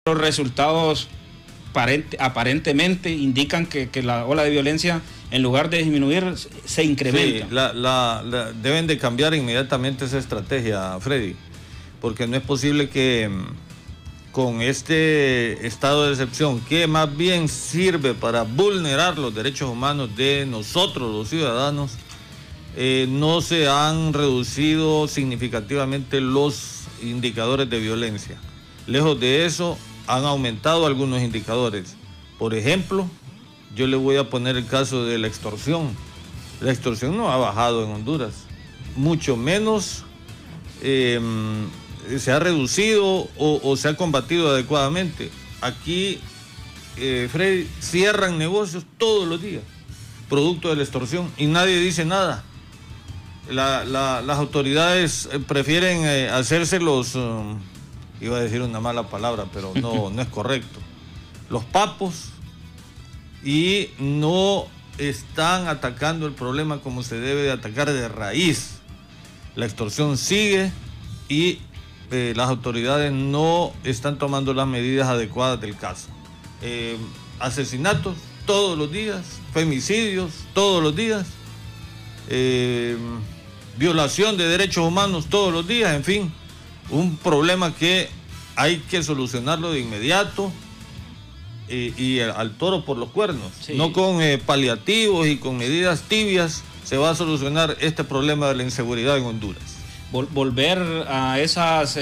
Los resultados aparentemente indican que la ola de violencia, en lugar de disminuir, se incrementa. Sí, deben de cambiar inmediatamente esa estrategia, Freddy, porque no es posible que con este estado de excepción, que más bien sirve para vulnerar los derechos humanos de nosotros, los ciudadanos, no se han reducido significativamente los indicadores de violencia. Lejos de eso, han aumentado algunos indicadores. Por ejemplo, yo le voy a poner el caso de la extorsión. La extorsión no ha bajado en Honduras, mucho menos se ha reducido o se ha combatido adecuadamente. Aquí, Freddy, cierran negocios todos los días, producto de la extorsión, y nadie dice nada. Las autoridades prefieren hacerse los... iba a decir una mala palabra, pero no es correcto. Los papos, y no están atacando el problema como se debe de atacar de raíz. La extorsión sigue y las autoridades no están tomando las medidas adecuadas del caso. Asesinatos todos los días, femicidios todos los días, violación de derechos humanos todos los días, en fin. Un problema que hay que solucionarlo de inmediato y al toro por los cuernos. Sí. No con paliativos y con medidas tibias se va a solucionar este problema de la inseguridad en Honduras. Volver a esas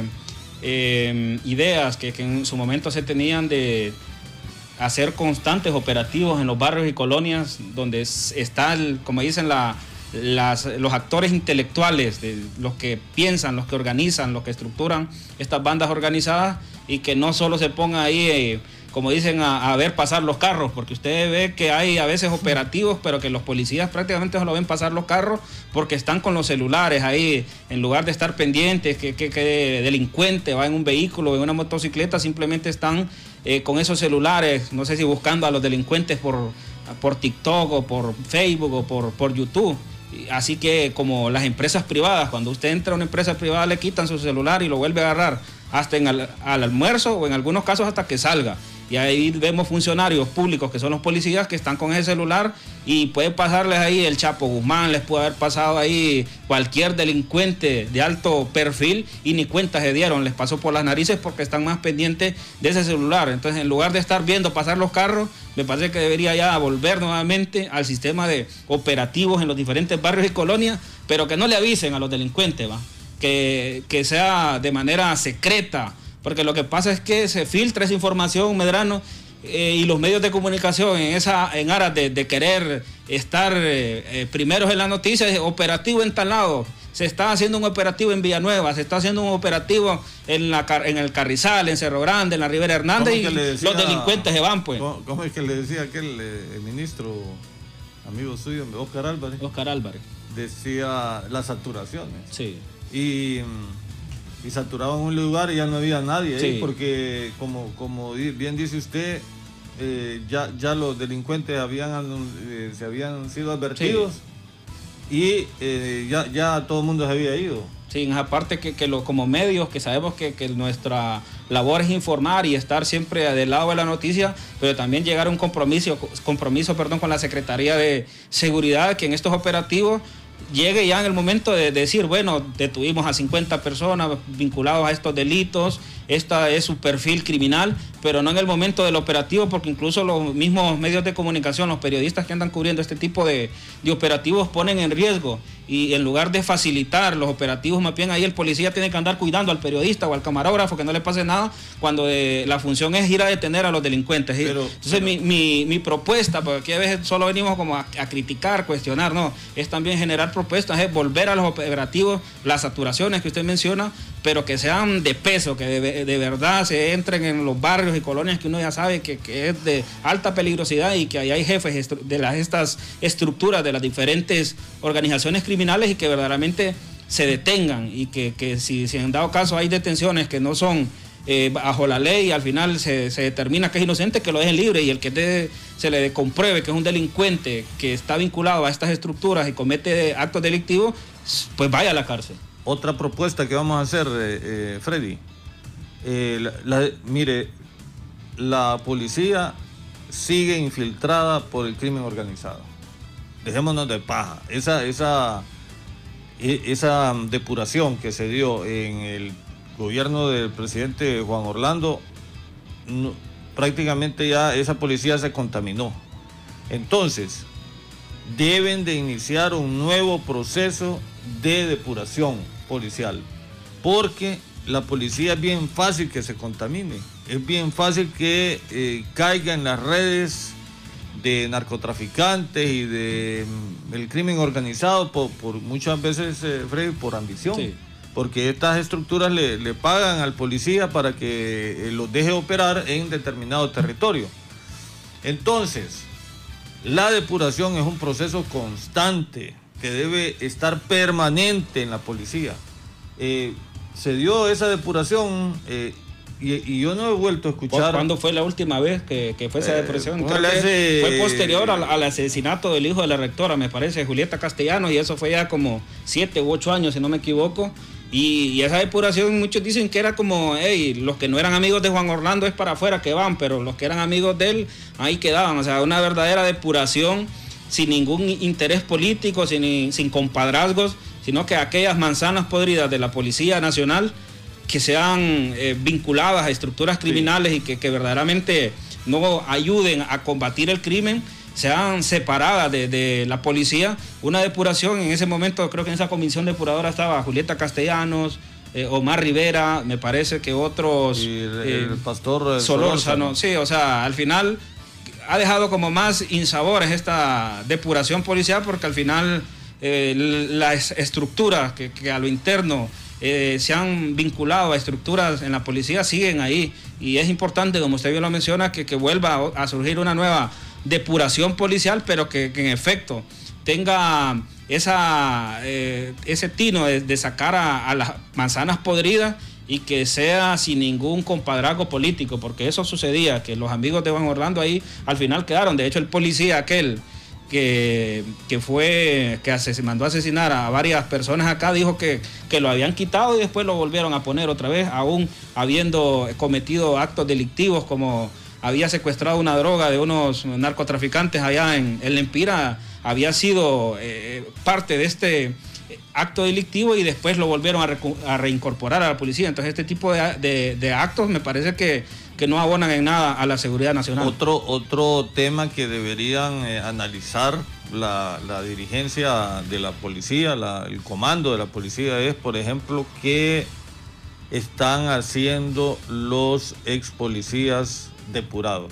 ideas que en su momento se tenían de hacer constantes operativos en los barrios y colonias donde está, como dicen, los actores intelectuales, de los que piensan, los que organizan, los que estructuran estas bandas organizadas, y que no solo se ponga ahí, como dicen, a ver pasar los carros, porque usted ve que hay a veces operativos, pero que los policías prácticamente solo ven pasar los carros porque están con los celulares ahí, en lugar de estar pendientes que delincuente va en un vehículo o en una motocicleta, simplemente están con esos celulares, no sé si buscando a los delincuentes por TikTok o por Facebook o por YouTube. Así que, como las empresas privadas, cuando usted entra a una empresa privada le quitan su celular y lo vuelve a agarrar hasta al almuerzo, o en algunos casos hasta que salga. Y ahí vemos funcionarios públicos que son los policías que están con ese celular, y puede pasarles ahí el Chapo Guzmán, les puede haber pasado ahí cualquier delincuente de alto perfil y ni cuenta se dieron, les pasó por las narices porque están más pendientes de ese celular. Entonces, en lugar de estar viendo pasar los carros, me parece que debería ya volver nuevamente al sistema de operativos en los diferentes barrios y colonias, pero que no le avisen a los delincuentes, ¿va? Que sea de manera secreta, porque lo que pasa es que se filtra esa información, Medrano, y los medios de comunicación en aras de querer estar primeros en las noticias. Operativo en tal lado, se está haciendo un operativo en Villanueva, se está haciendo un operativo en el Carrizal, en Cerro Grande, en la Rivera Hernández, y los delincuentes se van, pues. ¿Cómo es que le decía aquel ministro, amigo suyo, Oscar Álvarez? Oscar Álvarez. Decía las saturaciones. Sí. Y saturaban un lugar y ya no había nadie ahí, sí. Porque como bien dice usted, ya los delincuentes se habían sido advertidos, sí. Y ya todo el mundo se había ido. Sí, aparte que como medios, que sabemos que nuestra labor es informar y estar siempre del lado de la noticia, pero también llegar a un compromiso con la Secretaría de Seguridad, que en estos operativos llegue ya en el momento de decir, bueno, detuvimos a 50 personas vinculados a estos delitos, esta es su perfil criminal, pero no en el momento del operativo, porque incluso los mismos medios de comunicación, los periodistas que andan cubriendo este tipo de operativos ponen en riesgo, y en lugar de facilitar los operativos, más bien ahí el policía tiene que andar cuidando al periodista o al camarógrafo que no le pase nada, cuando la función es ir a detener a los delincuentes. Entonces mi propuesta, porque aquí a veces solo venimos como a criticar, cuestionar, no, es también generar propuestas, es volver a los operativos, las saturaciones que usted menciona, pero que sean de peso, que de verdad se entren en los barrios y colonias que uno ya sabe que es de alta peligrosidad, y que ahí hay jefes de estas estructuras de las diferentes organizaciones criminales, y que verdaderamente se detengan, y que si en dado caso hay detenciones que no son bajo la ley y al final se determina que es inocente, que lo dejen libre, y el que se le compruebe que es un delincuente que está vinculado a estas estructuras y comete actos delictivos, pues vaya a la cárcel. Otra propuesta que vamos a hacer, Freddy, Mire, la policía sigue infiltrada por el crimen organizado. Dejémonos de paja. Esa depuración que se dio en el gobierno del presidente Juan Orlando, prácticamente ya esa policía se contaminó. Entonces, deben de iniciar un nuevo proceso de depuración policial, porque la policía es bien fácil que se contamine, es bien fácil que caiga en las redes de narcotraficantes y del crimen organizado por muchas veces, Freddy, por ambición. Sí. Porque estas estructuras le pagan al policía para que los deje operar en determinado territorio. Entonces, la depuración es un proceso constante que debe estar permanente en la policía. Se dio esa depuración y yo no he vuelto a escuchar. ¿Cuándo fue la última vez que fue esa depuración? Creo que fue posterior al asesinato del hijo de la rectora, me parece, Julieta Castellanos, y eso fue ya como 7 u 8 años, si no me equivoco. Y esa depuración, muchos dicen que era como, hey, los que no eran amigos de Juan Orlando es para afuera que van, pero los que eran amigos de él, ahí quedaban. O sea, una verdadera depuración sin ningún interés político, sin compadrazgos, sino que aquellas manzanas podridas de la Policía Nacional que sean vinculadas a estructuras criminales, sí, y que verdaderamente no ayuden a combatir el crimen, sean separadas de la policía. Una depuración, en ese momento creo que en esa comisión depuradora estaba Julieta Castellanos, Omar Rivera, me parece que otros... Y el pastor Solórzano. Sí, o sea, al final ha dejado como más insabores esta depuración policial, porque al final las estructuras que a lo interno se han vinculado a estructuras en la policía siguen ahí, y es importante, como usted bien lo menciona, que vuelva a surgir una nueva depuración policial, pero que en efecto tenga ese tino de sacar a las manzanas podridas, y que sea sin ningún compadrazgo político, porque eso sucedía, que los amigos de Juan Orlando ahí al final quedaron. De hecho, el policía aquel que se mandó a asesinar a varias personas acá dijo que lo habían quitado y después lo volvieron a poner otra vez, aún habiendo cometido actos delictivos, como había secuestrado una droga de unos narcotraficantes allá en El Empira. Había sido parte de este acto delictivo y después lo volvieron a reincorporar a la policía. Entonces este tipo de actos me parece que no abonan en nada a la seguridad nacional. Otro tema que deberían analizar la dirigencia de la policía, el comando de la policía, es, por ejemplo, qué están haciendo los ex policías depurados.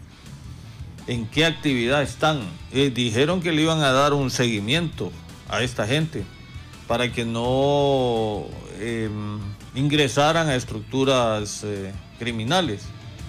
¿En qué actividad están? Dijeron que le iban a dar un seguimiento a esta gente para que no ingresaran a estructuras criminales,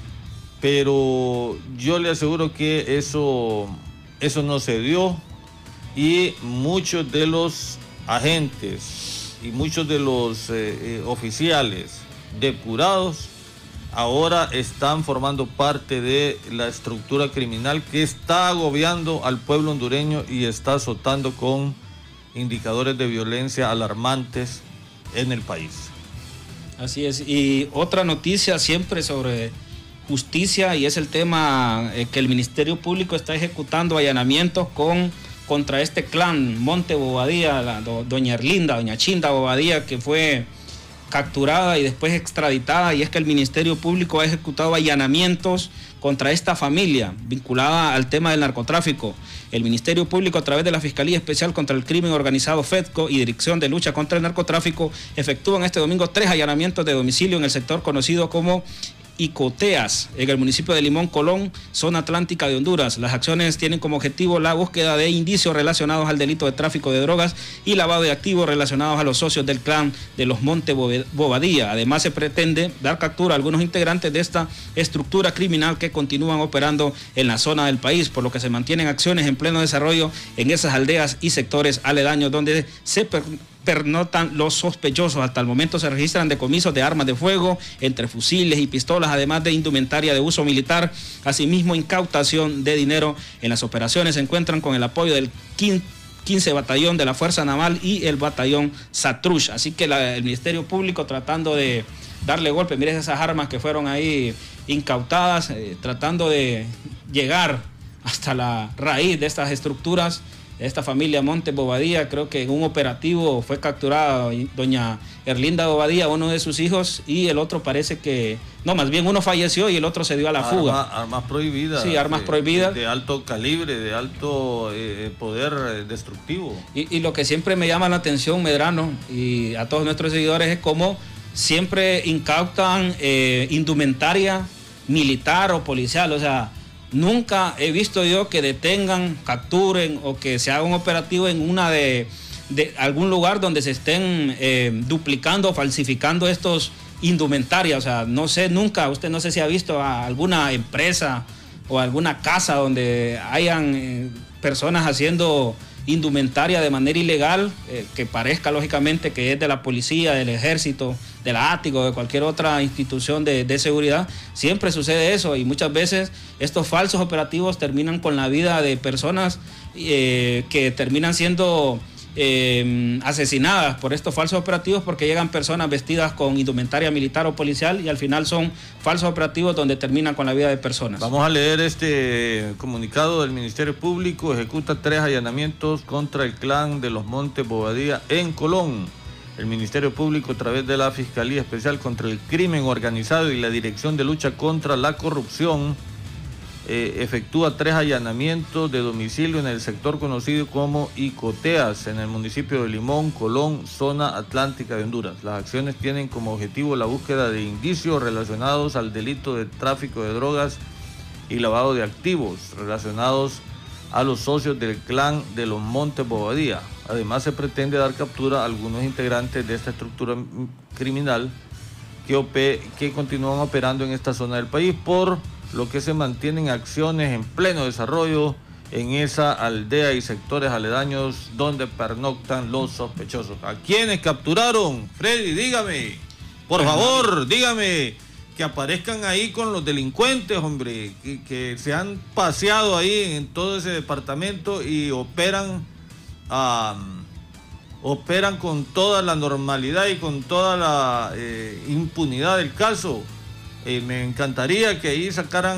pero yo le aseguro que eso no se dio, y muchos de los agentes y muchos de los oficiales depurados ahora están formando parte de la estructura criminal que está agobiando al pueblo hondureño y está azotando con indicadores de violencia alarmantes en el país. Así es. Y otra noticia siempre sobre justicia, y es el tema que el Ministerio Público está ejecutando allanamientos contra este clan Monte Bobadilla, doña Erlinda, doña Chinda Bobadilla, que fue capturada y después extraditada, y es que el Ministerio Público ha ejecutado allanamientos contra esta familia vinculada al tema del narcotráfico. El Ministerio Público, a través de la Fiscalía Especial contra el Crimen Organizado FEDCO y Dirección de Lucha contra el Narcotráfico, efectúan este domingo 3 allanamientos de domicilio en el sector conocido como Icoteas, en el municipio de Limón, Colón, zona atlántica de Honduras. Las acciones tienen como objetivo la búsqueda de indicios relacionados al delito de tráfico de drogas y lavado de activos relacionados a los socios del clan de los Monte Bobadilla. Además, se pretende dar captura a algunos integrantes de esta estructura criminal que continúan operando en la zona del país, por lo que se mantienen acciones en pleno desarrollo en esas aldeas y sectores aledaños donde se pernotan los sospechosos. Hasta el momento se registran decomisos de armas de fuego, entre fusiles y pistolas, además de indumentaria de uso militar, asimismo incautación de dinero. En las operaciones se encuentran con el apoyo del 15 Batallón de la Fuerza Naval y el Batallón Satrush. Así que el Ministerio Público, tratando de darle golpe. Mire esas armas que fueron ahí incautadas, tratando de llegar hasta la raíz de estas estructuras, de esta familia Montes Bobadilla. Creo que en un operativo fue capturada doña Erlinda Bobadilla, uno de sus hijos, y el otro parece que, no, más bien uno falleció y el otro se dio a la fuga. Armas prohibidas. Sí, armas prohibidas. De alto calibre, de alto poder destructivo. Y lo que siempre me llama la atención, Medrano, y a todos nuestros seguidores, es cómo siempre incautan indumentaria militar o policial. O sea, nunca he visto yo que detengan, capturen o que se haga un operativo en una de algún lugar donde se estén duplicando o falsificando estos indumentarias. O sea, no sé, nunca, usted no sé si ha visto a alguna empresa o alguna casa donde hayan personas haciendo indumentaria de manera ilegal, que parezca lógicamente que es de la policía, del ejército, de la ATIC o de cualquier otra institución de seguridad. Siempre sucede eso, y muchas veces estos falsos operativos terminan con la vida de personas que terminan siendo asesinadas por estos falsos operativos, porque llegan personas vestidas con indumentaria militar o policial y al final son falsos operativos donde terminan con la vida de personas. Vamos a leer este comunicado del Ministerio Público. Ejecuta 3 allanamientos contra el clan de los Montes Bobadilla en Colón. El Ministerio Público, a través de la Fiscalía Especial contra el Crimen Organizado y la Dirección de Lucha contra la Corrupción, efectúa 3 allanamientos de domicilio en el sector conocido como Icoteas, en el municipio de Limón, Colón, zona atlántica de Honduras. Las acciones tienen como objetivo la búsqueda de indicios relacionados al delito de tráfico de drogas y lavado de activos relacionados a los socios del clan de los Montes Bobadilla. Además, se pretende dar captura a algunos integrantes de esta estructura criminal que continúan operando en esta zona del país, por lo que se mantienen acciones en pleno desarrollo en esa aldea y sectores aledaños donde pernoctan los sospechosos. ¿A quiénes capturaron? Freddy, dígame, por favor, dígame, que aparezcan ahí con los delincuentes, hombre, que se han paseado ahí en todo ese departamento y operan con toda la normalidad y con toda la impunidad del caso. Me encantaría que ahí sacaran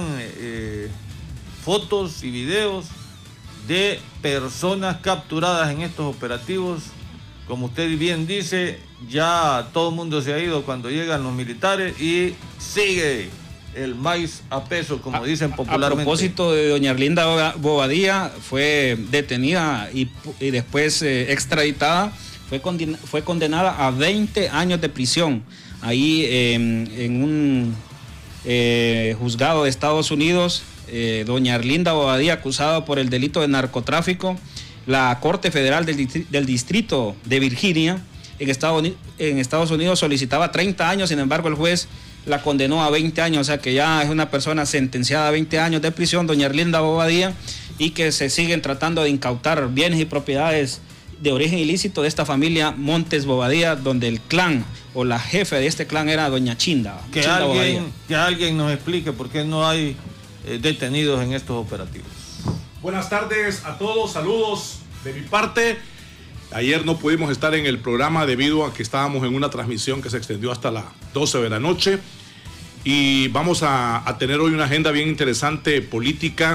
fotos y videos de personas capturadas en estos operativos. Como usted bien dice, ya todo el mundo se ha ido cuando llegan los militares y sigue el maíz a peso, como dicen popularmente. A propósito de doña Erlinda Bobadilla, fue detenida y después extraditada. Fue condenada a 20 años de prisión ahí en un juzgado de Estados Unidos. Doña Erlinda Bobadilla, acusada por el delito de narcotráfico. La Corte Federal del Distrito de Virginia en Estados Unidos solicitaba 30 años, sin embargo el juez la condenó a 20 años, o sea que ya es una persona sentenciada a 20 años de prisión, doña Erlinda Bobadilla, y que se siguen tratando de incautar bienes y propiedades de origen ilícito de esta familia Montes Bobadilla, donde el clan o la jefe de este clan era doña Chinda. Que alguien nos explique por qué no hay detenidos en estos operativos. Buenas tardes a todos, saludos de mi parte. Ayer no pudimos estar en el programa debido a que estábamos en una transmisión que se extendió hasta las 12 de la noche, y vamos a tener hoy una agenda bien interesante política,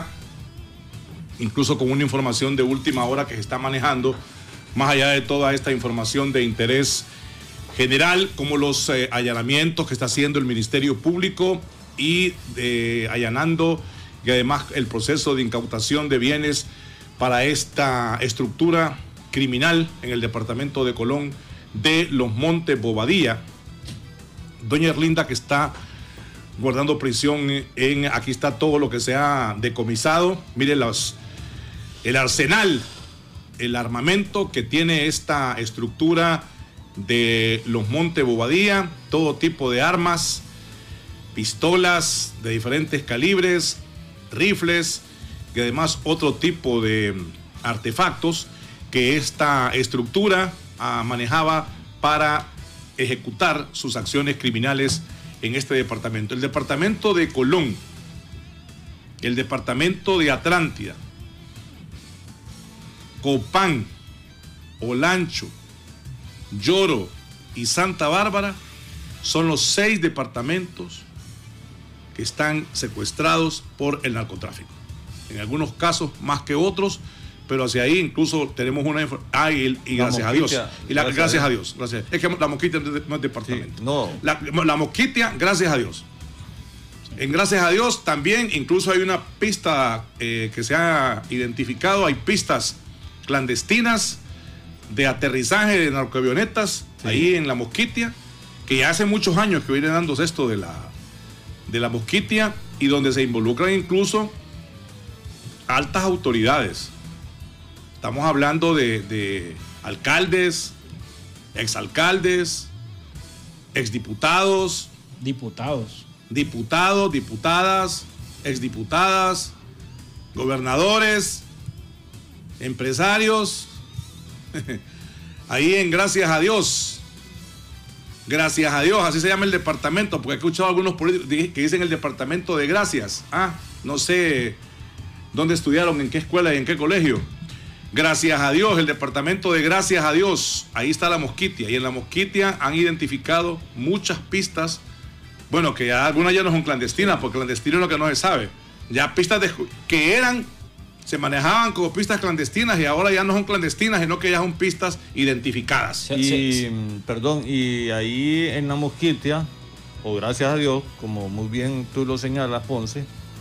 incluso con una información de última hora que se está manejando, más allá de toda esta información de interés general, como los allanamientos que está haciendo el Ministerio Público y allanando, y además el proceso de incautación de bienes para esta estructura criminal en el departamento de Colón de los Montes Bobadilla. Doña Erlinda, que está guardando prisión aquí está todo lo que se ha decomisado. Miren el arsenal, el armamento que tiene esta estructura de los Montes Bobadilla, todo tipo de armas, pistolas de diferentes calibres, rifles y además otro tipo de artefactos que esta estructura manejaba para ejecutar sus acciones criminales en este departamento. El departamento de Colón, el departamento de Atlántida, Copán, Olancho, Lloro y Santa Bárbara son los 6 departamentos que están secuestrados por el narcotráfico. En algunos casos más que otros, pero hacia ahí incluso tenemos una... y gracias a Dios. Gracias a Dios. Gracias. Es que la Mosquitia no es departamento. Sí, no. La Mosquitia, gracias a Dios. En gracias a Dios también incluso hay una pista que se ha identificado, hay pistas clandestinas de aterrizaje de narcoavionetas ahí en la Mosquitia, que ya hace muchos años que viene dándose esto de la Mosquitia y donde se involucran incluso altas autoridades. Estamos hablando de alcaldes, exalcaldes, exdiputados, diputados, diputadas, exdiputadas, gobernadores, empresarios. Ahí en gracias a Dios, así se llama el departamento, porque he escuchado algunos políticos que dicen el departamento de gracias. No sé dónde estudiaron, en qué escuela y en qué colegio. Gracias a Dios, el departamento de gracias a Dios, ahí está la Mosquitia, y en la Mosquitia han identificado muchas pistas, bueno, que ya algunas ya no son clandestinas, porque clandestino es lo que no se sabe, ya pistas que se manejaban como pistas clandestinas y ahora ya no son clandestinas, sino que ya son pistas identificadas. Y ahí en la Mosquitia, o gracias a Dios, como muy bien tú lo señalas, Ponce,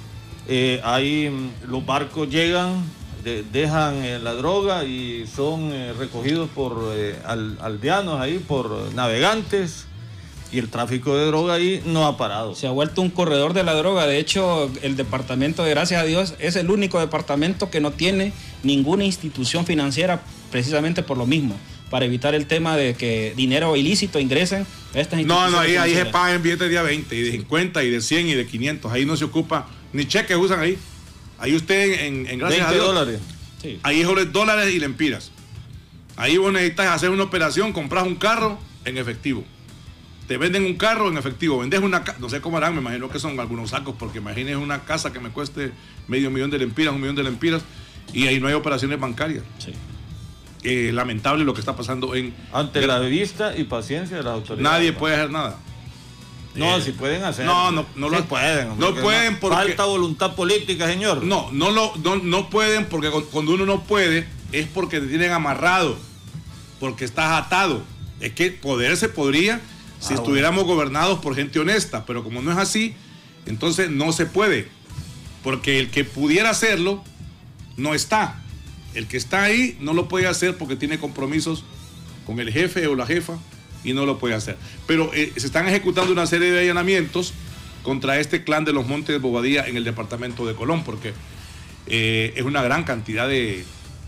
ahí los barcos llegan, dejan la droga y son recogidos por aldeanos ahí, por navegantes, y el tráfico de droga ahí no ha parado. Se ha vuelto un corredor de la droga. De hecho, el departamento de gracias a Dios es el único departamento que no tiene ninguna institución financiera, precisamente por lo mismo, para evitar el tema de que dinero ilícito ingresen a estas instituciones. Ahí se pagan billetes de 20 y de 50 y de 100 y de 500. Ahí no se ocupa, ni cheques usan ahí. Ahí usted en gracias a Dios, $20. Sí. Ahí es dólares y lempiras. Ahí vos necesitas hacer una operación, compras un carro en efectivo. Te venden un carro en efectivo, vendes una casa, no sé cómo harán, me imagino que son algunos sacos, porque imagínese una casa que me cueste $500,000 de lempiras, $1,000,000 de lempiras, y ahí no hay operaciones bancarias. Sí. Lamentable lo que está pasando ante la vista y paciencia de las autoridades. Nadie puede hacer nada. No, si pueden hacer. No sí pueden. No pueden porque falta voluntad política, señor. No pueden porque cuando uno no puede es porque te tienen amarrado, porque estás atado. Es que poder se podría si estuviéramos gobernados por gente honesta, pero como no es así, entonces no se puede, porque el que pudiera hacerlo no está. El que está ahí no lo puede hacer porque tiene compromisos con el jefe o la jefa y no lo puede hacer. Pero se están ejecutando una serie de allanamientos contra este clan de los Montes de Bobadilla en el departamento de Colón, porque es una gran cantidad de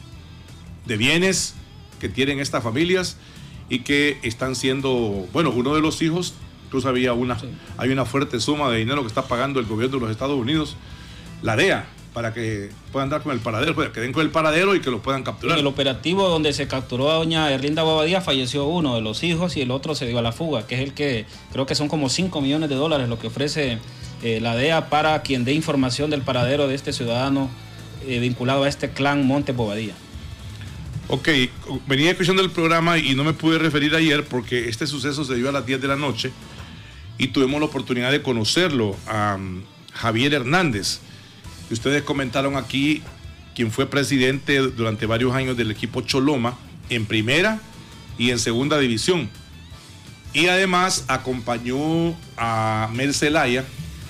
bienes que tienen estas familias y que están siendo, bueno, uno de los hijos, tú sabías, hay una fuerte suma de dinero que está pagando el gobierno de los Estados Unidos, la DEA, para que puedan dar con el paradero, que den con el paradero y que los puedan capturar. En el operativo donde se capturó a doña Erlinda Bobadilla falleció uno de los hijos y el otro se dio a la fuga, que es el que creo que son como $5 millones lo que ofrece la DEA para quien dé información del paradero de este ciudadano vinculado a este clan Montes Bobadilla. Ok, venía escuchando el programa y no me pude referir ayer porque este suceso se dio a las 10 de la noche y tuvimos la oportunidad de conocerlo a Javier Hernández, que ustedes comentaron aquí, quien fue presidente durante varios años del equipo Choloma en primera y en segunda división. Y además acompañó a Mel Zelaya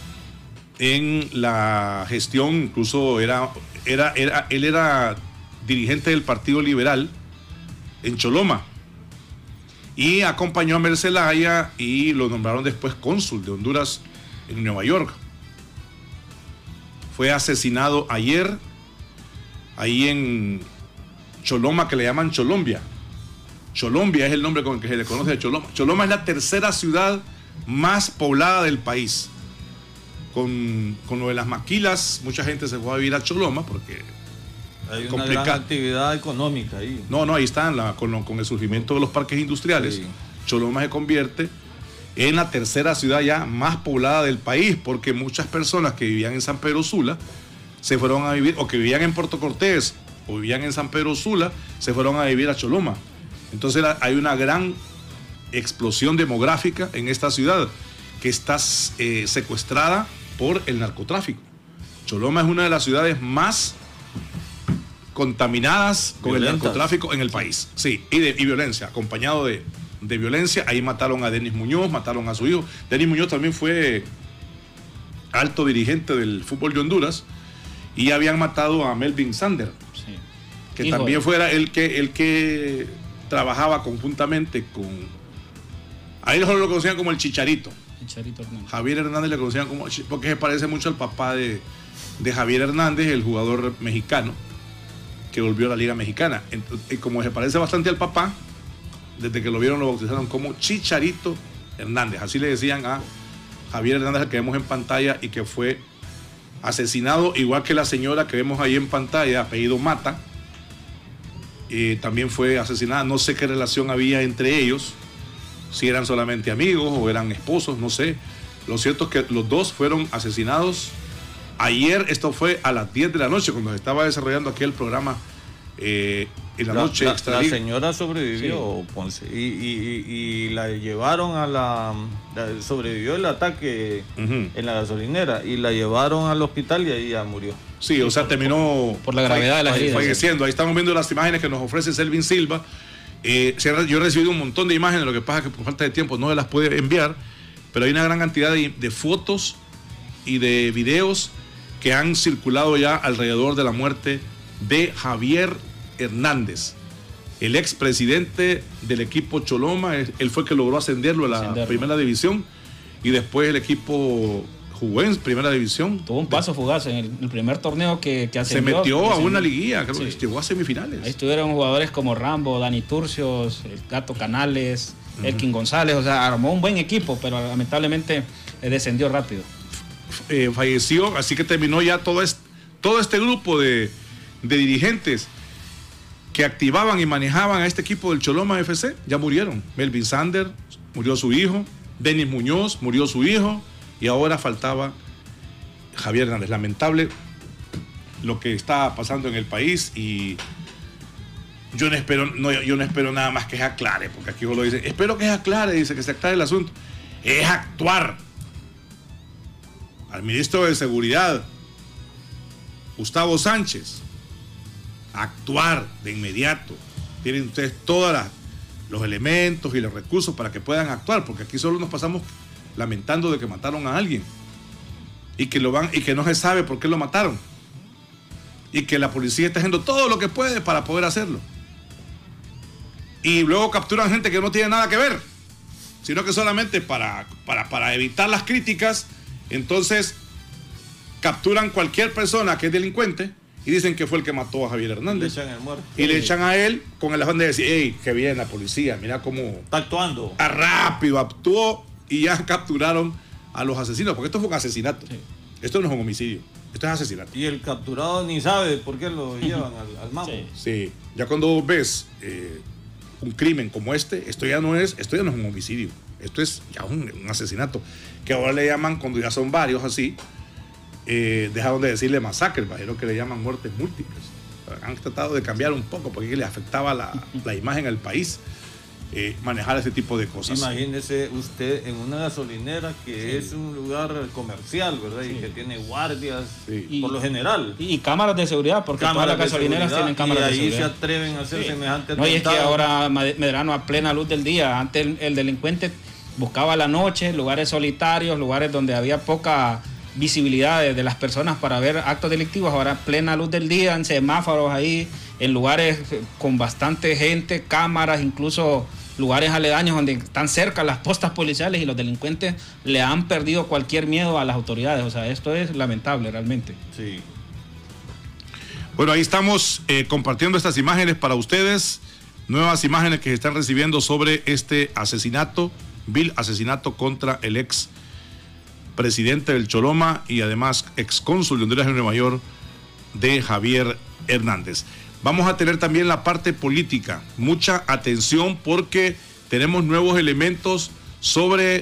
en la gestión, incluso él era dirigente del Partido Liberal en Choloma y acompañó a Mel Zelaya y lo nombraron después cónsul de Honduras en Nueva York. Fue asesinado ayer ahí en Choloma, que le llaman Cholombia. Cholombia es el nombre con el que se le conoce a Choloma. Choloma es la tercera ciudad más poblada del país. Con lo de las maquilas, mucha gente se fue a vivir a Choloma porque hay una gran actividad económica ahí. No, ahí está, con el surgimiento de los parques industriales. Sí. Choloma se convierte en la tercera ciudad ya más poblada del país, porque muchas personas que vivían en San Pedro Sula se fueron a vivir, o que vivían en Puerto Cortés, o vivían en San Pedro Sula, se fueron a vivir a Choloma. Entonces hay una gran explosión demográfica en esta ciudad que está secuestrada por el narcotráfico. Choloma es una de las ciudades más contaminadas con el narcotráfico en el país. Sí, y violencia, acompañado de violencia. Ahí mataron a Denis Muñoz, mataron a su hijo. Denis Muñoz también fue alto dirigente del fútbol de Honduras y habían matado a Melvin Sander, sí, que hijo también fuera el que trabajaba conjuntamente con... Ahí lo conocían como el Chicharito. Hernández. Javier Hernández le conocían como... porque se parece mucho al papá de Javier Hernández, el jugador mexicano que volvió a la Liga Mexicana. Y como se parece bastante al papá, desde que lo vieron lo bautizaron como Chicharito Hernández. Así le decían a Javier Hernández, al que vemos en pantalla y que fue asesinado, igual que la señora que vemos ahí en pantalla, apellido Mata, también fue asesinada. No sé qué relación había entre ellos, si eran solamente amigos o eran esposos, no sé. Lo cierto es que los dos fueron asesinados ayer. Esto fue a las 10 de la noche, cuando se estaba desarrollando aquí el programa en la noche. La señora sobrevivió, sí. Ponce, y la llevaron sobrevivió el ataque en la gasolinera y la llevaron al hospital y ahí ya murió. Sí, o sea, terminó por la gravedad de las heridas, falleciendo. Ahí estamos viendo las imágenes que nos ofrece Selvin Silva. Yo he recibido un montón de imágenes, lo que pasa es que por falta de tiempo no las puede enviar, pero hay una gran cantidad de fotos y de videos que han circulado ya alrededor de la muerte de Javier Hernández, el expresidente del equipo Choloma. Él fue el que logró ascenderlo a la primera división y después el equipo jugó en primera división. Tuvo un paso fugaz en el primer torneo que ascendió. Se metió a una liguilla, creo que llegó a semifinales. Ahí estuvieron jugadores como Rambo, Dani Turcios, el Gato Canales, Elkin González. O sea, armó un buen equipo, pero lamentablemente descendió rápido. Falleció, así que terminó ya todo este grupo de dirigentes que activaban y manejaban a este equipo del Choloma FC, ya murieron. Melvin Sander, murió su hijo. Denis Muñoz, murió su hijo. Y ahora faltaba Javier Hernández. Lamentable lo que está pasando en el país, y yo no espero nada más que se aclare, porque aquí lo dice, espero que se aclare, dice que se aclare el asunto. Es actuar. Al ministro de Seguridad, Gustavo Sánchez, actuar de inmediato. Tienen ustedes todos los elementos y los recursos para que puedan actuar, porque aquí solo nos pasamos lamentando de que mataron a alguien y que no se sabe por qué lo mataron, y que la policía está haciendo todo lo que puede para poder hacerlo, y luego capturan gente que no tiene nada que ver, sino que solamente para evitar las críticas. Entonces capturan cualquier persona que es delincuente y dicen que fue el que mató a Javier Hernández. Le echan el muerto. Y le echan a él con el afán de decir, hey, qué bien la policía, mira cómo está actuando. Rápido actuó, y ya capturaron a los asesinos, porque esto fue un asesinato. Sí. Esto no es un homicidio, esto es asesinato. Y el capturado ni sabe por qué lo llevan al mambo. Sí, ya cuando ves un crimen como esto ya no es un homicidio, esto es ya un asesinato, que ahora le llaman, cuando ya son varios así, dejaron de decirle masacre, es lo que le llaman muertes múltiples. Han tratado de cambiar un poco porque le afectaba la imagen al país. Manejar ese tipo de cosas. Imagínese usted en una gasolinera que es un lugar comercial, ¿verdad? Y que tiene guardias, por lo general. Y cámaras de seguridad, porque todas las gasolineras tienen cámaras de seguridad. Y ahí se atreven a hacer semejante atentado. No, y es que ahora Medrano, a plena luz del día. Antes el delincuente buscaba la noche, lugares solitarios, lugares donde había poca visibilidad de las personas para ver actos delictivos. Ahora plena luz del día, en semáforos ahí, en lugares con bastante gente, cámaras, incluso lugares aledaños donde están cerca las postas policiales, y los delincuentes le han perdido cualquier miedo a las autoridades. O sea, esto es lamentable realmente. Sí. Bueno, ahí estamos compartiendo estas imágenes para ustedes, nuevas imágenes que se están recibiendo sobre este asesinato, vil asesinato contra el ex presidente del Choloma y además ex cónsul de Honduras en Nueva York, de Javier Hernández. Vamos a tener también la parte política, mucha atención, porque tenemos nuevos elementos sobre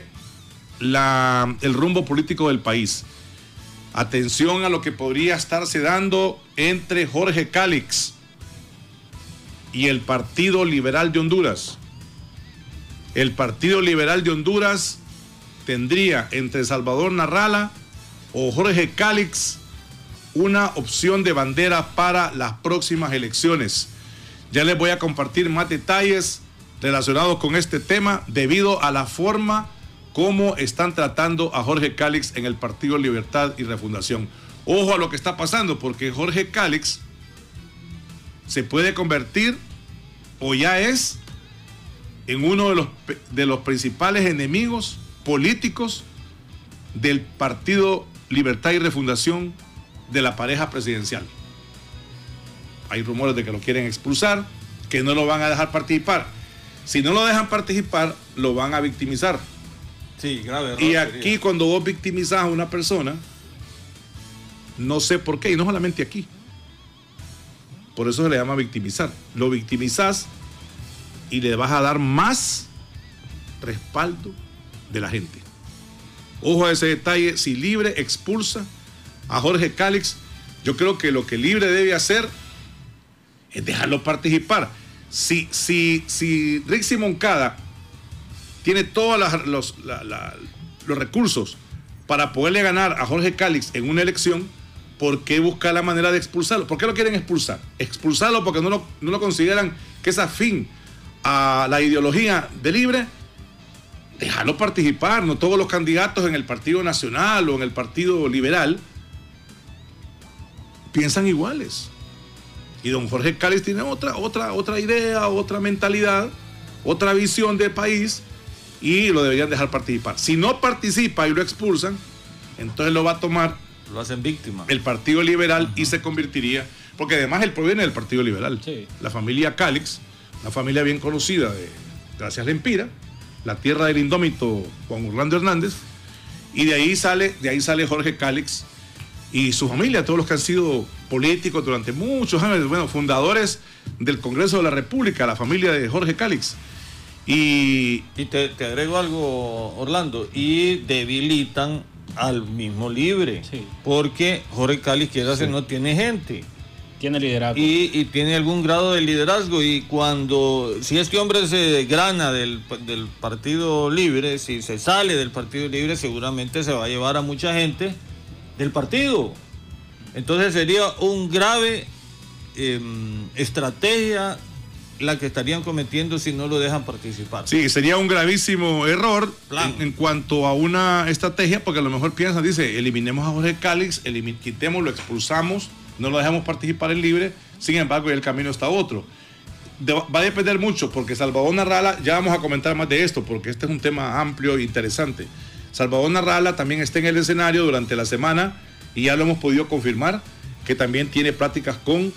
el rumbo político del país. Atención a lo que podría estarse dando entre Jorge Cálix y el Partido Liberal de Honduras. el Partido Liberal de Honduras tendría entre Salvador Narrala o Jorge Cálix una opción de bandera para las próximas elecciones. Ya les voy a compartir más detalles relacionados con este tema debido a la forma como están tratando a Jorge Cálix en el Partido Libertad y Refundación. Ojo a lo que está pasando, porque Jorge Cálix se puede convertir o ya es en uno de los principales enemigos políticos del Partido Libertad y Refundación de la pareja presidencial. Hay rumores de que lo quieren expulsar, que no lo van a dejar participar. Si no lo dejan participar, lo van a victimizar. Sí, grave error. Y aquí cuando vos victimizás a una persona, no sé por qué, y no solamente aquí, por eso se le llama victimizar. Lo victimizás y le vas a dar más respaldo de la gente. Ojo a ese detalle. Si Libre expulsa a Jorge Cálix, yo creo que lo que Libre debe hacer es dejarlo participar. Si Rixi Moncada tiene todos los recursos para poderle ganar a Jorge Cálix en una elección, ¿por qué buscar la manera de expulsarlo? ¿Por qué lo quieren expulsar? Expulsarlo porque no lo consideran que es afín a la ideología de Libre. Dejarlo participar. No todos los candidatos en el Partido Nacional o en el Partido Liberal piensan iguales. Y don Jorge Cálix tiene otra idea, otra mentalidad, otra visión del país, y lo deberían dejar participar. Si no participa y lo expulsan, entonces lo va a tomar, lo hacen víctima, el Partido Liberal, y se convertiría, porque además él proviene del Partido Liberal. Sí. La familia Cálix, una familia bien conocida de Gracias Lempira, la tierra del indómito Juan Orlando Hernández, y de ahí sale Jorge Cálix y su familia, todos los que han sido políticos durante muchos años, bueno, fundadores del Congreso de la República, la familia de Jorge Cálix. Y te agrego algo, Orlando, y debilitan al mismo Libre, sí, porque Jorge Cálix, quiera hacer, no tiene gente. Tiene liderazgo. Y tiene algún grado de liderazgo, y si este hombre se grana del Partido Libre, si se sale del Partido Libre, seguramente se va a llevar a mucha gente del partido. Entonces sería un grave estrategia la que estarían cometiendo si no lo dejan participar. Sí, sería un gravísimo error en cuanto a una estrategia, porque a lo mejor piensan, dice, eliminemos a Jorge Cálix, quitémoslo, expulsamos, no lo dejamos participar en Libre, sin embargo, el camino está otro. Va a depender mucho, porque Salvador Narrala, ya vamos a comentar más de esto, porque este es un tema amplio e interesante. Salvador Narrala también está en el escenario durante la semana, y ya lo hemos podido confirmar, que también tiene pláticas con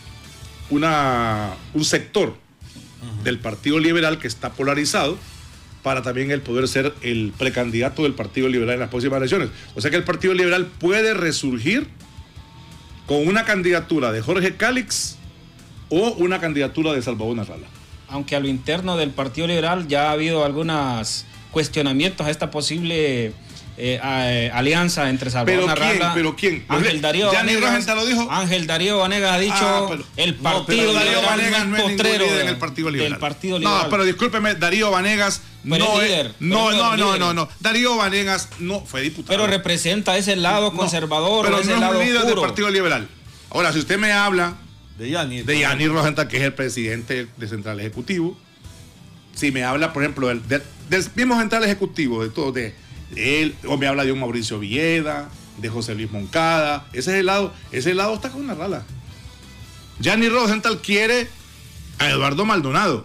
un sector del Partido Liberal que está polarizado, para también él poder ser el precandidato del Partido Liberal en las próximas elecciones. O sea que el Partido Liberal puede resurgir con una candidatura de Jorge Cálix o una candidatura de Salvador Narrala. Aunque a lo interno del Partido Liberal ya ha habido algunos cuestionamientos a esta posible alianza entre Salvador Narrala. ¿Pero quién? Ángel Darío Vanegas. ¿lo dijo? Ángel Darío Vanegas ha dicho el Partido Darío Liberal Vanegas no es postrero ningún líder en el Partido Liberal. Del Partido Liberal. No, pero discúlpeme, Darío Vanegas no es líder. No. Darío Vanegas no fue diputado. Pero representa ese lado conservador, pero ese no lado es un líder oscuro del Partido Liberal. Ahora, si usted me habla de Yanni Rosenthal, que es el presidente de Central Ejecutivo, si me habla, por ejemplo, del mismo Central Ejecutivo, de él, o me habla de un Mauricio Villeda, de José Luis Moncada, ese lado está con Narrala. Yanni Rosenthal quiere a Eduardo Maldonado.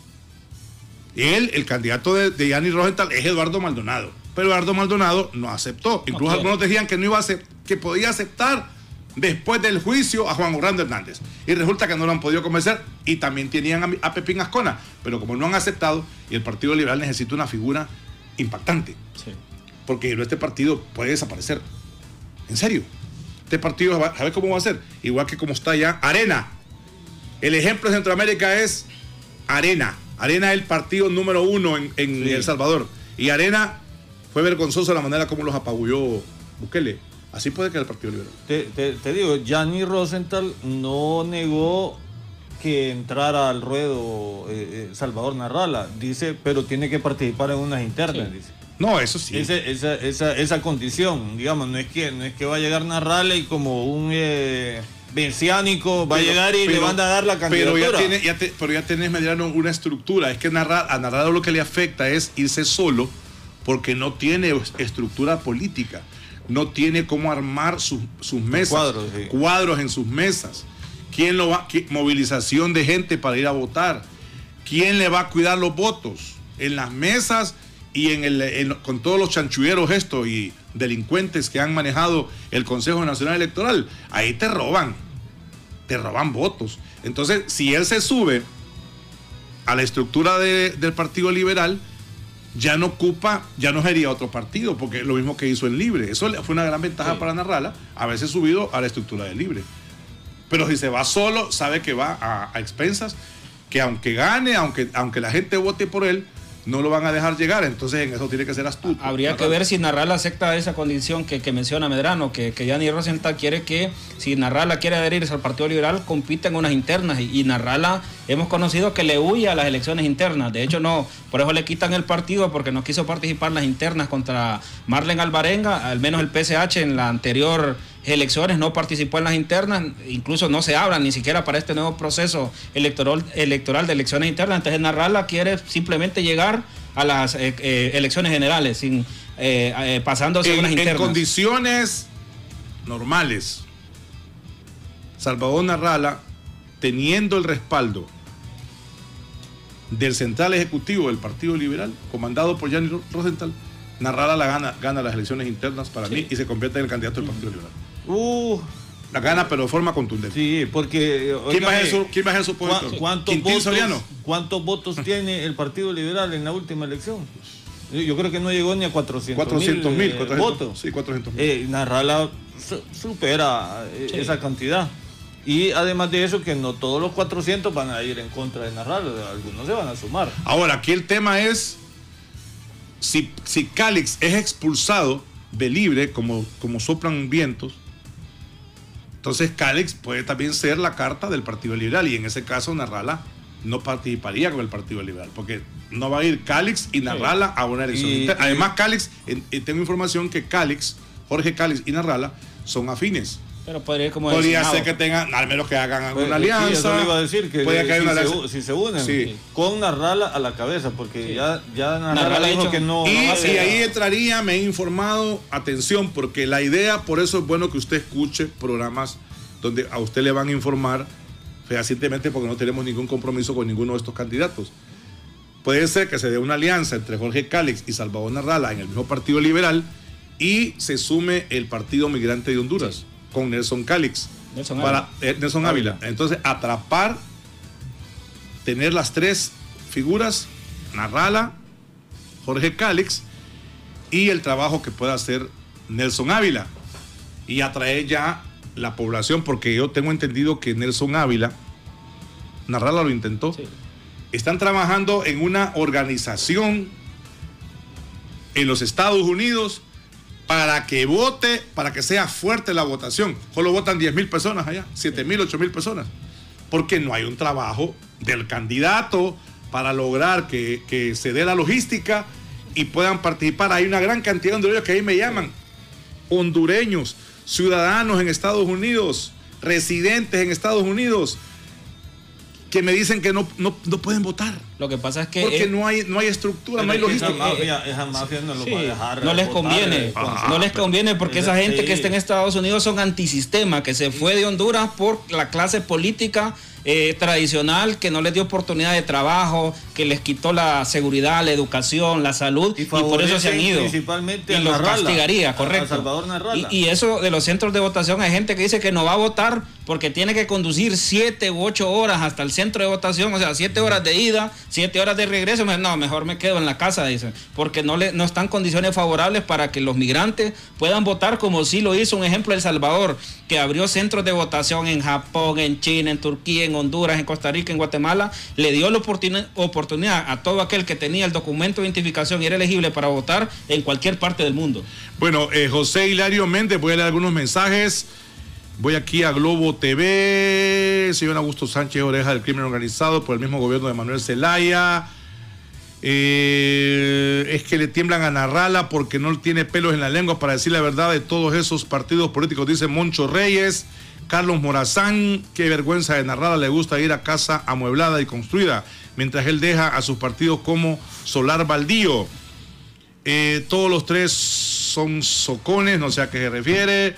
El candidato de Yanni Rosenthal es Eduardo Maldonado, pero Eduardo Maldonado no aceptó. Incluso algunos decían que que podía aceptar después del juicio a Juan Orlando Hernández. Y resulta que no lo han podido convencer, y también tenían a Pepín Ascona, pero como no han aceptado, y el Partido Liberal necesita una figura impactante. Sí. Porque este partido puede desaparecer. En serio. Este partido, ¿sabe cómo va a ser? Igual que como está ya Arena. El ejemplo de Centroamérica es Arena. Arena es el partido número 1 en El Salvador. Y Arena fue vergonzoso la manera como los apabulló Bukele. Así puede que el Partido Liberal. Te digo, Yanni Rosenthal no negó que entrara al ruedo Salvador Narrala. Dice, pero tiene que participar en unas internas, Sí. dice. No, eso sí. Esa condición, digamos, no es que va a llegar Narrala y como un mesiánico va a llegar y le van a dar la candidatura. Pero ya tenés, Medrano, una estructura. Es que a Narrala lo que le afecta es irse solo porque no tiene estructura política. No tiene cómo armar sus mesas, cuadros en sus mesas. ¿Quién lo va? Movilización de gente para ir a votar. ¿Quién le va a cuidar los votos? En las mesas y con todos los chanchulleros estos y delincuentes que han manejado el Consejo Nacional Electoral, ahí te roban votos. Entonces, si él se sube a la estructura del Partido Liberal, ya no sería otro partido, porque es lo mismo que hizo en Libre. Eso fue una gran ventaja para Narrala, haberse subido a la estructura de Libre. Pero si se va solo, sabe que va a expensas, que aunque gane, aunque la gente vote por él, no lo van a dejar llegar. Entonces en eso tiene que ser astuto. Habría que ver si Narrala acepta esa condición que menciona Medrano, que Gianni Rosenthal quiere que si Narrala quiere adherirse al Partido Liberal, compita en unas internas, y Narrala hemos conocido que le huye a las elecciones internas. De hecho, no, por eso le quitan el partido, porque no quiso participar en las internas contra Marlen Alvarenga. Al menos el PSH en la anterior elecciones no participó en las internas, incluso no se habla ni siquiera para este nuevo proceso electoral de elecciones internas. Entonces Narrala quiere simplemente llegar a las elecciones generales sin pasándose unas internas. En condiciones normales, Salvador Narrala, teniendo el respaldo del Central Ejecutivo del Partido Liberal, comandado por Gianni Rosenthal, Narrala gana las elecciones internas para mí y se convierte en el candidato del Partido Liberal. La gana, pero de forma contundente. Sí, porque... ¿Quién va a ser su opositor? ¿Cuántos votos tiene el Partido Liberal en la última elección? Yo creo que no llegó ni a 400,000 votos. Sí, 400,000. Narrala supera esa cantidad. Y además de eso, que no todos los 400 van a ir en contra de Narrala, algunos se van a sumar. Ahora, aquí el tema es si Calix es expulsado de Libre, como soplan vientos, entonces Calix puede también ser la carta del Partido Liberal, y en ese caso Narrala no participaría con el Partido Liberal, porque no va a ir Calix y Narrala a una elección. Además, Calix, tengo información que Jorge Calix y Narrala son afines. Pero podría ser que tengan, al menos que hagan alguna alianza. Sí, eso le iba a decir, que puede si se unen con Narrala a la cabeza, porque ya Narrala dijo que no. Y ahí entraría, me he informado, atención, porque la idea, por eso es bueno que usted escuche programas donde a usted le van a informar fehacientemente, porque no tenemos ningún compromiso con ninguno de estos candidatos. Puede ser que se dé una alianza entre Jorge Calix y Salvador Narrala en el mismo Partido Liberal y se sume el Partido Migrante de Honduras con Nelson Calix, Nelson Ávila. Entonces, tener las tres figuras, Narrala, Jorge Calix, y el trabajo que pueda hacer Nelson Ávila, y atraer ya la población, porque yo tengo entendido que Nelson Ávila, Narrala lo intentó, están trabajando en una organización en los Estados Unidos para que vote, para que sea fuerte la votación. Solo votan 10,000 personas allá, 7,000, 8,000 personas, porque no hay un trabajo del candidato para lograr que se dé la logística y puedan participar. Hay una gran cantidad de hondureños que ahí me llaman, hondureños, ciudadanos en Estados Unidos, residentes en Estados Unidos, que me dicen que no pueden votar. Lo que pasa es que porque no hay estructura, no hay logística. Esa mafia no lo va a dejar. No les conviene. No les conviene, porque esa gente que está en Estados Unidos son antisistema, que se fue de Honduras por la clase política tradicional, que no les dio oportunidad de trabajo, que les quitó la seguridad, la educación, la salud, y por eso se han ido. Principalmente y los castigaría, correcto. Salvador Narrala. Y eso de los centros de votación, hay gente que dice que no va a votar porque tiene que conducir 7 u 8 horas hasta el centro de votación, o sea, 7 horas de ida, 7 horas de regreso. No, mejor me quedo en la casa, dicen, porque no están condiciones favorables para que los migrantes puedan votar, como sí lo hizo un ejemplo El Salvador, que abrió centros de votación en Japón, en China, en Turquía, en Honduras, en Costa Rica, en Guatemala. Le dio la oportunidad a todo aquel que tenía el documento de identificación y era elegible para votar en cualquier parte del mundo. Bueno, José Hilario Méndez, voy a leer algunos mensajes. Voy aquí a Globo TV. Señor Augusto Sánchez, oreja del crimen organizado por el mismo gobierno de Manuel Zelaya. Es que le tiemblan a Narrala porque no tiene pelos en la lengua para decir la verdad de todos esos partidos políticos, dice Moncho Reyes. Carlos Morazán, qué vergüenza de Narrala, le gusta ir a casa amueblada y construida, mientras él deja a sus partidos como Solar Baldío. Todos los tres son socones, no sé a qué se refiere.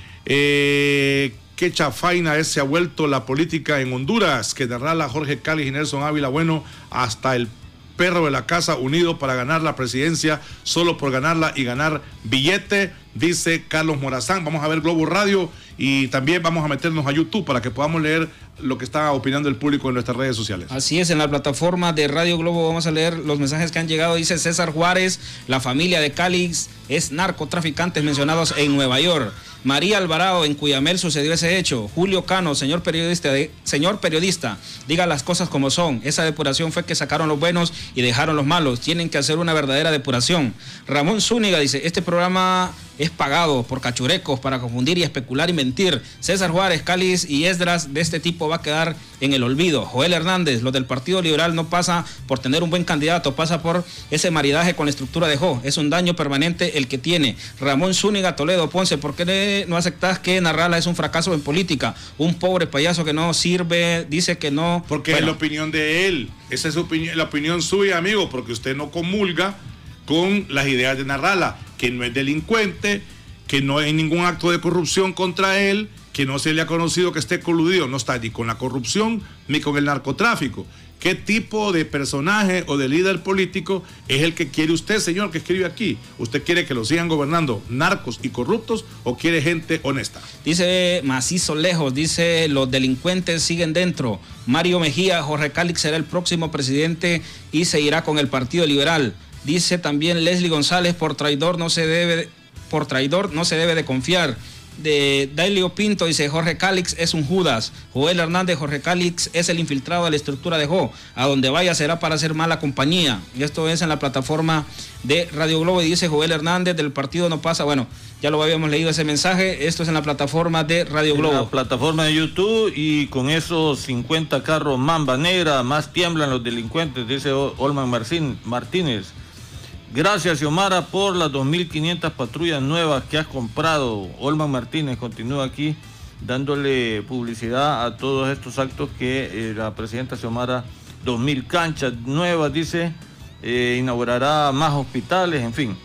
Qué chafaina se ha vuelto la política en Honduras, que Narrala, Jorge Cáliz y Nelson Ávila, bueno, hasta el perro de la casa unido para ganar la presidencia, solo por ganarla y ganar billete, dice Carlos Morazán. Vamos a ver Globo Radio y también vamos a meternos a YouTube para que podamos leer lo que está opinando el público en nuestras redes sociales. Así es, en la plataforma de Radio Globo vamos a leer los mensajes que han llegado. Dice César Juárez, la familia de Cáliz es narcotraficantes mencionados en Nueva York. María Alvarado, en Cuyamel sucedió ese hecho. Julio Cano, señor periodista, diga las cosas como son. Esa depuración fue que sacaron los buenos y dejaron los malos. Tienen que hacer una verdadera depuración. Ramón Zúñiga dice, este programa es pagado por cachurecos para confundir y especular y mentir. César Juárez, Cáliz y Esdras de este tipo va a quedar en el olvido. Joel Hernández, lo del Partido Liberal no pasa por tener un buen candidato, pasa por ese maridaje con la estructura de Jo. Es un daño permanente el que tiene. Ramón Zúñiga, Toledo, Ponce, ¿por qué no aceptás que Narrala es un fracaso en política? Un pobre payaso que no sirve, dice que no. Porque es la opinión de él. Esa es la opinión suya, amigo, porque usted no comulga con las ideas de Narrala, que no es delincuente, que no hay ningún acto de corrupción contra él, que no se le ha conocido que esté coludido, no está ni con la corrupción ni con el narcotráfico. ¿Qué tipo de personaje o de líder político es el que quiere usted, señor, que escribe aquí? ¿Usted quiere que lo sigan gobernando narcos y corruptos o quiere gente honesta? Dice Macizo Lejos, dice los delincuentes siguen dentro. Mario Mejía, Jorge Cáliz será el próximo presidente y se irá con el Partido Liberal. Dice también Leslie González, por traidor no se debe de confiar. De Dailio Pinto dice, Jorge Cáliz es un Judas. Joel Hernández, Jorge Cáliz es el infiltrado de la estructura de Jo. A donde vaya será para hacer mala compañía. Y esto es en la plataforma de Radio Globo. Y dice Joel Hernández, del partido no pasa. Bueno, ya lo habíamos leído ese mensaje. Esto es en la plataforma de Radio Globo. En la plataforma de YouTube, y con esos 50 carros Mamba Negra, más tiemblan los delincuentes, dice Olman Martínez. Gracias, Xiomara, por las 2.500 patrullas nuevas que has comprado. Olman Martínez continúa aquí dándole publicidad a todos estos actos que la presidenta Xiomara, 2.000 canchas nuevas, dice, inaugurará más hospitales, en fin.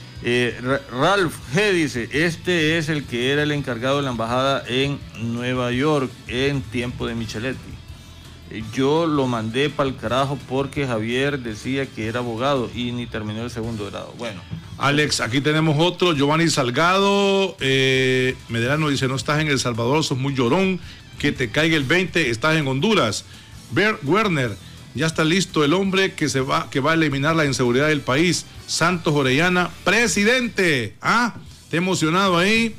Ralph G. dice, este es el que era el encargado de la embajada en Nueva York en tiempo de Micheletti. Yo lo mandé para el carajo porque Javier decía que era abogado y ni terminó el segundo grado. Bueno. Alex, aquí tenemos otro, Giovanni Salgado. Medrano dice, no estás en El Salvador, sos muy llorón, que te caiga el 20, estás en Honduras. Bert Werner, ya está listo el hombre que va a eliminar la inseguridad del país. Santos Orellana, presidente. Te he emocionado ahí.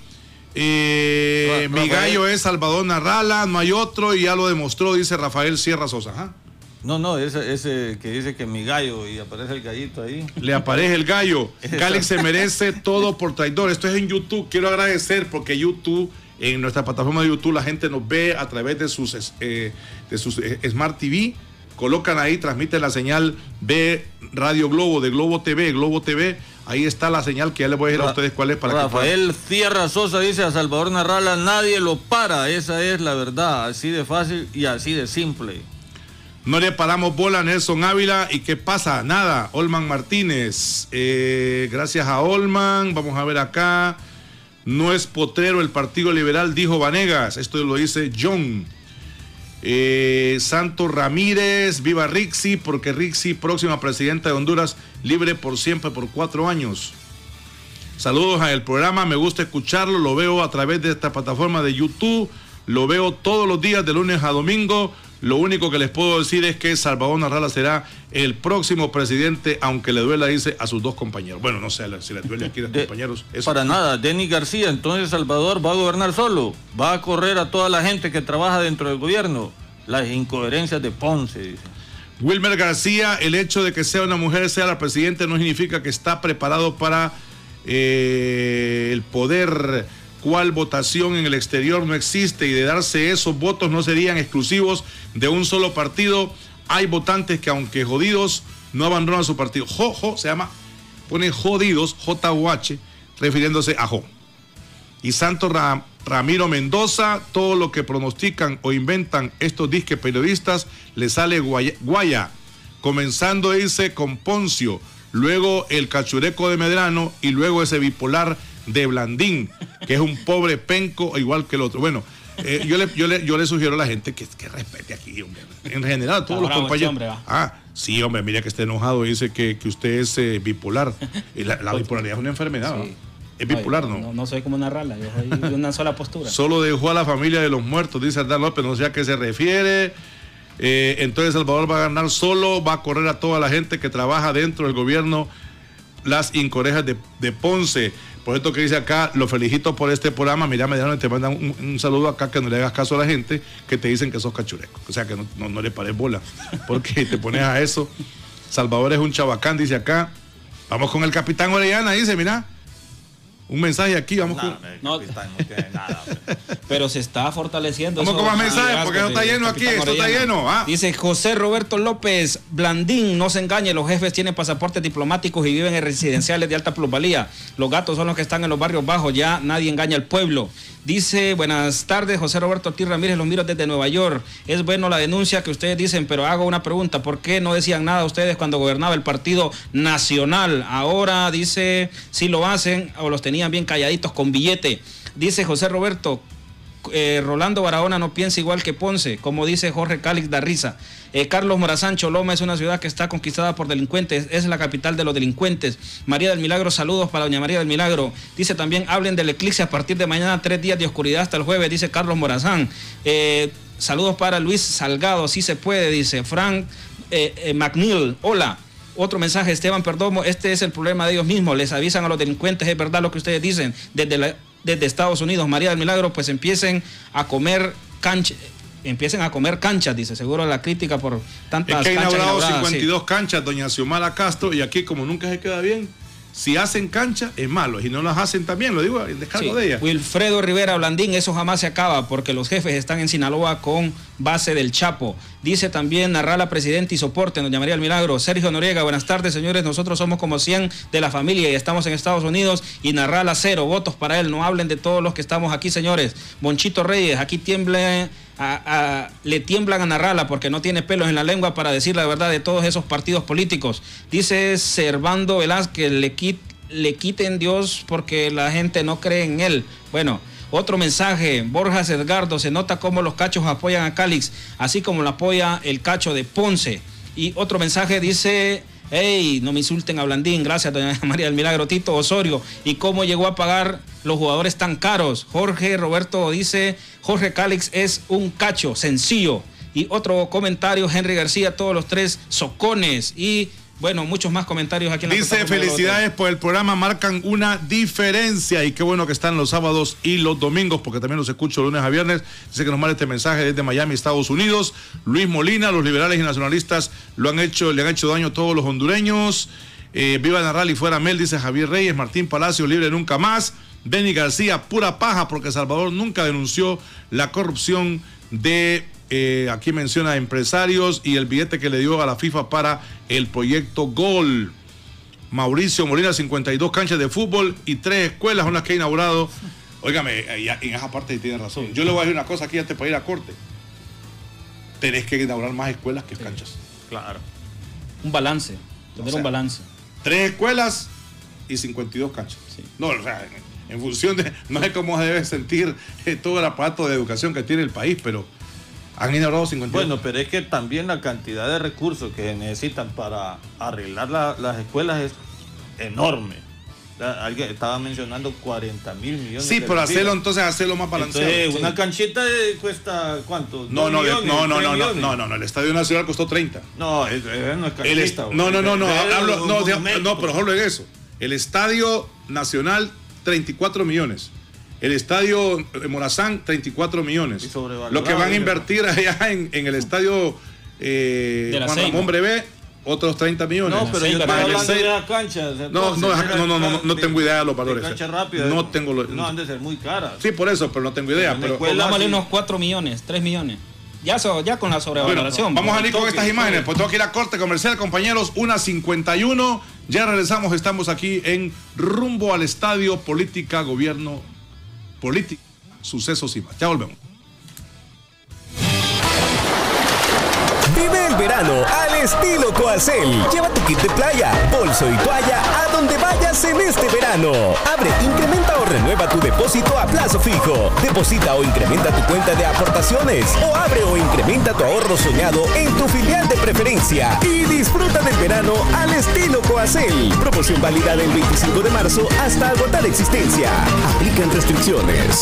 Mi gallo es Salvador Narrala, no hay otro y ya lo demostró, dice Rafael Sierra Sosa. No, ese que dice que mi gallo y aparece el gallito ahí. Le aparece el gallo. Cáliz se merece todo por traidor. Esto es en YouTube. Quiero agradecer porque YouTube, en nuestra plataforma de YouTube, la gente nos ve a través de sus Smart TV. Colocan ahí, transmiten la señal de Radio Globo, de Globo TV. Ahí está la señal que ya les voy a decir a ustedes cuál es para Rafael Sierra Sosa dice, a Salvador Narrala nadie lo para, esa es la verdad, así de fácil y así de simple. No le paramos bola a Nelson Ávila. ¿Y qué pasa? Nada. Olman Martínez. Gracias a Olman. Vamos a ver acá. No es potrero el Partido Liberal, dijo Vanegas. Esto lo dice John. Santos Ramírez, viva Rixi, porque Rixi, próxima presidenta de Honduras, libre por siempre por 4 años. Saludos al programa, me gusta escucharlo, lo veo a través de esta plataforma de YouTube, lo veo todos los días de lunes a domingo. Lo único que les puedo decir es que Salvador Narrala será el próximo presidente, aunque le duela, dice, a sus 2 compañeros. Bueno, no sé si le duele aquí a los compañeros. Eso. Para nada, Denis García, entonces Salvador va a gobernar solo, va a correr a toda la gente que trabaja dentro del gobierno. Las incoherencias de Ponce, dice. Wilmer García, el hecho de que sea una mujer, sea la presidenta, no significa que está preparado para el poder. cual votación en el exterior no existe y de darse esos votos no serían exclusivos de un solo partido. Hay votantes que aunque jodidos no abandonan su partido. Se llama, ponen jodidos, J-O-H, refiriéndose a Jo. Y Santos Ramiro Mendoza, todo lo que pronostican o inventan estos disques periodistas le sale guaya. Comenzando, dice, con Poncio, luego el cachureco de Medrano y luego ese bipolar de Blandín, que es un pobre penco igual que el otro. Bueno, yo le sugiero a la gente que respete aquí, hombre. En general, a todos los compañeros. Sí, hombre, mira que está enojado, dice que usted es bipolar. La bipolaridad es una enfermedad, sí. ¿No? Es bipolar, no soy como una rala, yo soy de una sola postura. Solo dejó a la familia de los muertos, dice Hernán López, no sé a qué se refiere. Entonces Salvador va a ganar solo, va a correr a toda la gente que trabaja dentro del gobierno, las incorejas de Ponce. Por esto que dice acá, lo felicito por este programa. Mira, Mediano, te mandan un saludo acá, que no le hagas caso a la gente que te dicen que sos cachureco. O sea, que no le pares bola, porque te pones a eso. Salvador es un chabacán, dice acá. Vamos con el capitán Orellana, dice, mira. Un mensaje aquí, vamos con... No tiene nada. Pero se está fortaleciendo. Vamos con más mensajes, porque esto está lleno aquí, esto está lleno. Dice José Roberto López, Blandín, no se engañe, los jefes tienen pasaportes diplomáticos y viven en residenciales de alta plusvalía. Los gatos son los que están en los barrios bajos, ya nadie engaña al pueblo. Dice, buenas tardes, José Roberto Ortiz Ramírez, los miro desde Nueva York. Es bueno la denuncia que ustedes dicen, pero hago una pregunta, ¿por qué no decían nada ustedes cuando gobernaba el Partido Nacional? Ahora, dice, sí lo hacen o los tenían bien calladitos con billete. Dice José Roberto, Rolando Barahona no piensa igual que Ponce, como dice Jorge Cálix da risa. Carlos Morazán, Choloma es una ciudad que está conquistada por delincuentes, es la capital de los delincuentes. María del Milagro, saludos para doña María del Milagro. Dice también, hablen del eclipse a partir de mañana, 3 días de oscuridad hasta el jueves, dice Carlos Morazán. Saludos para Luis Salgado, sí se puede, dice Frank McNeil, hola. Otro mensaje, Esteban Perdomo, este es el problema de ellos mismos, les avisan a los delincuentes, es verdad lo que ustedes dicen, desde Estados Unidos. María del Milagro, pues empiecen a comer canchas, dice, seguro la crítica por tantas canchas. Es que ha inaugurado 52 canchas, doña Xiomara Castro, y aquí como nunca se queda bien, si hacen canchas es malo, y no las hacen también, lo digo en descargo de ella. Wilfredo Rivera Blandín, eso jamás se acaba, porque los jefes están en Sinaloa con base del Chapo. Dice también Narrala, presidente y soporte, doña María del Milagro. Sergio Noriega, buenas tardes, señores, nosotros somos como 100 de la familia y estamos en Estados Unidos, y Narrala 0, votos para él, no hablen de todos los que estamos aquí, señores. Bonchito Reyes, aquí le tiemblan a Narrala porque no tiene pelos en la lengua para decir la verdad de todos esos partidos políticos. Dice Servando Velázquez, le quiten Dios porque la gente no cree en él. Bueno, otro mensaje, Borjas Edgardo, se nota cómo los cachos apoyan a Cálix, así como lo apoya el cacho de Ponce. Y otro mensaje dice, hey, no me insulten a Blandín, gracias doña María del Milagro. Tito Osorio, ¿y cómo llegó a pagar los jugadores tan caros? Jorge Roberto dice, Jorge Cálix es un cacho, sencillo. Y otro comentario, Henry García, todos los tres socones. Y bueno, muchos más comentarios aquí en la Dice, felicidades por el programa, marcan una diferencia, y qué bueno que están los sábados y los domingos, porque también los escucho lunes a viernes. Dice que nos manda este mensaje desde Miami, Estados Unidos. Luis Molina, los liberales y nacionalistas le han hecho daño a todos los hondureños. Viva Narral y fuera Mel, dice Javier Reyes. Martín Palacio, libre nunca más. Benny García, pura paja, porque Salvador nunca denunció la corrupción de... aquí menciona empresarios y el billete que le dio a la FIFA para el proyecto Gol. Mauricio Molina, 52 canchas de fútbol y 3 escuelas son las que ha inaugurado. Óigame, en esa parte tiene razón. Yo le voy a decir una cosa aquí antes para ir a corte. Tenés que inaugurar más escuelas que canchas. Claro. Un balance, tener un balance. 3 escuelas y 52 canchas. Sí. No, o sea, en función de, no sé cómo se debe sentir todo el aparato de educación que tiene el país, pero han inaugurado 52. Bueno, pero es que también la cantidad de recursos que se necesitan para arreglar las escuelas es enorme. Alguien estaba mencionando 40 mil millones. Sí, pero hacerlo más balanceado. Entonces, una canchita cuesta ¿cuánto? No, el Estadio Nacional costó 30. No, no es canchita. No, pero hablo de eso. El Estadio Nacional, 34 millones. El Estadio Morazán, 34 millones. Lo que van a invertir allá en el Estadio Juan Ramón Brevé, otros 30 millones. No, pero yo estoy hablando de las canchas. No tengo idea de los valores. Cancha rápida. No han de ser muy caras. Sí, por eso, pero no tengo idea. Pero pongámosle unos 4 millones, 3 millones. Ya con la sobrevaloración. Bueno, vamos a ir con estas imágenes. Pues tengo que ir a corte comercial, compañeros. 1:51. Ya regresamos. Estamos aquí en Rumbo al Estadio. Política, gobierno, política, sucesos y más. Ya volvemos. Vive el verano al estilo Coacel. Lleva tu kit de playa, bolso y toalla a donde vayas en este verano. Abre, incrementa o renueva tu depósito a plazo fijo. Deposita o incrementa tu cuenta de aportaciones. O abre o incrementa tu ahorro soñado en tu filial de preferencia. Y disfruta del verano al estilo Coacel. Promoción válida del 25 de marzo hasta agotar existencia. Aplican restricciones.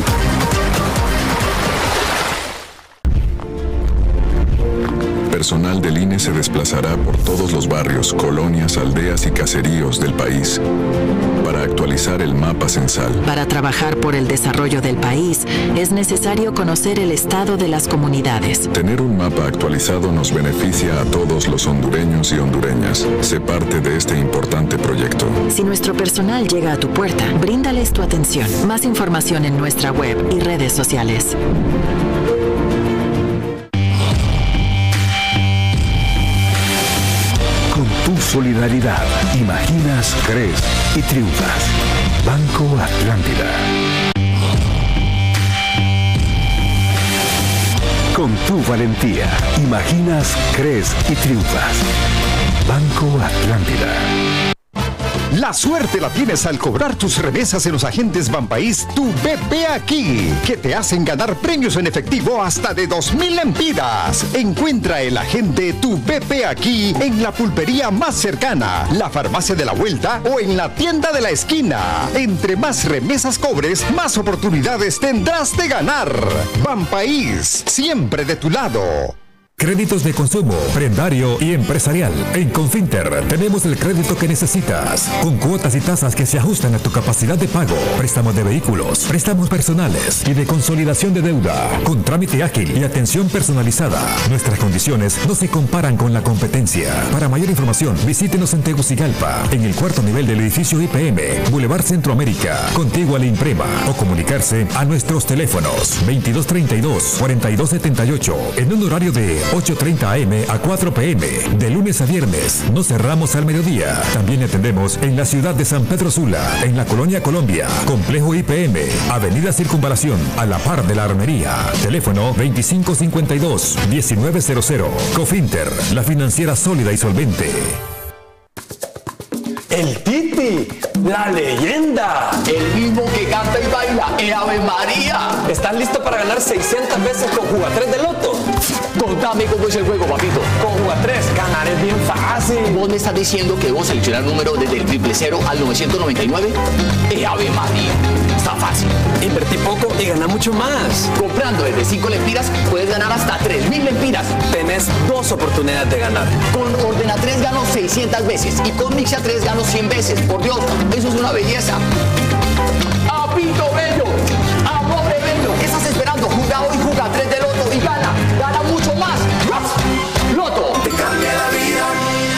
Personal del INE se desplazará por todos los barrios, colonias, aldeas y caseríos del país para actualizar el mapa censal. Para trabajar por el desarrollo del país, es necesario conocer el estado de las comunidades. Tener un mapa actualizado nos beneficia a todos los hondureños y hondureñas. Sé parte de este importante proyecto. Si nuestro personal llega a tu puerta, bríndales tu atención. Más información en nuestra web y redes sociales. Tu solidaridad, imaginas, crees y triunfas. Banco Atlántida. Con tu valentía, imaginas, crees y triunfas. Banco Atlántida. La suerte la tienes al cobrar tus remesas en los agentes Banpaís Tu BP Aquí, que te hacen ganar premios en efectivo hasta de 2,000 lempiras. Encuentra el agente Tu BP Aquí en la pulpería más cercana, la farmacia de la vuelta o en la tienda de la esquina. Entre más remesas cobres, más oportunidades tendrás de ganar. Banpaís, siempre de tu lado. Créditos de consumo, prendario y empresarial. En Confinter tenemos el crédito que necesitas, con cuotas y tasas que se ajustan a tu capacidad de pago. Préstamos de vehículos, préstamos personales y de consolidación de deuda, con trámite ágil y atención personalizada. Nuestras condiciones no se comparan con la competencia. Para mayor información, visítenos en Tegucigalpa, en el 4º nivel del edificio IPM, Boulevard Centroamérica, contiguo a la Imprema, o comunicarse a nuestros teléfonos 2232-4278 en un horario de 8:30 AM a 4 PM, de lunes a viernes. No cerramos al mediodía. También atendemos en la ciudad de San Pedro Sula, en la Colonia Colombia, Complejo IPM, Avenida Circunvalación, a la par de la Armería. Teléfono 2552-1900. Cofinter, la financiera sólida y solvente. El Titi, la leyenda, el mismo que canta y baila, ¡Ave María! ¿Estás listo para ganar 600 veces con Juga 3 de Loto? Contame cómo es el juego, papito. Con Juga 3, ganar es bien fácil. ¿Vos me estás diciendo que vos seleccionar el número desde el 000 al 999? ¡Ave María! Está fácil. Invertí poco y gana mucho más. Comprando desde 5 lempiras, puedes ganar hasta 3,000 lempiras. Tenés 2 oportunidades de ganar. Con Ordena 3 gano 600 veces y con Mixia 3 gano 100 veces. Por Dios, eso es una belleza. ¡Apito bello! ¡Amore bello! ¿Qué estás esperando? Juga hoy, Juga 3 de Loto y gana mucho más. ¡Loto! Te cambia la vida.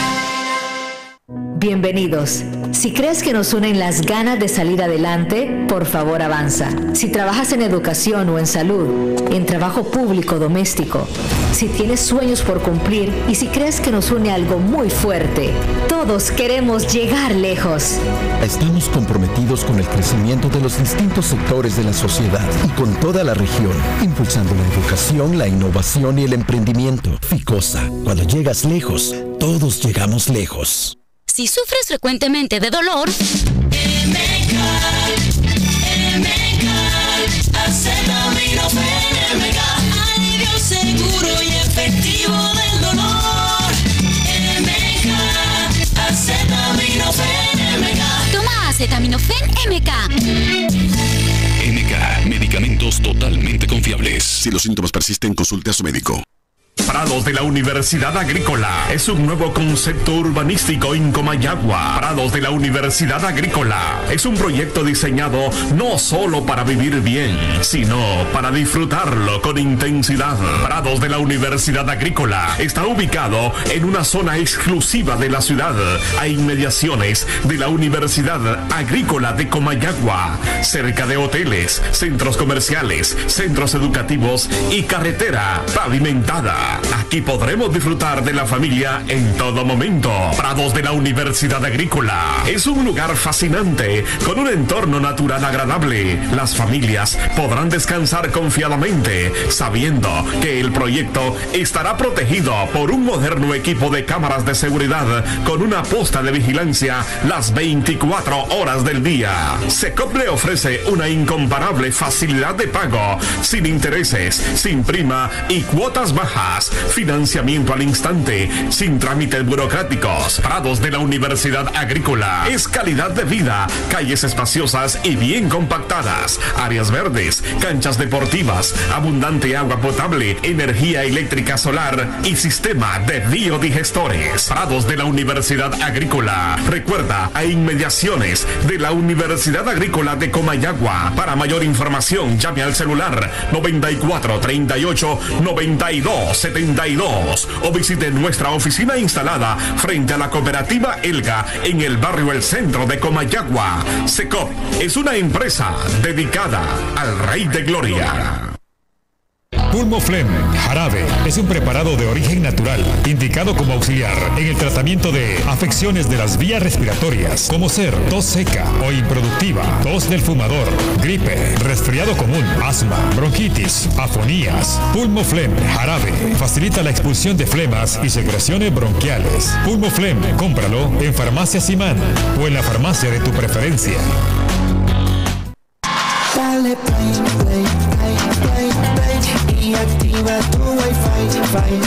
Bienvenidos. Si crees que nos unen las ganas de salir adelante, por favor avanza. Si trabajas en educación o en salud, en trabajo público o doméstico, si tienes sueños por cumplir y si crees que nos une algo muy fuerte, todos queremos llegar lejos. Estamos comprometidos con el crecimiento de los distintos sectores de la sociedad y con toda la región, impulsando la educación, la innovación y el emprendimiento. Ficosa, cuando llegas lejos, todos llegamos lejos. Si sufres frecuentemente de dolor, acetaminofén MK, alivio seguro y efectivo del dolor. MK, acetaminofén MK. Toma acetaminofén MK. MK, medicamentos totalmente confiables. Si los síntomas persisten, consulte a su médico. Prados de la Universidad Agrícola es un nuevo concepto urbanístico en Comayagua. Prados de la Universidad Agrícola es un proyecto diseñado no solo para vivir bien, sino para disfrutarlo con intensidad. Prados de la Universidad Agrícola está ubicado en una zona exclusiva de la ciudad, a inmediaciones de la Universidad Agrícola de Comayagua, cerca de hoteles, centros comerciales, centros educativos y carretera pavimentada. Aquí podremos disfrutar de la familia en todo momento. Prados de la Universidad Agrícola es un lugar fascinante con un entorno natural agradable. Las familias podrán descansar confiadamente sabiendo que el proyecto estará protegido por un moderno equipo de cámaras de seguridad con una posta de vigilancia las 24 horas del día. SECOP le ofrece una incomparable facilidad de pago, sin intereses, sin prima y cuotas bajas. Financiamiento al instante, sin trámites burocráticos. Prados de la Universidad Agrícola es calidad de vida, calles espaciosas y bien compactadas, áreas verdes, canchas deportivas, abundante agua potable, energía eléctrica solar y sistema de biodigestores. Prados de la Universidad Agrícola. Recuerda, a inmediaciones de la Universidad Agrícola de Comayagua. Para mayor información, llame al celular 94 38 92 72 o visite nuestra oficina instalada frente a la cooperativa Elga en el barrio El Centro de Comayagua. SECOP es una empresa dedicada al Rey de Gloria. Pulmoflem jarabe es un preparado de origen natural, indicado como auxiliar en el tratamiento de afecciones de las vías respiratorias, como ser tos seca o improductiva, tos del fumador, gripe, resfriado común, asma, bronquitis, afonías. Pulmoflem jarabe facilita la expulsión de flemas y secreciones bronquiales. Pulmoflem, cómpralo en Farmacia Simán o en la farmacia de tu preferencia. Dale play, play, play, play, play y activa tu Wi-Fi,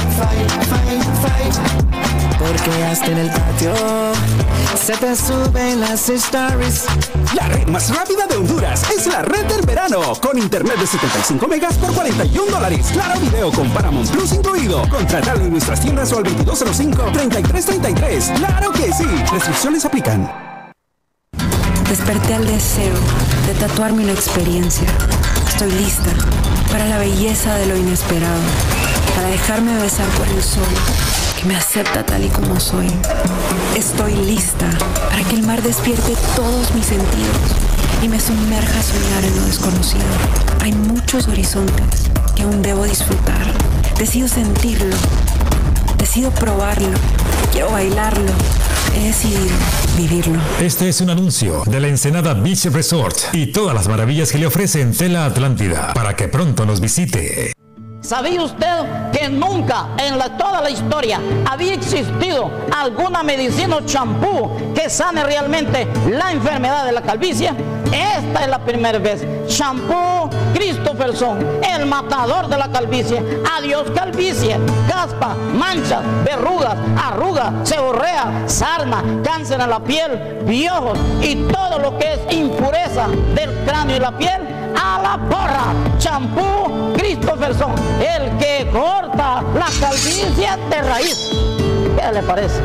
porque hasta en el patio se te suben las stories. La red más rápida de Honduras es la red del verano, con internet de 75 megas por $41. Claro Video con Paramount Plus incluido. Contratalo en nuestras tiendas o al 2205-3333. ¡Claro que sí! Restricciones aplican. Desperté al deseo de tatuarme una experiencia. Estoy lista para la belleza de lo inesperado, para dejarme besar por el sol, que me acepta tal y como soy. Estoy lista para que el mar despierte todos mis sentidos y me sumerja a soñar en lo desconocido. Hay muchos horizontes que aún debo disfrutar. Decido sentirlo, decido probarlo, quiero bailarlo. He decidido vivirlo. Este es un anuncio de la Ensenada Beach Resort y todas las maravillas que le ofrecen Tela Atlántida para que pronto nos visite. ¿Sabía usted que nunca en toda la historia había existido alguna medicina o champú que sane realmente la enfermedad de la calvicie? Esta es la primera vez. Shampoo Christopherson, el matador de la calvicie. Adiós calvicie, caspa, manchas, verrugas, arrugas, seborrea, sarna, cáncer en la piel, piojos y todo lo que es impureza del cráneo y la piel. A la porra, Shampoo Christopherson, el que corta la calvicie de raíz. ¿Qué le parece?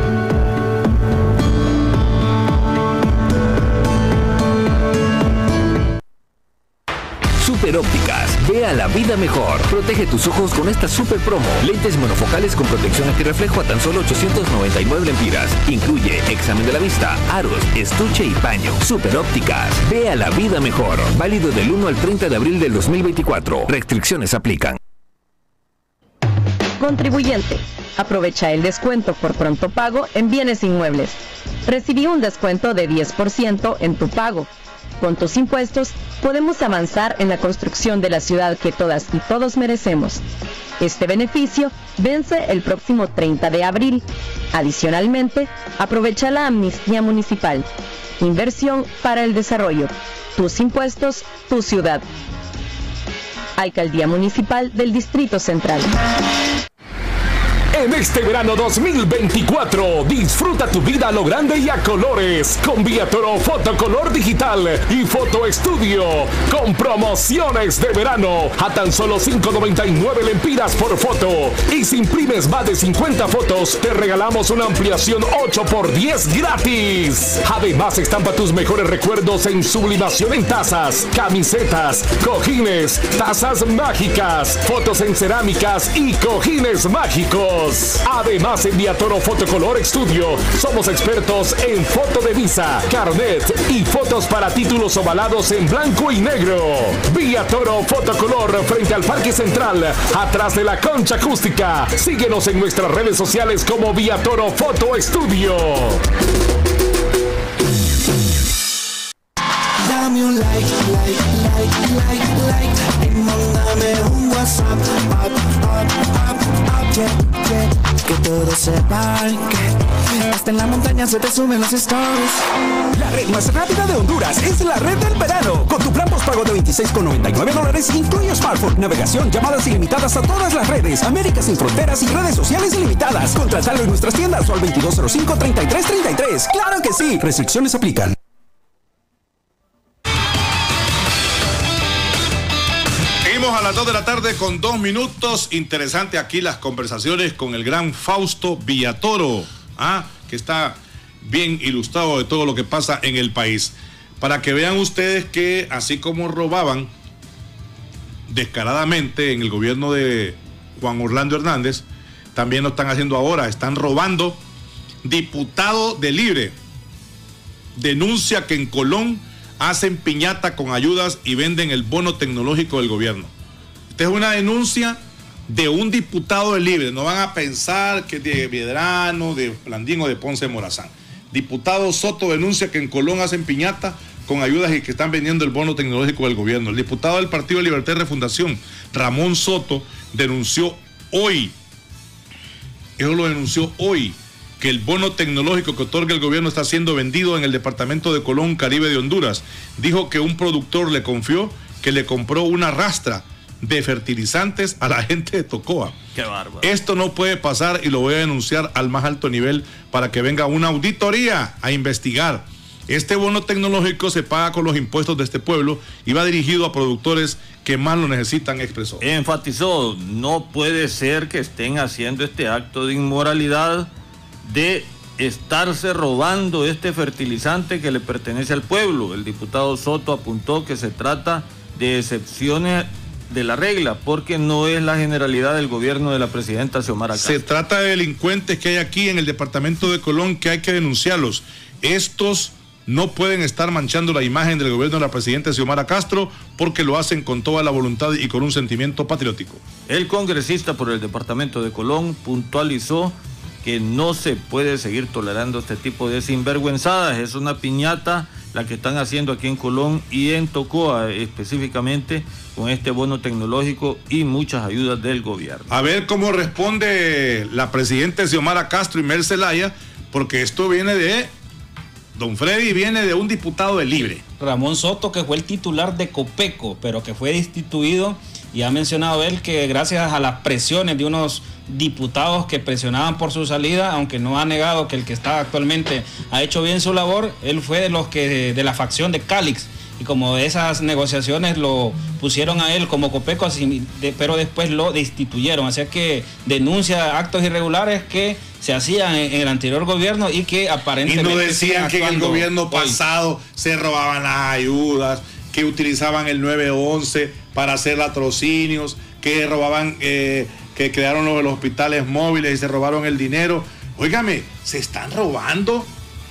Super Ópticas, ve a la vida mejor. Protege tus ojos con esta super promo. Lentes monofocales con protección antirreflejo a tan solo 899 lempiras. Incluye examen de la vista, aros, estuche y paño. Super Ópticas, ve a la vida mejor. Válido del 1 al 30 de abril del 2024. Restricciones aplican. Contribuyente, aprovecha el descuento por pronto pago en bienes inmuebles. Recibí un descuento de 10% en tu pago. Con tus impuestos podemos avanzar en la construcción de la ciudad que todas y todos merecemos. Este beneficio vence el próximo 30 de abril. Adicionalmente, aprovecha la amnistía municipal. Inversión para el desarrollo. Tus impuestos, tu ciudad. Alcaldía Municipal del Distrito Central. En este verano 2024, disfruta tu vida a lo grande y a colores con Viatoro Fotocolor Digital y Foto Estudio con promociones de verano a tan solo $5.99 lempiras por foto. Y si imprimes más de 50 fotos, te regalamos una ampliación 8x10 gratis. Además, estampa tus mejores recuerdos en sublimación en tazas, camisetas, cojines, tazas mágicas, fotos en cerámicas y cojines mágicos. Además, en Viatoro Fotocolor Studio somos expertos en foto de visa, carnet y fotos para títulos ovalados en blanco y negro. Viatoro Fotocolor frente al Parque Central, atrás de la Concha Acústica. Síguenos en nuestras redes sociales como Viatoro Foto Studio. Dame un like, y mándame un WhatsApp, que todos sepan que hasta en la montaña se te suben los stories. La red más rápida de Honduras es la red del verano. Con tu plan postpago de $26.99 incluye smartphone, navegación, llamadas ilimitadas a todas las redes, América sin fronteras y redes sociales ilimitadas. Contratalo en nuestras tiendas o al 2205-3333. ¡Claro que sí! Restricciones aplican. A las 2 de la tarde con 2 minutos. Interesante aquí las conversaciones con el gran Fausto Villatoro, que está bien ilustrado de todo lo que pasa en el país. Para que vean ustedes que así como robaban descaradamente en el gobierno de Juan Orlando Hernández, también lo están haciendo ahora. Están robando. Diputado de Libre denuncia que en Colón hacen piñata con ayudas y venden el bono tecnológico del gobierno. Esta es una denuncia de un diputado de Libre. No van a pensar que es de Viedrano, de Blandín o de Ponce Morazán. Diputado Soto denuncia que en Colón hacen piñata con ayudas y que están vendiendo el bono tecnológico del gobierno. El diputado del Partido de Libertad y Refundación, Ramón Soto, denunció hoy, que el bono tecnológico que otorga el gobierno está siendo vendido en el departamento de Colón, Caribe de Honduras. Dijo que un productor le confió que le compró una rastra de fertilizantes a la gente de Tocoa. Qué bárbaro. Esto no puede pasar y lo voy a denunciar al más alto nivel para que venga una auditoría a investigar. Este bono tecnológico se paga con los impuestos de este pueblo y va dirigido a productores que más lo necesitan, expresó. Enfatizó, no puede ser que estén haciendo este acto de inmoralidad de estarse robando este fertilizante que le pertenece al pueblo. El diputado Soto apuntó que se trata de excepciones de la regla, porque no es la generalidad del gobierno de la presidenta Xiomara Castro. Se trata de delincuentes que hay aquí en el departamento de Colón que hay que denunciarlos. Estos no pueden estar manchando la imagen del gobierno de la presidenta Xiomara Castro porque lo hacen con toda la voluntad y con un sentimiento patriótico. El congresista por el departamento de Colón puntualizó que no se puede seguir tolerando este tipo de sinvergüenzadas. Es una piñata la que están haciendo aquí en Colón y en Tocoa específicamente con este bono tecnológico y muchas ayudas del gobierno. A ver cómo responde la presidenta Xiomara Castro y Mel Zelaya, porque esto viene de don Freddy, viene de un diputado de Libre. Ramón Soto, que fue el titular de Copeco, pero que fue destituido, y ha mencionado él que gracias a las presiones de unos diputados que presionaban por su salida, aunque no ha negado que el que está actualmente ha hecho bien su labor, él fue de los que de la facción de Calix, y como esas negociaciones lo pusieron a él como Copeco, pero después lo destituyeron. Así que denuncia actos irregulares que se hacían en el anterior gobierno y que aparentemente... Y no decían que en el gobierno pasado se robaban las ayudas, que utilizaban el 911 para hacer latrocinios, que robaban, que crearon los hospitales móviles y se robaron el dinero. Óigame, se están robando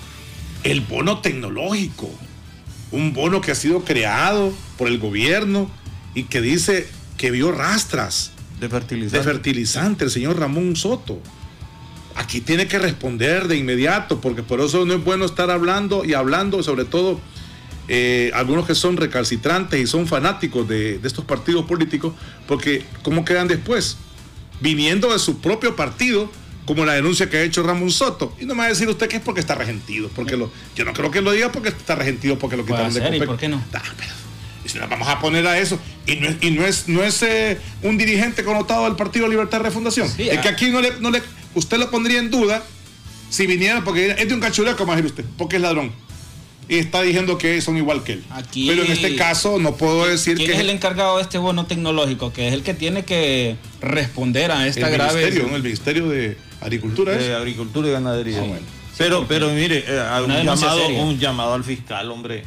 el bono tecnológico. Un bono que ha sido creado por el gobierno y que dice que vio rastras de fertilizante el señor Ramón Soto. Aquí tiene que responder de inmediato, porque por eso no es bueno estar hablando y hablando, sobre todo algunos que son recalcitrantes y son fanáticos de estos partidos políticos, porque ¿cómo quedan después? Viniendo de su propio partido, como la denuncia que ha hecho Ramón Soto. Y no me va a decir usted que es porque está resentido, porque yo no creo que lo diga porque está resentido, porque lo quitaron de Copeco. ¿Y por qué no? Y si nos vamos a poner a eso, Y no es un dirigente connotado del Partido Libertad y Refundación. Sí, es que aquí usted lo pondría en duda si viniera, porque es de un cachureco, más usted, porque es ladrón. Y está diciendo que son igual que él. Aquí, pero en este caso no puedo decir ¿quién que es el encargado de este bono tecnológico? Que es el que tiene que responder a esta grave... El Ministerio de Agricultura. De Agricultura y Ganadería. Pero mire, un llamado al fiscal, hombre.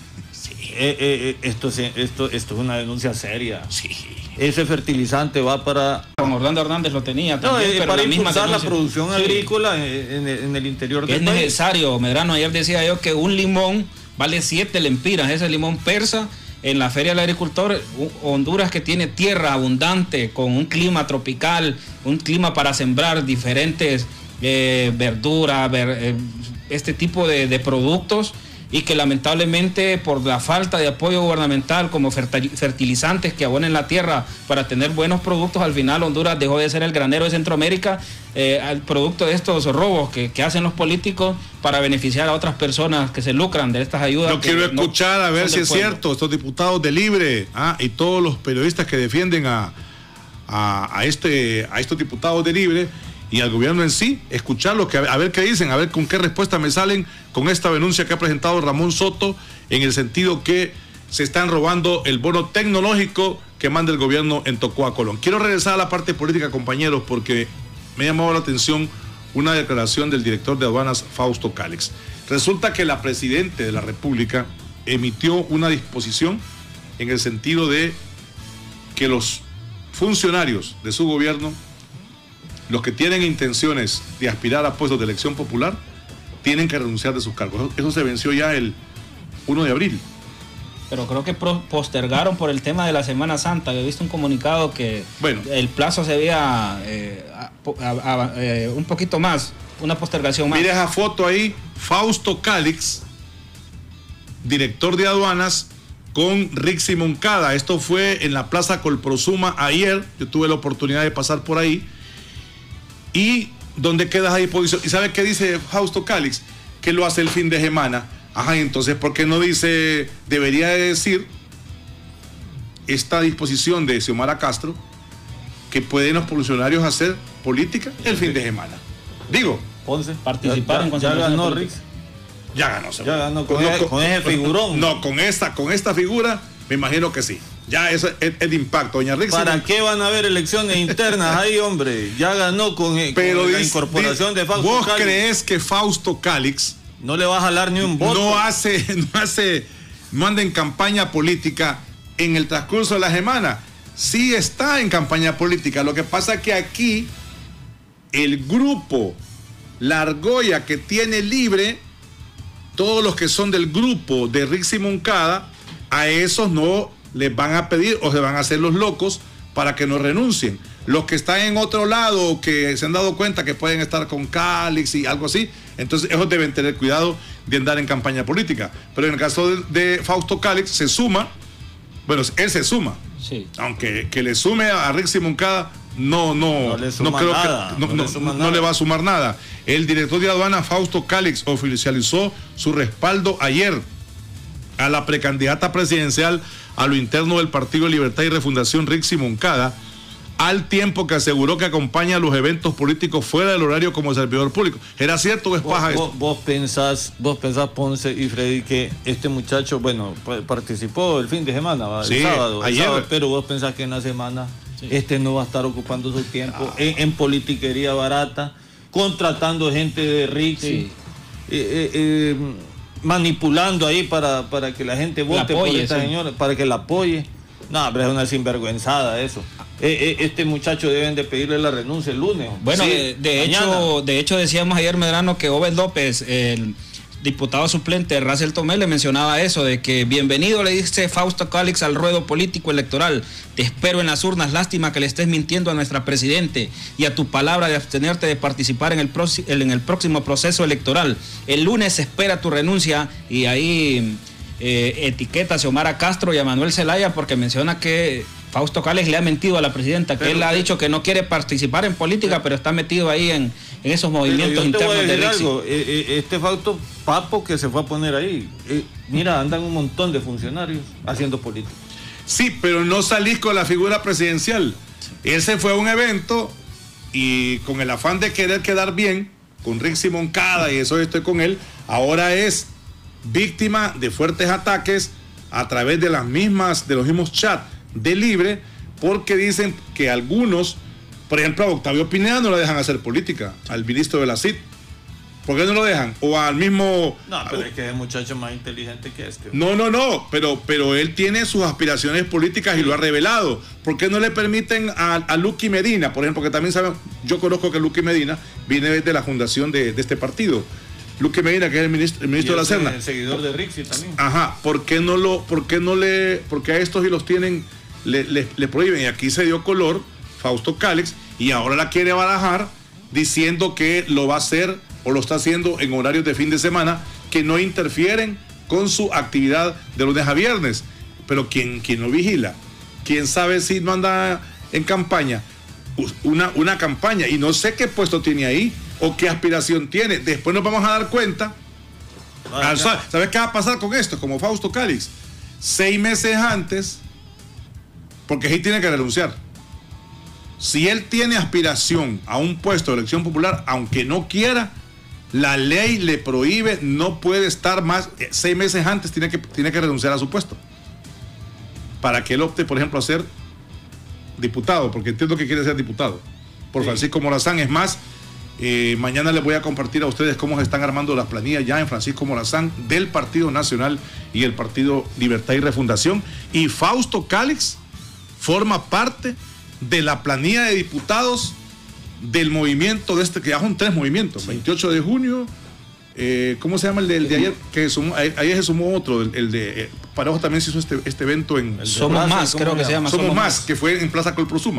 Esto es una denuncia seria. Sí. Ese fertilizante va para... Con Orlando Hernández lo tenía también, pero para la misma impulsar la denuncia. producción agrícola en el interior del país. Es necesario, Medrano. Ayer decía yo que un limón vale 7 lempiras. Ese limón persa en la Feria del Agricultor. Honduras, que tiene tierra abundante, con un clima tropical, un clima para sembrar diferentes verduras, este tipo de productos, y que lamentablemente por la falta de apoyo gubernamental como fertilizantes que abonen la tierra para tener buenos productos, al final Honduras dejó de ser el granero de Centroamérica, al producto de estos robos que hacen los políticos para beneficiar a otras personas que se lucran de estas ayudas. Yo quiero escuchar a ver si es cierto, estos diputados de Libre y todos los periodistas que defienden a estos diputados de Libre y al gobierno en sí, escucharlos, a ver qué dicen, a ver con qué respuesta me salen con esta denuncia que ha presentado Ramón Soto, en el sentido que se están robando el bono tecnológico que manda el gobierno en Tocoa, Colón. Quiero regresar a la parte política, compañeros, porque me ha llamado la atención una declaración del director de aduanas, Fausto Cálix. Resulta que la Presidenta de la República emitió una disposición en el sentido de que los funcionarios de su gobierno, los que tienen intenciones de aspirar a puestos de elección popular, tienen que renunciar de sus cargos. Eso se venció ya el 1 de abril. Pero creo que postergaron por el tema de la Semana Santa. Yo he visto un comunicado que el plazo se veía un poquito más, una postergación más. Mira esa foto ahí, Fausto Cálix, director de aduanas, con Rixi Moncada. Esto fue en la Plaza Colprosuma ayer. Yo tuve la oportunidad de pasar por ahí. ¿Y dónde queda esa disposición? ¿Y sabe qué dice Fausto Cálix? Que lo hace el fin de semana. Ajá, entonces, ¿por qué no dice, debería de decir esta disposición de Xiomara Castro, que pueden los funcionarios hacer política el fin de semana? Digo, Ponce, participar en ya ganó Rix. Ya ganó. Ya ganó con ese figurón. No, con esta figura, me imagino que sí. Ya eso es el impacto, doña Rixi. ¿Para qué van a haber elecciones internas ahí, hombre? Ya ganó con la incorporación de Fausto Cálix. ¿Vos Cálix crees que Fausto Cálix no le va a jalar ni un voto? No anda en campaña política en el transcurso de la semana. Sí está en campaña política. Lo que pasa es que aquí el grupo, la argolla que tiene Libre, todos los que son del grupo de Rixi Moncada, a esos no les van a pedir o se van a hacer los locos para que no renuncien. Los que están en otro lado, que se han dado cuenta que pueden estar con Cálix y algo así, entonces ellos deben tener cuidado de andar en campaña política. Pero en el caso de Fausto Cálix se suma, bueno, él se suma, sí. Aunque que le sume a Rixi Moncada, no le va a sumar nada. El director de aduana, Fausto Cálix, oficializó su respaldo ayer a la precandidata presidencial a lo interno del Partido Libertad y Refundación, Rixi Moncada, al tiempo que aseguró que acompaña los eventos políticos fuera del horario como servidor público. ¿Era cierto o es paja esto? Vos pensás, Ponce y Freddy, que este muchacho, participó el fin de semana, sí, el sábado, ayer. Pero vos pensás que en la semana no va a estar ocupando su tiempo en politiquería barata, contratando gente de Rixi, manipulando ahí para que la gente vote por esta señora, para que la apoye. No, pero es una sinvergüenzada eso. Este muchacho deben de pedirle la renuncia el lunes. Bueno, sí, de hecho decíamos ayer, Medrano, que Obed López, el diputado suplente de Racel Tomé, le mencionaba eso, de que bienvenido, le dice Fausto Cálix, al ruedo político electoral. Te espero en las urnas, lástima que le estés mintiendo a nuestra presidente y a tu palabra de abstenerte de participar en el próximo proceso electoral. El lunes espera tu renuncia, y ahí etiqueta a Xiomara Castro y a Manuel Zelaya porque menciona que Fausto Cálix le ha mentido a la presidenta, que él ha dicho que no quiere participar en política, pero está metido ahí en esos movimientos internos de Rixi. Este Fausto Papo que se fue a poner ahí, mira, andan un montón de funcionarios haciendo política. Sí, pero no salís con la figura presidencial. Él se fue a un evento y con el afán de querer quedar bien con Rixi Moncada, y eso estoy con él, ahora es víctima de fuertes ataques a través de los mismos chats de Libre, porque dicen que algunos, por ejemplo a Octavio Pineda no le dejan hacer política, al ministro de la CID. ¿Por qué no lo dejan? O al mismo... No, pero es que es muchacho más inteligente que este. No, pero él tiene sus aspiraciones políticas y lo ha revelado. ¿Por qué no le permiten a Luqui Medina, por ejemplo, que también saben, yo conozco que Luqui Medina viene desde la fundación de este partido? Luqui Medina, que es el ministro de la Serna. El seguidor de Rixi también. Ajá, ¿por qué a estos y los tienen, le prohíben? Y aquí se dio color Fausto Cálix y ahora la quiere barajar diciendo que lo va a hacer o lo está haciendo en horarios de fin de semana que no interfieren con su actividad de lunes a viernes. Pero ¿quién lo vigila? ¿Quién sabe si no anda en campaña? Una campaña, y no sé qué puesto tiene ahí o qué aspiración tiene. Después nos vamos a dar cuenta. ¿Sabes qué va a pasar con esto? Como Fausto Cálix, 6 meses antes, porque ahí tiene que renunciar. Si él tiene aspiración a un puesto de elección popular, aunque no quiera, la ley le prohíbe, no puede estar más, 6 meses antes tiene que renunciar a su puesto. Para que él opte, por ejemplo, a ser diputado, porque entiendo que quiere ser diputado, por sí. Francisco Morazán. Es más, mañana les voy a compartir a ustedes cómo se están armando las planillas ya en Francisco Morazán del Partido Nacional y el Partido Libertad y Refundación. Y Fausto Cálix forma parte de la planilla de diputados del movimiento que ya son 3 movimientos, sí. 28 de junio, ¿cómo se llama el de ayer? Que ayer se sumó otro, el de Parejo también se hizo este evento en Somos Más, creo que se llama. Somos Más, que fue en Plaza Colprosuma.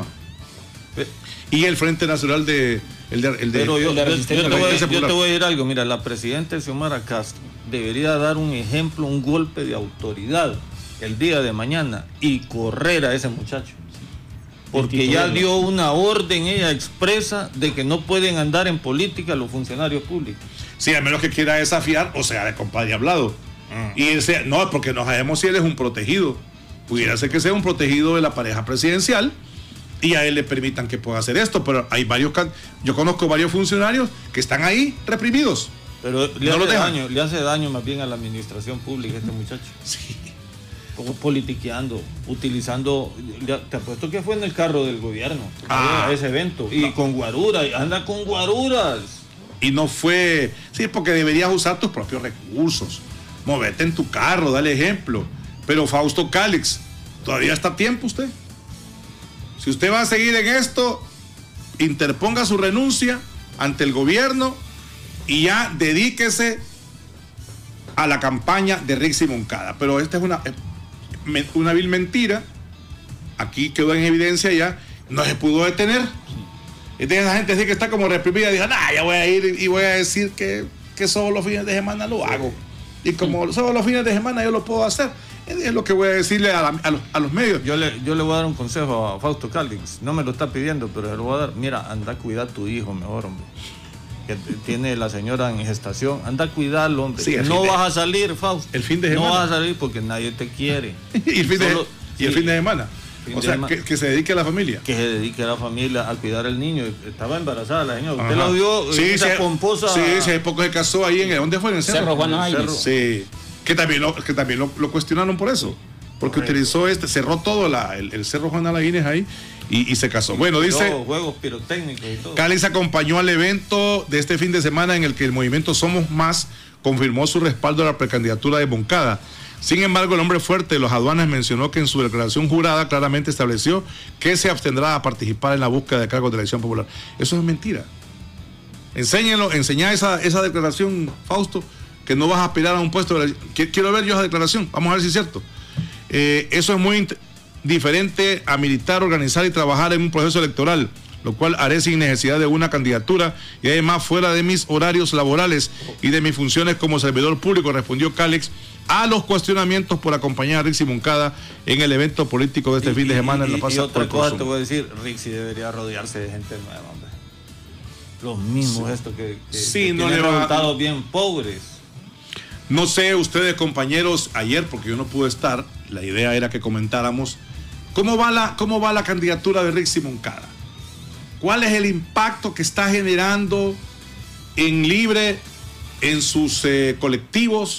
Y el Frente Nacional Pero yo te voy a decir algo, mira, la presidenta Xiomara Castro debería dar un ejemplo, un golpe de autoridad el día de mañana y correr a ese muchacho. Porque ya dio una orden ella expresa de que no pueden andar en política los funcionarios públicos. Sí, a menos que quiera desafiar, o sea, de compadre hablado. Y él sea, no, porque no sabemos si él es un protegido. Pudiera ser que sea un protegido de la pareja presidencial y a él le permitan que pueda hacer esto, pero hay yo conozco varios funcionarios que están ahí reprimidos. Pero le hace daño más bien a la administración pública este muchacho. Sí. Politiqueando, utilizando, te apuesto que fue en el carro del gobierno a ese evento y con guaruras, anda con guaruras. Y no fue, sí, porque deberías usar tus propios recursos, moverte en tu carro, dale ejemplo. Pero Fausto Cálix, todavía está a tiempo usted. Si usted va a seguir en esto, interponga su renuncia ante el gobierno y ya dedíquese a la campaña de Rixi Moncada. Pero esta es una vil mentira. Aquí quedó en evidencia ya, no se pudo detener. Entonces esa gente así que está como reprimida, dice, ya voy a ir y voy a decir que solo los fines de semana lo hago. Y como solo los fines de semana yo lo puedo hacer, es lo que voy a decirle a los medios. Yo le voy a dar un consejo a Fausto Cálix, no me lo está pidiendo, pero se lo voy a dar. Mira, anda a cuidar a tu hijo mejor, hombre, que tiene la señora en gestación, anda a cuidarlo, hombre. Sí, no vas a salir, Fausto. El fin de semana. No vas a salir porque nadie te quiere. ¿Y el fin de semana? O sea, que se dedique a la familia. Que se dedique a la familia, a cuidar al niño. Estaba embarazada la señora. Usted la vio, esa pomposa. Sí, hace poco se casó ahí en ¿dónde fue? En el Cerro Juan Águiles. Sí. Que también lo cuestionaron por eso. Porque utilizó cerró todo el Cerro Juan Alaguines ahí y se casó. Bueno, dice. Juegos pirotécnicos y todo. Cálix acompañó al evento de este fin de semana en el que el movimiento Somos Más confirmó su respaldo a la precandidatura de Moncada. Sin embargo, el hombre fuerte de los aduanas mencionó que en su declaración jurada claramente estableció que se abstendrá a participar en la búsqueda de cargos de elección popular. Eso es mentira. Enseñá esa declaración, Fausto, que no vas a aspirar a un puesto de elección. Quiero ver yo esa declaración, vamos a ver si es cierto. Eso es muy diferente a militar, organizar y trabajar en un proceso electoral, lo cual haré sin necesidad de una candidatura y además fuera de mis horarios laborales y de mis funciones como servidor público, respondió Cálix a los cuestionamientos por acompañar a Rixi Moncada en el evento político de este fin de semana en La Paz. Y otra cosa te voy a decir, Rixi debería rodearse de gente nueva, hombre. Los mismos estos que no tienen resultados bien pobres. No sé ustedes, compañeros, ayer, porque yo no pude estar, la idea era que comentáramos cómo va la candidatura de Rixi Moncada. ¿Cuál es el impacto que está generando en Libre, en sus colectivos,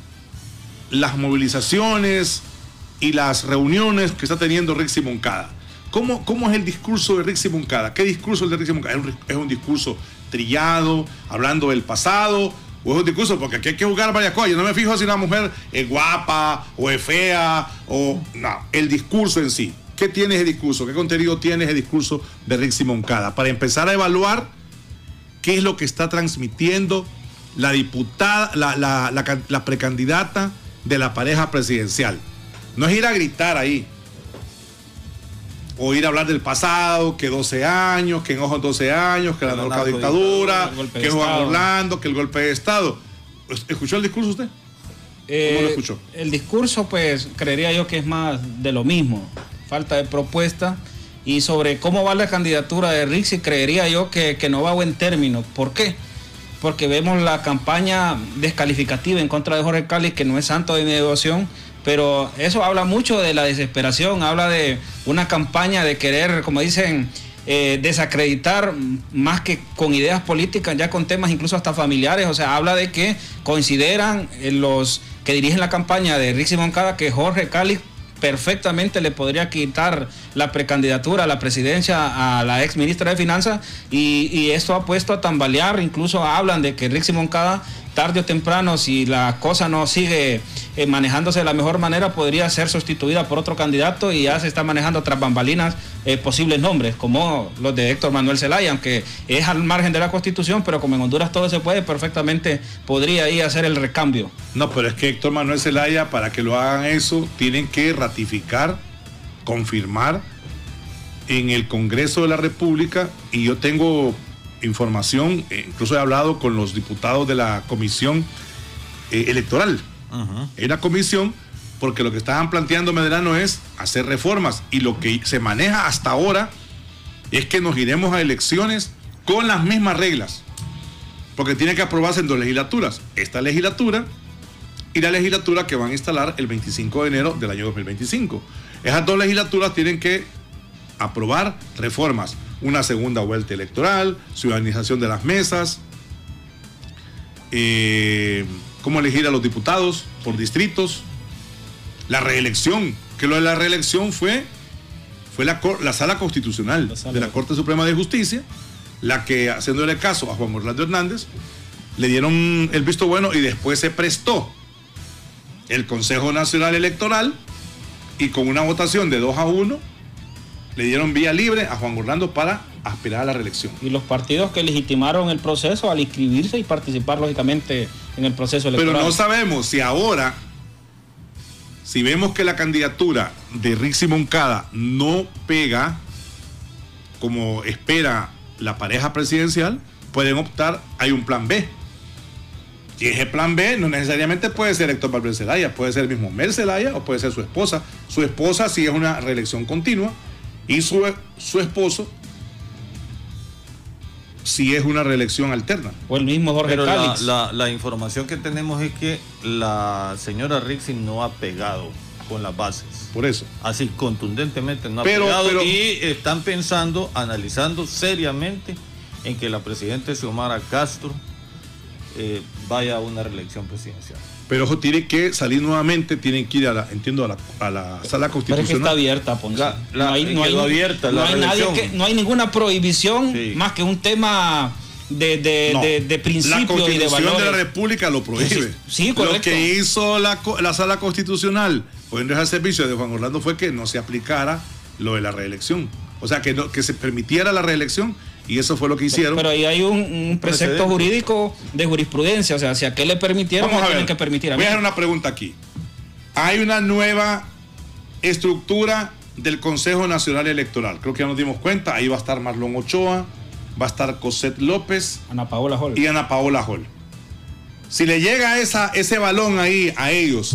las movilizaciones y las reuniones que está teniendo Rixi Moncada? ¿Cómo es el discurso de Rixi Moncada? ¿Qué discurso es el de Rixi Moncada? ¿Es un discurso trillado, hablando del pasado? ¿O es un discurso? Porque aquí hay que jugar varias cosas. Yo no me fijo si una mujer es guapa o es fea o... No, el discurso en sí. ¿Qué tiene ese discurso? ¿Qué contenido tiene ese discurso de Rixi Moncada? Para empezar a evaluar qué es lo que está transmitiendo la diputada, la precandidata de la pareja presidencial. No es ir a gritar ahí, o ir a hablar del pasado, que 12 años, que en ojos 12 años, que la narcodictadura, que Juan Orlando, que el golpe de Estado. ¿Escuchó el discurso usted? ¿Cómo lo escuchó? El discurso, pues, creería yo que es más de lo mismo. Falta de propuesta. Y sobre cómo va la candidatura de Rixi, creería yo que no va a buen término. ¿Por qué? Porque vemos la campaña descalificativa en contra de Jorge Cáliz, que no es santo de mi devoción, pero eso habla mucho de la desesperación, habla de una campaña de querer, como dicen, desacreditar más que con ideas políticas, ya con temas incluso hasta familiares. O sea, habla de que consideran los que dirigen la campaña de Rixi Moncada que Jorge Cáliz perfectamente le podría quitar la precandidatura a la presidencia a la ex ministra de Finanzas, y esto ha puesto a tambalear. Incluso hablan de que Rixi Moncada, tarde o temprano, si la cosa no sigue manejándose de la mejor manera, podría ser sustituida por otro candidato, y ya se está manejando tras bambalinas posibles nombres, como los de Héctor Manuel Zelaya, aunque es al margen de la Constitución, pero como en Honduras todo se puede, perfectamente podría ahí hacer el recambio. No, pero es que Héctor Manuel Zelaya, para que lo hagan eso, tienen que ratificar, confirmar en el Congreso de la República, y yo tengo información, incluso he hablado con los diputados de la comisión electoral. En la comisión, porque lo que estaban planteando, Medrano, es hacer reformas, y lo que se maneja hasta ahora es que nos iremos a elecciones con las mismas reglas, porque tiene que aprobarse en 2 legislaturas, esta legislatura y la legislatura que van a instalar el 25 de enero del año 2025. Esas 2 legislaturas tienen que aprobar reformas, una segunda vuelta electoral, ciudadanización de las mesas, cómo elegir a los diputados por distritos, la reelección, que lo de la reelección fue la Sala Constitucional de la Corte Suprema de Justicia, la que, haciéndole caso a Juan Orlando Hernández, le dieron el visto bueno, y después se prestó el Consejo Nacional Electoral, y con una votación de 2-1 le dieron vía libre a Juan Orlando para aspirar a la reelección. Y los partidos que legitimaron el proceso al inscribirse y participar lógicamente en el proceso electoral. Pero no sabemos si ahora, si vemos que la candidatura de Rixi Moncada no pega como espera la pareja presidencial, pueden optar, hay un plan B. Y ese plan B no necesariamente puede ser Héctor Manuel Zelaya, puede ser el mismo Mel Zelaya o puede ser su esposa. Su esposa sí es una reelección continua, y su esposo sí es una reelección alterna. O el mismo Jorge Cáliz. La información que tenemos es que la señora Rixi no ha pegado con las bases. Por eso. Así contundentemente no ha pegado, y están pensando, analizando seriamente en que la presidenta Xiomara Castro vaya a una reelección presidencial. Pero ojo, tiene que salir nuevamente, tienen que ir a la Sala Constitucional. Pero es que está abierta, Ponce. No hay ninguna prohibición, sí, más que un tema de principio y de valores. La Constitución de la República lo prohíbe. Sí, correcto. Lo que hizo la Sala Constitucional poniendo al servicio de Juan Orlando fue que no se aplicara lo de la reelección. O sea, que se permitiera la reelección, y eso fue lo que hicieron. Pero ahí hay un precepto jurídico de jurisprudencia. O sea, si a qué le permitieron, no tienen que permitir a mí. Voy a hacer una pregunta aquí. Hay una nueva estructura del Consejo Nacional Electoral. Creo que ya nos dimos cuenta. Ahí va a estar Marlon Ochoa, va a estar Cosette López, Ana Paola Hall y Ana Paola Hall. Si le llega ese balón ahí a ellos,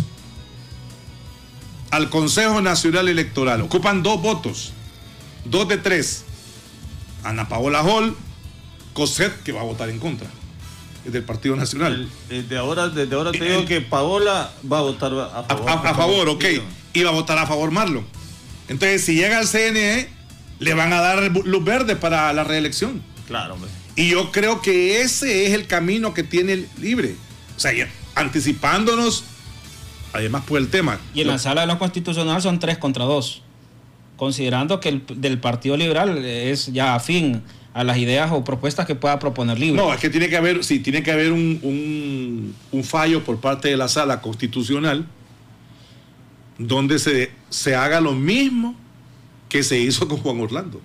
al Consejo Nacional Electoral, ocupan 2 votos, 2 de 3. Ana Paola Hall, Cosette, que va a votar en contra, es del Partido Nacional. Desde ahora te digo que Paola va a votar a favor. A favor, ok. y va a votar a favor Marlon. Entonces, si llega al CNE, le van a dar luz verde para la reelección. Claro, hombre. Y yo creo que ese es el camino que tiene el Libre. O sea, anticipándonos, además por el tema. Y en la sala de lo constitucional son 3 contra 2, considerando que el del Partido Liberal es ya afín a las ideas o propuestas que pueda proponer Libre. No, es que tiene que haber un fallo por parte de la sala constitucional donde se haga lo mismo que se hizo con Juan Orlando.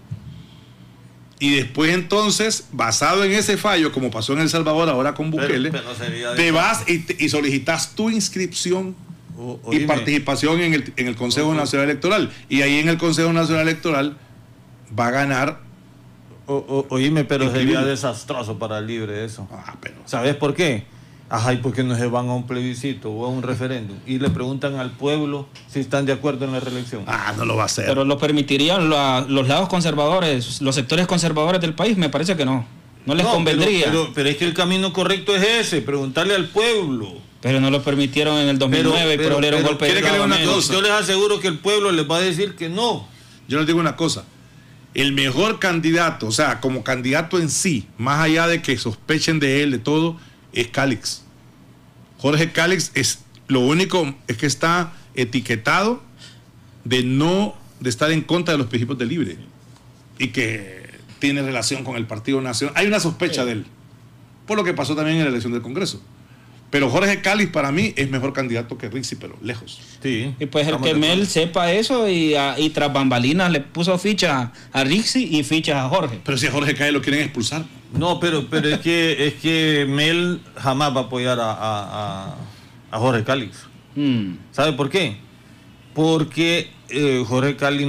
Y después entonces, basado en ese fallo, como pasó en El Salvador ahora con Bukele, te vas y solicitas tu inscripción y participación en el Consejo Nacional Electoral. Y ahí en el Consejo Nacional Electoral va a ganar. Oíme, pero sería desastroso para el Libre eso. ¿Sabes por qué? Ajá, y porque no se van a un plebiscito o a un referéndum y le preguntan al pueblo si están de acuerdo en la reelección. No lo va a hacer. Pero lo permitirían los lados conservadores, los sectores conservadores del país. Me parece que no les convendría. Pero es que el camino correcto es ese, preguntarle al pueblo. Pero no lo permitieron en el 2009, pero le dieron golpe de Estado. Yo les aseguro que el pueblo les va a decir que no. Yo les digo una cosa. El mejor candidato, o sea, como candidato en sí, más allá de que sospechen de él, de todo, es Calix. Jorge Calix lo único es que está etiquetado de estar en contra de los principios del Libre y que tiene relación con el Partido Nacional. Hay una sospecha de él, por lo que pasó también en la elección del Congreso. Pero Jorge Calix para mí es mejor candidato que Rixi, pero lejos. Sí. Y pues el que Mel sepa eso y tras bambalinas le puso ficha a Rixi y fichas a Jorge. Pero si a Jorge Calix lo quieren expulsar. No, pero es que Mel jamás va a apoyar a Jorge Calix. ¿Sabe por qué? Porque Jorge Calix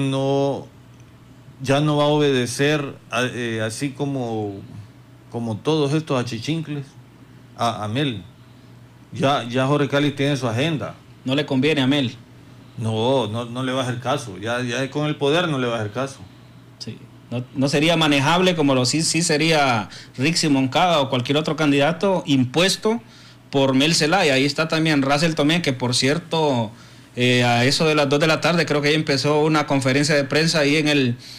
ya no va a obedecer así como todos estos achichincles a Mel. Ya Jorge Calix tiene su agenda. No le conviene a Mel. No le va a hacer caso. Ya con el poder no le va a hacer caso. Sí. No sería manejable como sí sería Rixi Moncada o cualquier otro candidato impuesto por Mel Zelaya. Ahí está también Russell Tomé, que por cierto, a eso de las 2 de la tarde creo que ahí empezó una conferencia de prensa ahí en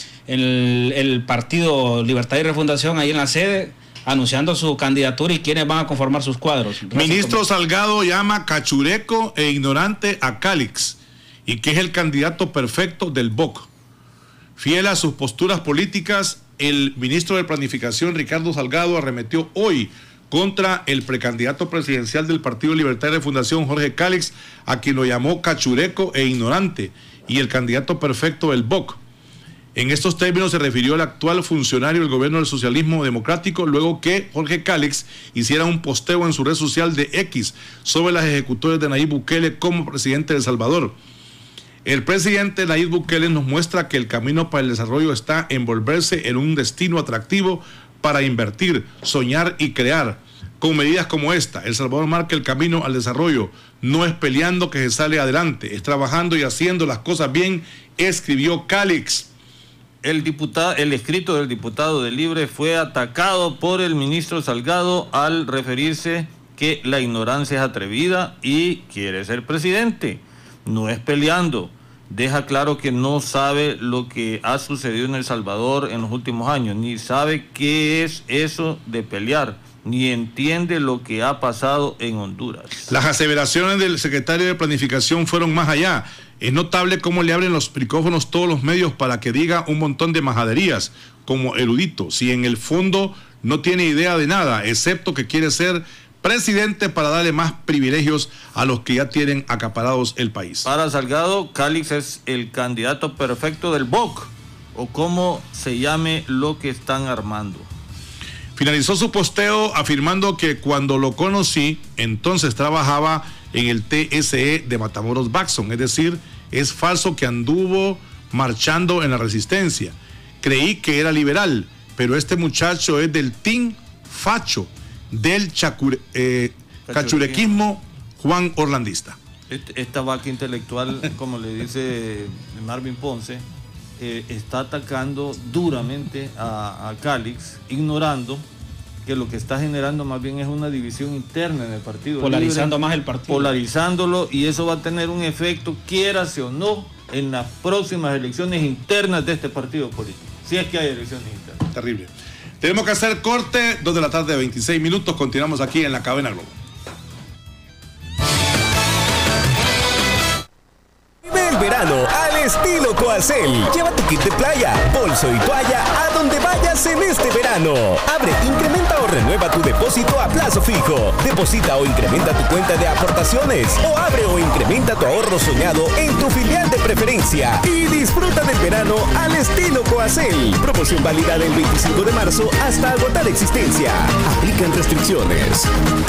el Partido Libertad y Refundación, ahí en la sede, anunciando su candidatura y quiénes van a conformar sus cuadros. Ministro Salgado llama cachureco e ignorante a Calix y que es el candidato perfecto del BOC. Fiel a sus posturas políticas, el ministro de Planificación, Ricardo Salgado, arremetió hoy contra el precandidato presidencial del Partido Libertad y Refundación, Jorge Calix, a quien lo llamó cachureco e ignorante y el candidato perfecto del BOC. En estos términos se refirió al actual funcionario del gobierno del socialismo democrático luego que Jorge Calix hiciera un posteo en su red social de X sobre las ejecutorias de Nayib Bukele como presidente de El Salvador. El presidente Nayib Bukele nos muestra que el camino para el desarrollo está en volverse en un destino atractivo para invertir, soñar y crear. Con medidas como esta, El Salvador marca el camino al desarrollo. No es peleando que se sale adelante, es trabajando y haciendo las cosas bien, escribió Calix. El escrito del diputado del Libre fue atacado por el ministro Salgado al referirse que la ignorancia es atrevida y quiere ser presidente. No es peleando. Deja claro que no sabe lo que ha sucedido en El Salvador en los últimos años, ni sabe qué es eso de pelear, ni entiende lo que ha pasado en Honduras. Las aseveraciones del secretario de Planificación fueron más allá. Es notable cómo le abren los micrófonos todos los medios para que diga un montón de majaderías, como erudito, si en el fondo no tiene idea de nada, excepto que quiere ser presidente para darle más privilegios a los que ya tienen acaparados el país. Para Salgado, Calix es el candidato perfecto del BOC, o como se llame lo que están armando. Finalizó su posteo afirmando que cuando lo conocí, entonces trabajaba en el TSE de Matamoros Baxon, es decir, es falso que anduvo marchando en la resistencia. Creí que era liberal, pero este muchacho es del team facho, del cachurequismo Juan Orlandista. Esta vaca intelectual, como le dice Marvin Ponce, está atacando duramente a Calix, ignorando que lo que está generando más bien es una división interna en el partido. Polarizando más el partido. Polarizándolo, y eso va a tener un efecto, quiérase o no, en las próximas elecciones internas de este partido político. Si es que hay elecciones internas. Terrible. Tenemos que hacer corte, 2 de la tarde, 26 minutos. Continuamos aquí en la Cadena Globo. Vive el verano al estilo Coacel. Lleva tu kit de playa, bolso y toalla a donde vayas en este verano. Abre, incrementa o renueva tu depósito a plazo fijo. Deposita o incrementa tu cuenta de aportaciones. O abre o incrementa tu ahorro soñado en tu filial de preferencia. Y disfruta del verano al estilo Coacel. Promoción válida del 25 de marzo hasta agotar existencia. Aplican restricciones.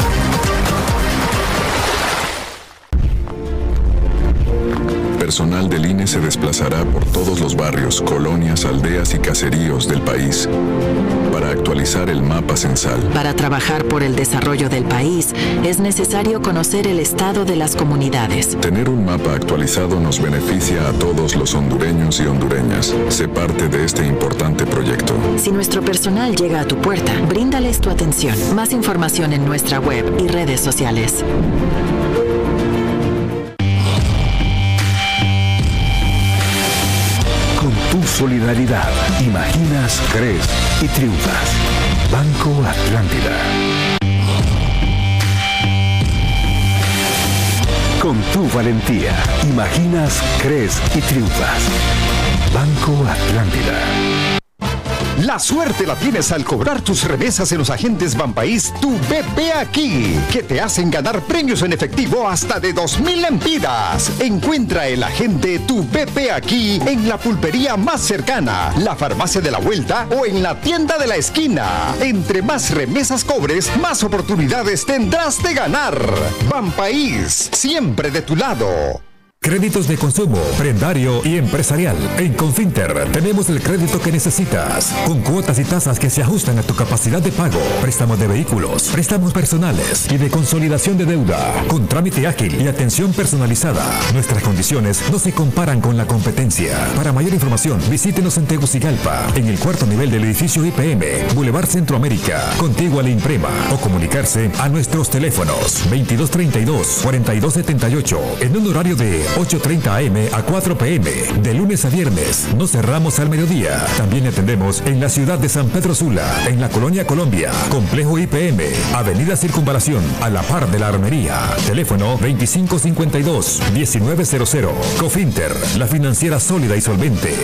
Personal del INE se desplazará por todos los barrios, colonias, aldeas y caseríos del país para actualizar el mapa censal. Para trabajar por el desarrollo del país, es necesario conocer el estado de las comunidades. Tener un mapa actualizado nos beneficia a todos los hondureños y hondureñas. Sé parte de este importante proyecto. Si nuestro personal llega a tu puerta, bríndales tu atención. Más información en nuestra web y redes sociales. Tu solidaridad, imaginas, crees y triunfas. Banco Atlántida. Con tu valentía, imaginas, crees y triunfas. Banco Atlántida. La suerte la tienes al cobrar tus remesas en los agentes Banpaís Tu BP Aquí, que te hacen ganar premios en efectivo hasta de 2,000 lempiras. Encuentra el agente Tu BP Aquí en la pulpería más cercana, la farmacia de la vuelta o en la tienda de la esquina. Entre más remesas cobres, más oportunidades tendrás de ganar. Banpaís, siempre de tu lado. Créditos de consumo, prendario y empresarial. En Confinter tenemos el crédito que necesitas, con cuotas y tasas que se ajustan a tu capacidad de pago. Préstamos de vehículos, préstamos personales y de consolidación de deuda, con trámite ágil y atención personalizada. Nuestras condiciones no se comparan con la competencia. Para mayor información, visítenos en Tegucigalpa, en el 4º nivel del edificio IPM, Boulevard Centroamérica, contiguo a la Imprema, o comunicarse a nuestros teléfonos 2232-4278 en un horario de 8:30 AM a 4 PM, de lunes a viernes. No cerramos al mediodía. También atendemos en la ciudad de San Pedro Sula, en la Colonia Colombia, Complejo IPM, Avenida Circunvalación, a la par de la Armería. Teléfono 2552-1900. Cofinter, la financiera sólida y solvente.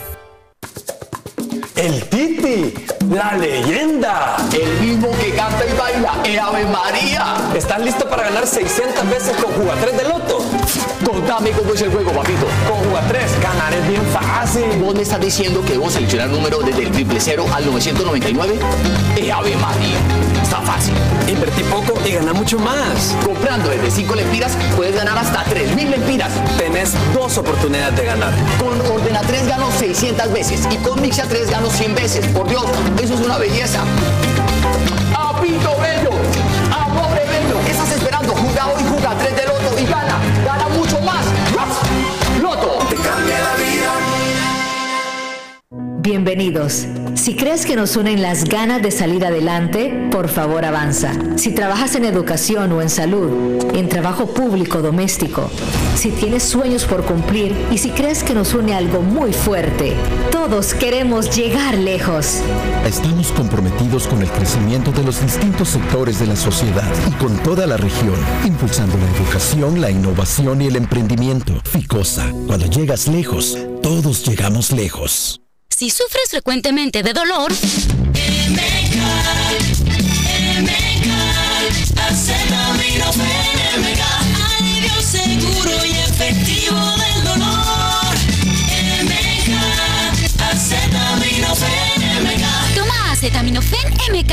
El Titi, la leyenda, el mismo que canta y baila, ¡Ave María! ¿Estás listo para ganar 600 veces con Juga 3 de Loto? Contame cómo es el juego, papito. Con Juga 3, ganar es bien fácil. ¿Vos me estás diciendo que debo seleccionar número desde el 000 al 999? ¡Ave María! Está fácil. Invertí poco y gana mucho más. Comprando desde 5 lempiras, puedes ganar hasta 3,000 lempiras. Tenés 2 oportunidades de ganar. Con Ordena 3 gano 600 veces y con Mixia 3 gano 100 veces. Por Dios, eso es una belleza. ¡Apito bello! ¡Amore bello! ¿Qué estás esperando? Juga hoy, Juga 3 de Loto y gana. Gana mucho más. ¡Loto! Te cambia la vida. Bienvenidos. Si crees que nos unen las ganas de salir adelante, por favor avanza. Si trabajas en educación o en salud, en trabajo público doméstico, si tienes sueños por cumplir y si crees que nos une algo muy fuerte, todos queremos llegar lejos. Estamos comprometidos con el crecimiento de los distintos sectores de la sociedad y con toda la región, impulsando la educación, la innovación y el emprendimiento. Ficosa, cuando llegas lejos, todos llegamos lejos. Si sufres frecuentemente de dolor, acetaminofén, alivio seguro y efectivo del dolor. Acetaminofén, toma acetaminofén MK.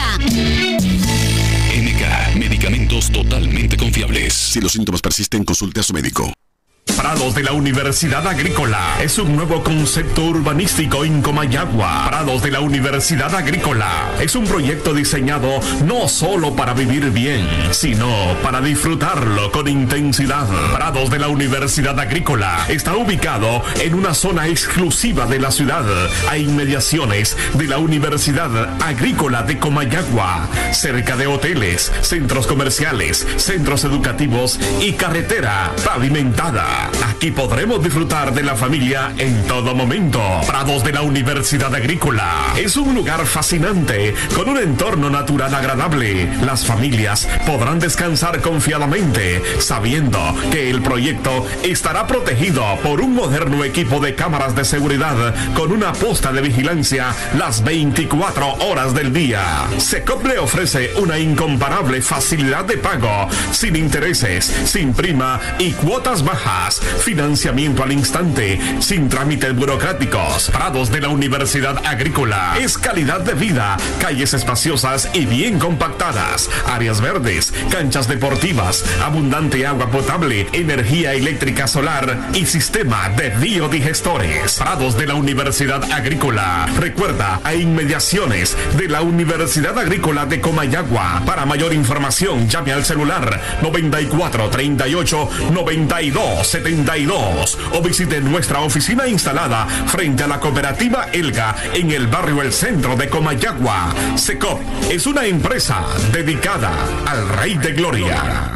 MK, medicamentos totalmente confiables. Si los síntomas persisten, consulte a su médico. Prados de la Universidad Agrícola es un nuevo concepto urbanístico en Comayagua. Prados de la Universidad Agrícola es un proyecto diseñado no solo para vivir bien, sino para disfrutarlo con intensidad. Prados de la Universidad Agrícola está ubicado en una zona exclusiva de la ciudad, a inmediaciones de la Universidad Agrícola de Comayagua, cerca de hoteles, centros comerciales, centros educativos y carretera pavimentada. Aquí podremos disfrutar de la familia en todo momento. Prados de la Universidad Agrícola es un lugar fascinante con un entorno natural agradable. Las familias podrán descansar confiadamente sabiendo que el proyecto estará protegido por un moderno equipo de cámaras de seguridad con una posta de vigilancia las 24 horas del día. SECOP le ofrece una incomparable facilidad de pago, sin intereses, sin prima y cuotas bajas, financiamiento al instante, sin trámites burocráticos. Prados de la Universidad Agrícola es calidad de vida, calles espaciosas y bien compactadas, áreas verdes, canchas deportivas, abundante agua potable, energía eléctrica solar y sistema de biodigestores. Prados de la Universidad Agrícola. Recuerda, a inmediaciones de la Universidad Agrícola de Comayagua. Para mayor información, llame al celular 94 38 92 72 o visite nuestra oficina instalada frente a la cooperativa Elga en el barrio El Centro de Comayagua. SECOP es una empresa dedicada al Rey de Gloria.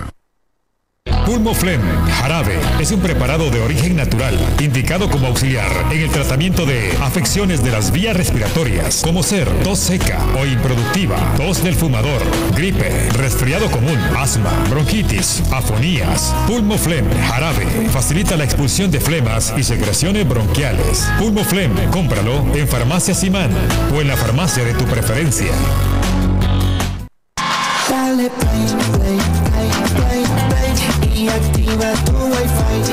Pulmoflem Jarabe es un preparado de origen natural, indicado como auxiliar en el tratamiento de afecciones de las vías respiratorias, como ser tos seca o improductiva, tos del fumador, gripe, resfriado común, asma, bronquitis, afonías. Pulmoflem Jarabe facilita la expulsión de flemas y secreciones bronquiales. Pulmoflem, cómpralo en Farmacia Simán o en la farmacia de tu preferencia. Dale play, play, play, play, play y activa tu Wi-Fi,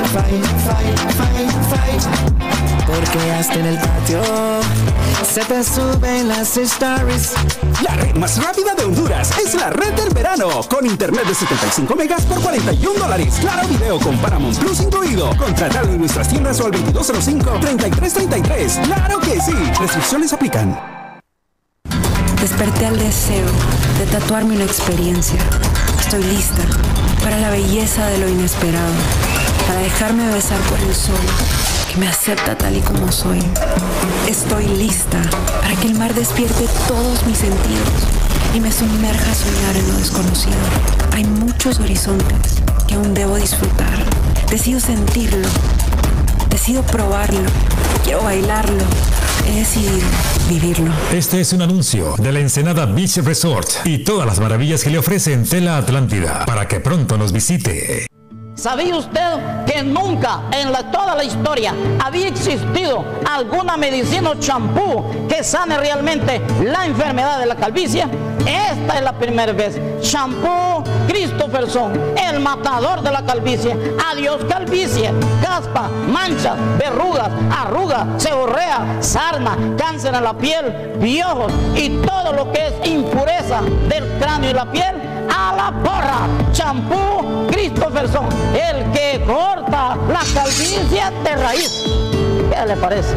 porque hasta en el patio se te suben las stories. La red más rápida de Honduras es la red del verano, con internet de 75 megas por $41. Claro video con Paramount Plus incluido. Contratar en nuestras tiendas o al 2205-3333. ¡Claro que sí! Restricciones aplican. Desperté al deseo de tatuarme una experiencia. Estoy lista para la belleza de lo inesperado, para dejarme besar por el sol, que me acepta tal y como soy. Estoy lista para que el mar despierte todos mis sentidos y me sumerja a soñar en lo desconocido. Hay muchos horizontes que aún debo disfrutar. Decido sentirlo, decido probarlo, quiero bailarlo. He decidido vivirlo. Este es un anuncio de la Ensenada Beach Resort y todas las maravillas que le ofrecen Tela Atlántida para que pronto nos visite. ¿Sabía usted que nunca en toda la historia había existido alguna medicina o champú que sane realmente la enfermedad de la calvicie? Esta es la primera vez. Champú Christopherson, el matador de la calvicie. Adiós calvicie, caspa, manchas, verrugas, arrugas, seborrea, sarna, cáncer en la piel, piojos y todo lo que es impureza del cráneo y la piel. A la porra, champú Christopherson, el que corta la calvicie de raíz. ¿Qué le parece?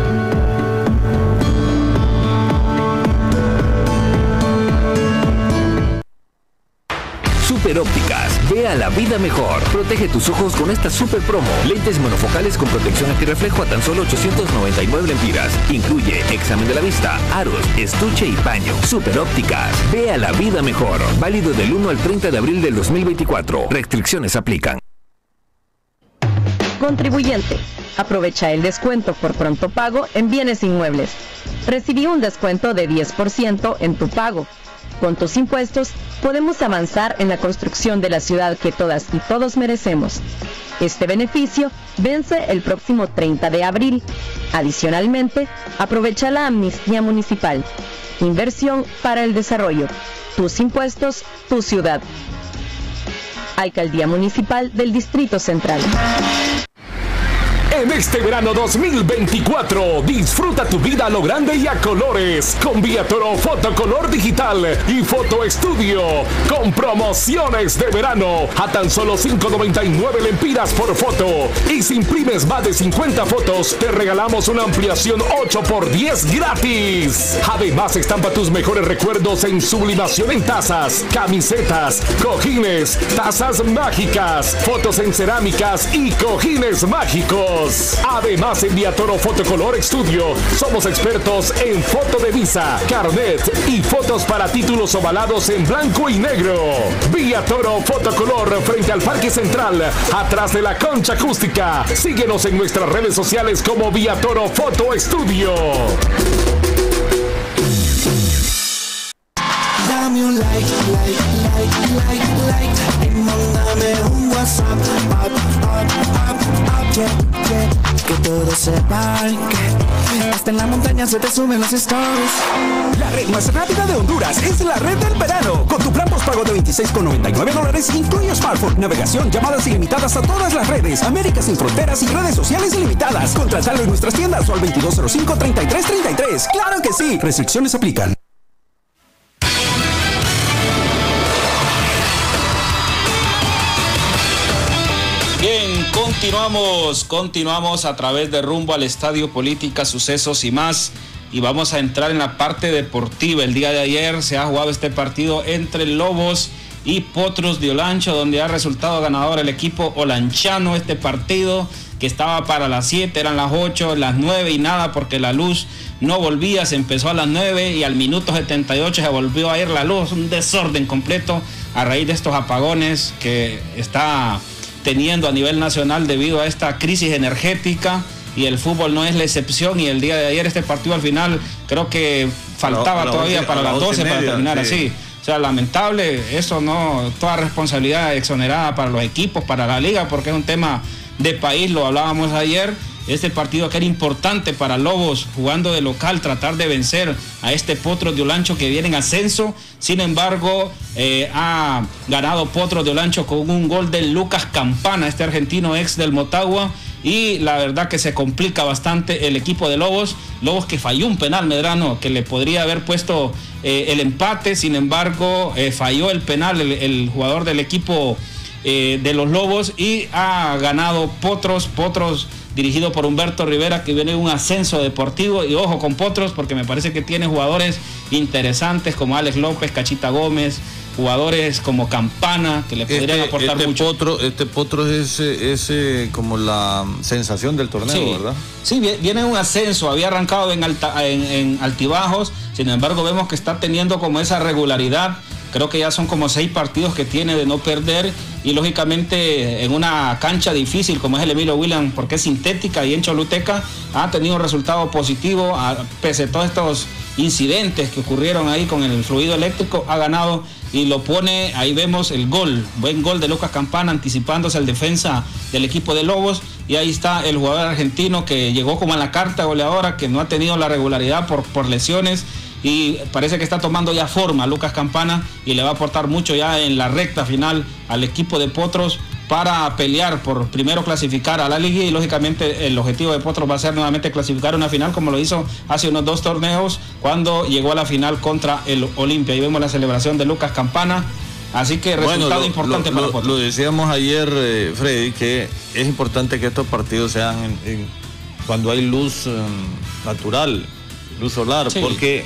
Super Ópticas, ve a la vida mejor. Protege tus ojos con esta super promo. Lentes monofocales con protección antirreflejo a tan solo 899 lempiras. Incluye examen de la vista, aros, estuche y paño. Super Ópticas, ve a la vida mejor. Válido del 1 al 30 de abril del 2024. Restricciones aplican. Contribuyente, aprovecha el descuento por pronto pago en bienes inmuebles. Recibí un descuento de 10% en tu pago. Con tus impuestos, podemos avanzar en la construcción de la ciudad que todas y todos merecemos. Este beneficio vence el próximo 30 de abril. Adicionalmente, aprovecha la amnistía municipal. Inversión para el desarrollo. Tus impuestos, tu ciudad. Alcaldía Municipal del Distrito Central. En este verano 2024, disfruta tu vida a lo grande y a colores con Viatoro Fotocolor Digital y Foto Estudio con promociones de verano a tan solo $5.99 lempiras por foto. Y si imprimes más de 50 fotos, te regalamos una ampliación 8x10 gratis. Además, estampa tus mejores recuerdos en sublimación en tazas, camisetas, cojines, tazas mágicas, fotos en cerámicas y cojines mágicos. Además, en Viatoro Fotocolor Studio somos expertos en foto de visa, carnet y fotos para títulos ovalados en blanco y negro. Viatoro Fotocolor frente al Parque Central, atrás de la Concha Acústica. Síguenos en nuestras redes sociales como Viatoro Foto Studio. Dame un like, y mándame un WhatsApp, que todos sepan que hasta en la montaña se te suben los stories. La red más rápida de Honduras es la red del verano. Con tu plan postpago de $26.99 incluye smartphone, navegación, llamadas ilimitadas a todas las redes, América sin fronteras y redes sociales ilimitadas. Contratalo en nuestras tiendas o al 2205-3333. ¡Claro que sí! Restricciones aplican. Bien, continuamos a través de Rumbo al Estadio, Política, Sucesos y más. Y vamos a entrar en la parte deportiva. El día de ayer se ha jugado este partido entre Lobos y Potros de Olancho, donde ha resultado ganador el equipo olanchano. Este partido que estaba para las 7, eran las 8, las 9 y nada, porque la luz no volvía. Se empezó a las 9 y al minuto 78 se volvió a ir la luz. Un desorden completo a raíz de estos apagones que está teniendo a nivel nacional debido a esta crisis energética, y el fútbol no es la excepción. Y el día de ayer este partido al final creo que faltaba todavía para las 12 para terminar así. O sea, lamentable, eso no, toda responsabilidad exonerada para los equipos, para la liga, porque es un tema de país, lo hablábamos ayer. Este partido que era importante para Lobos, jugando de local, tratar de vencer a este Potros de Olancho que viene en ascenso. Sin embargo, ha ganado Potros de Olancho con un gol de Lucas Campana, este argentino ex del Motagua. Y la verdad que se complica bastante el equipo de Lobos. Lobos que falló un penal, Medrano, que le podría haber puesto el empate. Sin embargo, falló el penal el jugador del equipo de los Lobos, y ha ganado Potros dirigido por Humberto Rivera, que viene un ascenso deportivo. Y ojo con Potros, porque me parece que tiene jugadores interesantes como Alex López, Cachita Gómez, jugadores como Campana, que le podrían aportar mucho. Potros es como la sensación del torneo, sí, ¿verdad? Sí, viene un ascenso, había arrancado en altibajos. Sin embargo, vemos que está teniendo como esa regularidad. Creo que ya son como 6 partidos que tiene de no perder, y lógicamente en una cancha difícil como es el Emilio Williams, porque es sintética, y en Choluteca ha tenido un resultado positivo, pese a todos estos incidentes que ocurrieron ahí con el fluido eléctrico. Ha ganado y lo pone, ahí vemos el gol, buen gol de Lucas Campana anticipándose al defensa del equipo de Lobos. Y ahí está el jugador argentino que llegó como a la carta goleadora, que no ha tenido la regularidad por lesiones, y parece que está tomando ya forma Lucas Campana, y le va a aportar mucho ya en la recta final al equipo de Potros para pelear por primero clasificar a la liga. Y lógicamente el objetivo de Potros va a ser nuevamente clasificar a una final, como lo hizo hace unos 2 torneos cuando llegó a la final contra el Olimpia. Ahí vemos la celebración de Lucas Campana. Así que resultado importante para Potros. Lo decíamos ayer, Freddy, que es importante que estos partidos sean cuando hay luz natural, luz solar, sí, porque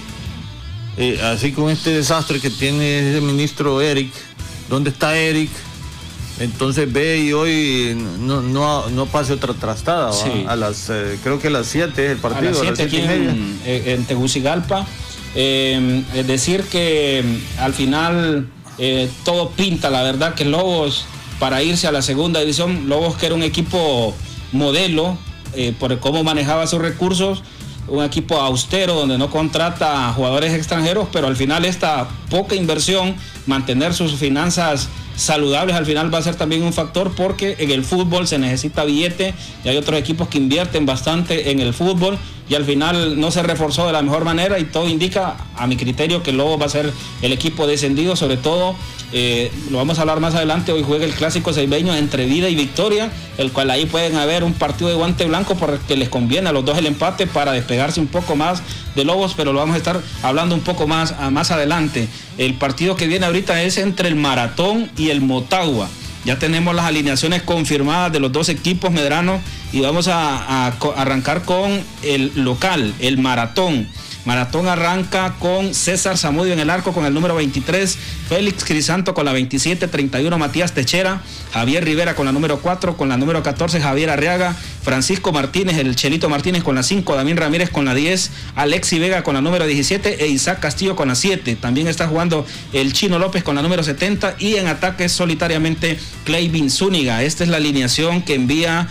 así con este desastre que tiene el ministro Eric, ¿dónde está Eric? Entonces ve y hoy no pase otra trastada, sí, a las creo que a las 7 es el partido. A las 7 aquí en Tegucigalpa. Es decir que al final todo pinta, la verdad, que Lobos, para irse a la segunda división, Lobos, que era un equipo modelo por cómo manejaba sus recursos, un equipo austero donde no contrata jugadores extranjeros, pero al final esta poca inversión, mantener sus finanzas saludables, al final va a ser también un factor, porque en el fútbol se necesita billete y hay otros equipos que invierten bastante en el fútbol. y al final no se reforzó de la mejor manera y todo indica, a mi criterio, que Lobos va a ser el equipo descendido. Sobre todo, lo vamos a hablar más adelante, hoy juega el clásico ceibeño entre Vida y Victoria, el cual ahí pueden haber un partido de guante blanco porque les conviene a los dos el empate para despegarse un poco más de Lobos, pero lo vamos a estar hablando un poco más adelante. El partido que viene ahorita es entre el Maratón y el Motagua. Ya tenemos las alineaciones confirmadas de los dos equipos medranos y vamos a arrancar con el local, el Maratón. Maratón arranca con César Zamudio en el arco con el número 23, Félix Crisanto con la 27, 31 Matías Techera, Javier Rivera con la número 4, con la número 14 Javier Arriaga, Francisco Martínez, el Chelito Martínez con la 5, Damián Ramírez con la 10, Alexi Vega con la número 17 e Isaac Castillo con la 7. También está jugando el Chino López con la número 70 y en ataque solitariamente Clayvin Zúñiga. Esta es la alineación que envía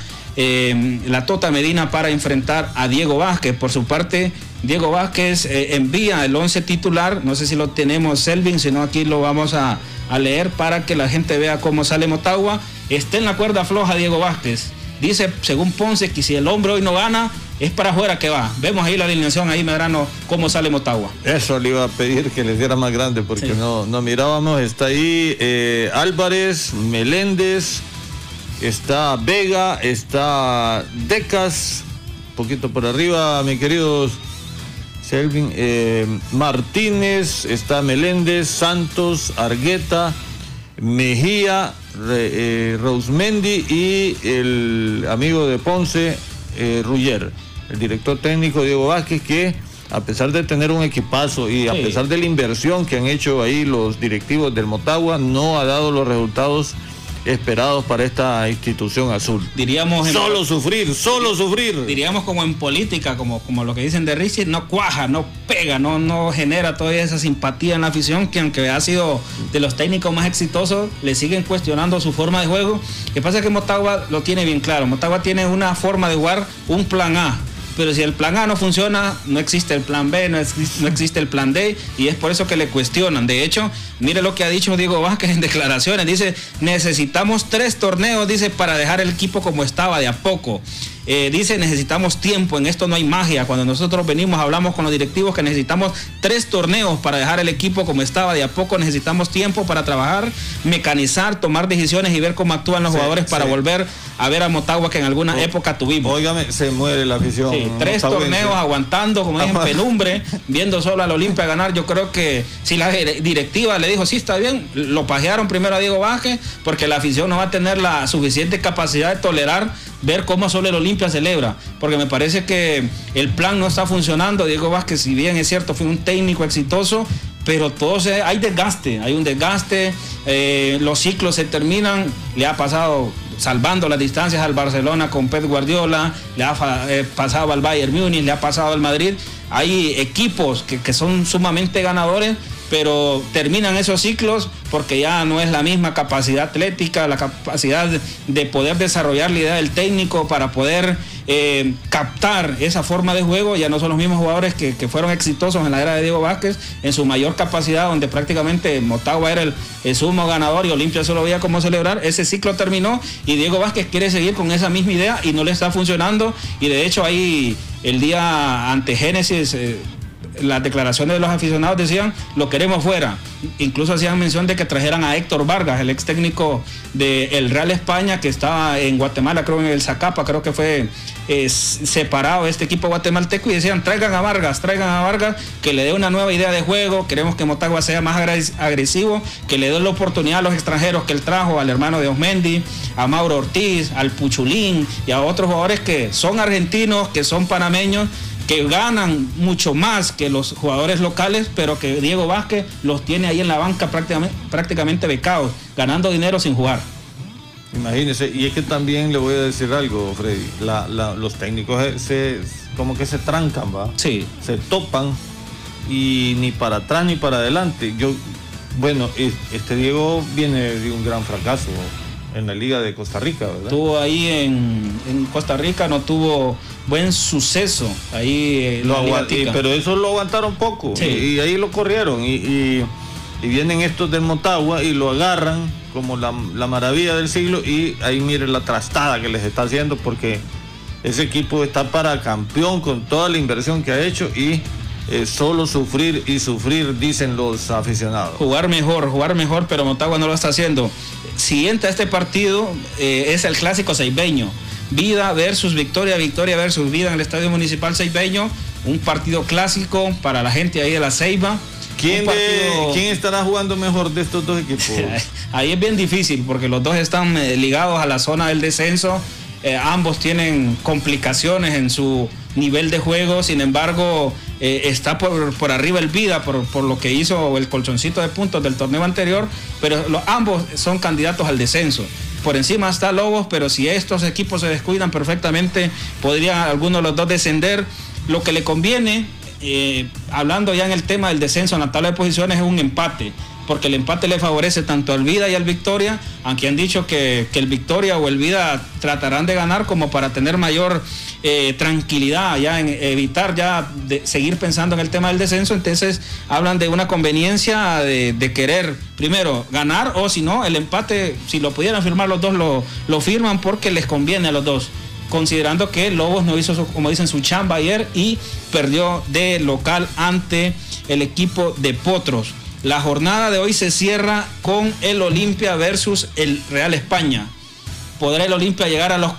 la Tota Medina para enfrentar a Diego Vázquez. Por su parte, Diego Vázquez envía el 11 titular, no sé si lo tenemos, Selvin, sino aquí lo vamos a leer para que la gente vea cómo sale Motagua. Está en la cuerda floja Diego Vázquez. Dice, según Ponce, que si el hombre hoy no gana, es para afuera que va. Vemos ahí la alineación, ahí Medrano, cómo sale Motagua. Eso le iba a pedir que les diera más grande, porque sí, no mirábamos. Está ahí Álvarez, Meléndez, está Vega, está Decas, un poquito por arriba, mi querido Selvin, Martínez, está Meléndez, Santos, Argueta, Mejía, Rousmendi y el amigo de Ponce, Ruller. El director técnico Diego Vázquez, que a pesar de tener un equipazo y a pesar de la inversión que han hecho ahí los directivos del Motagua, no ha dado los resultados esperados para esta institución azul. Diríamos solo sufrir. Diríamos como en política, como lo que dicen de Richie, no cuaja, no pega, no genera toda esa simpatía en la afición, que aunque ha sido de los técnicos más exitosos, le siguen cuestionando su forma de juego. Lo que pasa es que Motagua lo tiene bien claro. Motagua tiene una forma de jugar, un plan A. Pero si el plan A no funciona, no existe el plan B, no existe el plan D, y es por eso que le cuestionan. De hecho, mire lo que ha dicho Diego Vázquez en declaraciones. Dice, necesitamos 3 torneos, dice, para dejar el equipo como estaba de a poco. Dice, necesitamos tiempo, en esto no hay magia. Cuando nosotros venimos, hablamos con los directivos que necesitamos 3 torneos para dejar el equipo como estaba de a poco. Necesitamos tiempo para trabajar, mecanizar, tomar decisiones y ver cómo actúan los jugadores para volver a ver a Motagua que en alguna época tuvimos. Óigame, se muere la afición. Sí, 3 torneos aguantando, como dije, en penumbre, viendo solo al Olimpia ganar. Yo creo que si la directiva le dijo, sí, está bien, lo pajearon primero a Diego Vázquez, porque la afición no va a tener la suficiente capacidad de tolerar ver cómo solo el Olimpia celebra, porque me parece que el plan no está funcionando. Diego Vázquez, si bien es cierto, fue un técnico exitoso, pero hay un desgaste, los ciclos se terminan. Le ha pasado salvando las distancias al Barcelona con Pep Guardiola, le ha pasado al Bayern Múnich, le ha pasado al Madrid. Hay equipos que son sumamente ganadores, pero terminan esos ciclos porque ya no es la misma capacidad atlética, la capacidad de poder desarrollar la idea del técnico para poder captar esa forma de juego. Ya no son los mismos jugadores que fueron exitosos en la era de Diego Vázquez en su mayor capacidad, donde prácticamente Motagua era el sumo ganador y Olimpia solo veía cómo celebrar. Ese ciclo terminó y Diego Vázquez quiere seguir con esa misma idea y no le está funcionando, y de hecho ahí el día ante Génesis las declaraciones de los aficionados decían, lo queremos fuera. Incluso hacían mención de que trajeran a Héctor Vargas, el ex técnico del Real España, que estaba en Guatemala, creo en el Zacapa, creo que fue separado este equipo guatemalteco, y decían, traigan a Vargas, que le dé una nueva idea de juego. Queremos que Motagua sea más agresivo, que le dé la oportunidad a los extranjeros que él trajo, al hermano de Osmendi, a Mauro Ortiz, al Puchulín y a otros jugadores que son argentinos, que son panameños, que ganan mucho más que los jugadores locales, pero que Diego Vázquez los tiene ahí en la banca prácticamente becados, ganando dinero sin jugar. Imagínese, y es que también le voy a decir algo, Freddy, los técnicos como que se trancan, ¿va? Sí. Se topan y ni para atrás ni para adelante. Este Diego viene de un gran fracaso en la Liga de Costa Rica, ¿verdad? Estuvo ahí en Costa Rica, no tuvo buen suceso ahí pero eso lo aguantaron poco, sí. Y ahí lo corrieron y vienen estos del Motagua y lo agarran como la maravilla del siglo, y ahí miren la trastada que les está haciendo, porque ese equipo está para campeón con toda la inversión que ha hecho y solo sufrir y sufrir, dicen los aficionados. Jugar mejor, pero Motagua no lo está haciendo. Siguiente a este partido es el clásico ceibeño. Vida versus Victoria, Victoria versus Vida en el Estadio Municipal Ceibeño. Un partido clásico para la gente ahí de la Ceiba. ¿Quién estará jugando mejor de estos dos equipos? Ahí es bien difícil porque los dos están ligados a la zona del descenso. Ambos tienen complicaciones en su nivel de juego. Sin embargo, está por arriba el Vida por lo que hizo el colchoncito de puntos del torneo anterior. Pero ambos son candidatos al descenso. Por encima está Lobos, pero si estos equipos se descuidan perfectamente, podrían alguno de los dos descender. Lo que le conviene, hablando ya en el tema del descenso en la tabla de posiciones, es un empate, porque el empate le favorece tanto al Vida y al Victoria, aunque han dicho que el Victoria o el Vida tratarán de ganar como para tener mayor tranquilidad, ya en evitar ya de seguir pensando en el tema del descenso. Entonces hablan de una conveniencia de querer primero ganar, o si no, el empate, si lo pudieran firmar los dos, lo firman porque les conviene a los dos, considerando que Lobos no hizo, como dicen, su chamba ayer y perdió de local ante el equipo de Potros. La jornada de hoy se cierra con el Olimpia versus el Real España. ¿Podrá el Olimpia llegar a los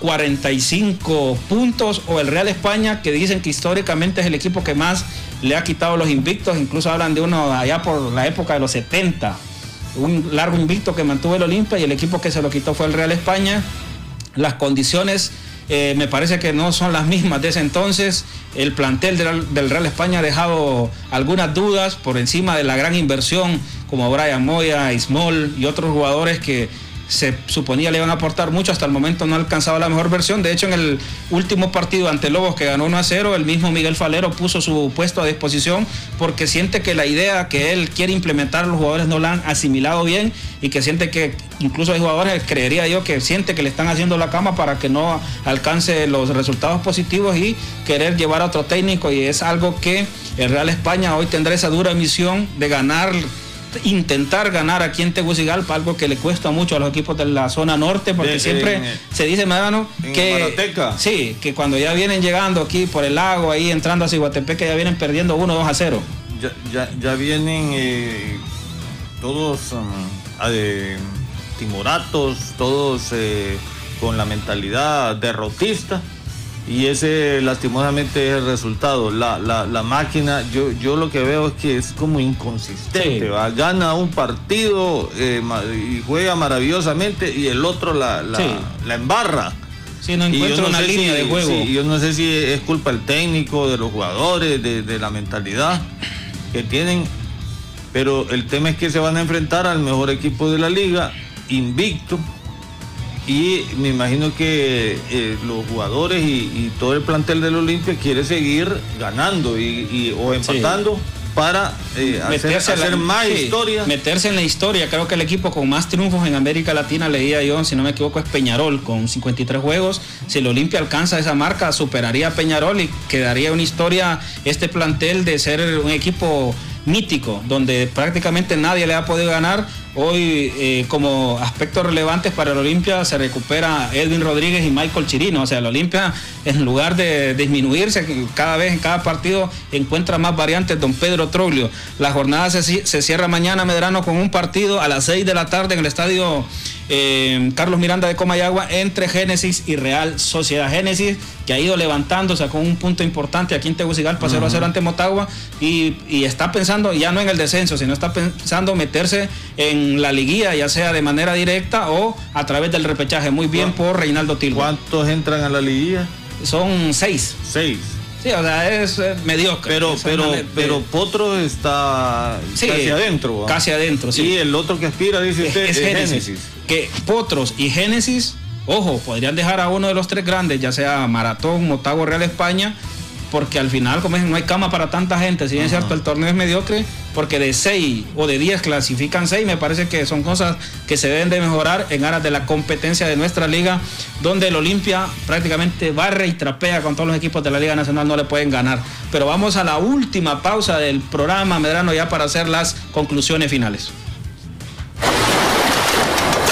45 puntos o el Real España, que dicen que históricamente es el equipo que más le ha quitado los invictos? Incluso hablan de uno allá por la época de los 70, un largo invicto que mantuvo el Olimpia, y el equipo que se lo quitó fue el Real España. Las condiciones me parece que no son las mismas de ese entonces. El plantel del Real España ha dejado algunas dudas por encima de la gran inversión, como Brian Moya, Ismol y otros jugadores que se suponía le iban a aportar mucho. Hasta el momento no ha alcanzado la mejor versión. De hecho, en el último partido ante Lobos, que ganó 1-0, el mismo Miguel Falero puso su puesto a disposición porque siente que la idea que él quiere implementar los jugadores no la han asimilado bien, y que siente que incluso hay jugadores, creería yo, que siente que le están haciendo la cama para que no alcance los resultados positivos y querer llevar a otro técnico. Y es algo que el Real España hoy tendrá esa dura misión de ganar, intentar ganar aquí en Tegucigalpa, algo que le cuesta mucho a los equipos de la zona norte, porque siempre se dice, Medrano, que sí, que cuando ya vienen llegando aquí por el lago, ahí entrando a Ciguatepeque, ya vienen perdiendo 1-2-0. Ya vienen todos timoratos, todos con la mentalidad derrotista, y ese lastimosamente es el resultado. La máquina, yo lo que veo es que es como inconsistente, sí. Gana un partido y juega maravillosamente, y el otro la embarra. Sí, no encuentra una línea de juego. Sí, yo no sé si es culpa del técnico, de los jugadores, de la mentalidad que tienen, pero el tema es que se van a enfrentar al mejor equipo de la liga, invicto. Y me imagino que los jugadores y todo el plantel del Olimpia quiere seguir ganando o empatando, sí, para hacer más historia. Meterse en la historia. Creo que el equipo con más triunfos en América Latina, leía yo, si no me equivoco, es Peñarol, con 53 juegos. Si el Olimpia alcanza esa marca, superaría a Peñarol y quedaría una historia este plantel de ser un equipo mítico, donde prácticamente nadie le ha podido ganar. Hoy, como aspectos relevantes para el Olimpia, se recupera Edwin Rodríguez y Michael Chirino. O sea, el Olimpia, en lugar de disminuirse, cada vez en cada partido encuentra más variantes. Don Pedro Troglio. La jornada se cierra mañana, Medrano, con un partido a las 6 de la tarde en el estadio Carlos Miranda de Comayagua, entre Génesis y Real Sociedad. Génesis, que ha ido levantándose con un punto importante aquí en Tegucigalpa, 0-0 ante Motagua, y está pensando ya no en el descenso, sino está pensando meterse en la liguilla, ya sea de manera directa o a través del repechaje. Muy bien por Reinaldo Tilbo. ¿Cuántos entran a la liguilla? Son 6. 6. Sí, o sea, es mediocre. Pero Potros está casi adentro. Casi adentro, sí. Y el otro que aspira, dice usted, es Génesis. Que Potros y Génesis, ojo, podrían dejar a uno de los tres grandes, ya sea Maratón, Motagua, Real España, porque al final, como es, no hay cama para tanta gente. Si bien es cierto, el torneo es mediocre, porque de 6 o de 10 clasifican 6, me parece que son cosas que se deben de mejorar en aras de la competencia de nuestra liga, donde el Olimpia prácticamente barre y trapea con todos los equipos de la Liga Nacional, no le pueden ganar. Pero vamos a la última pausa del programa, Medrano, ya para hacer las conclusiones finales.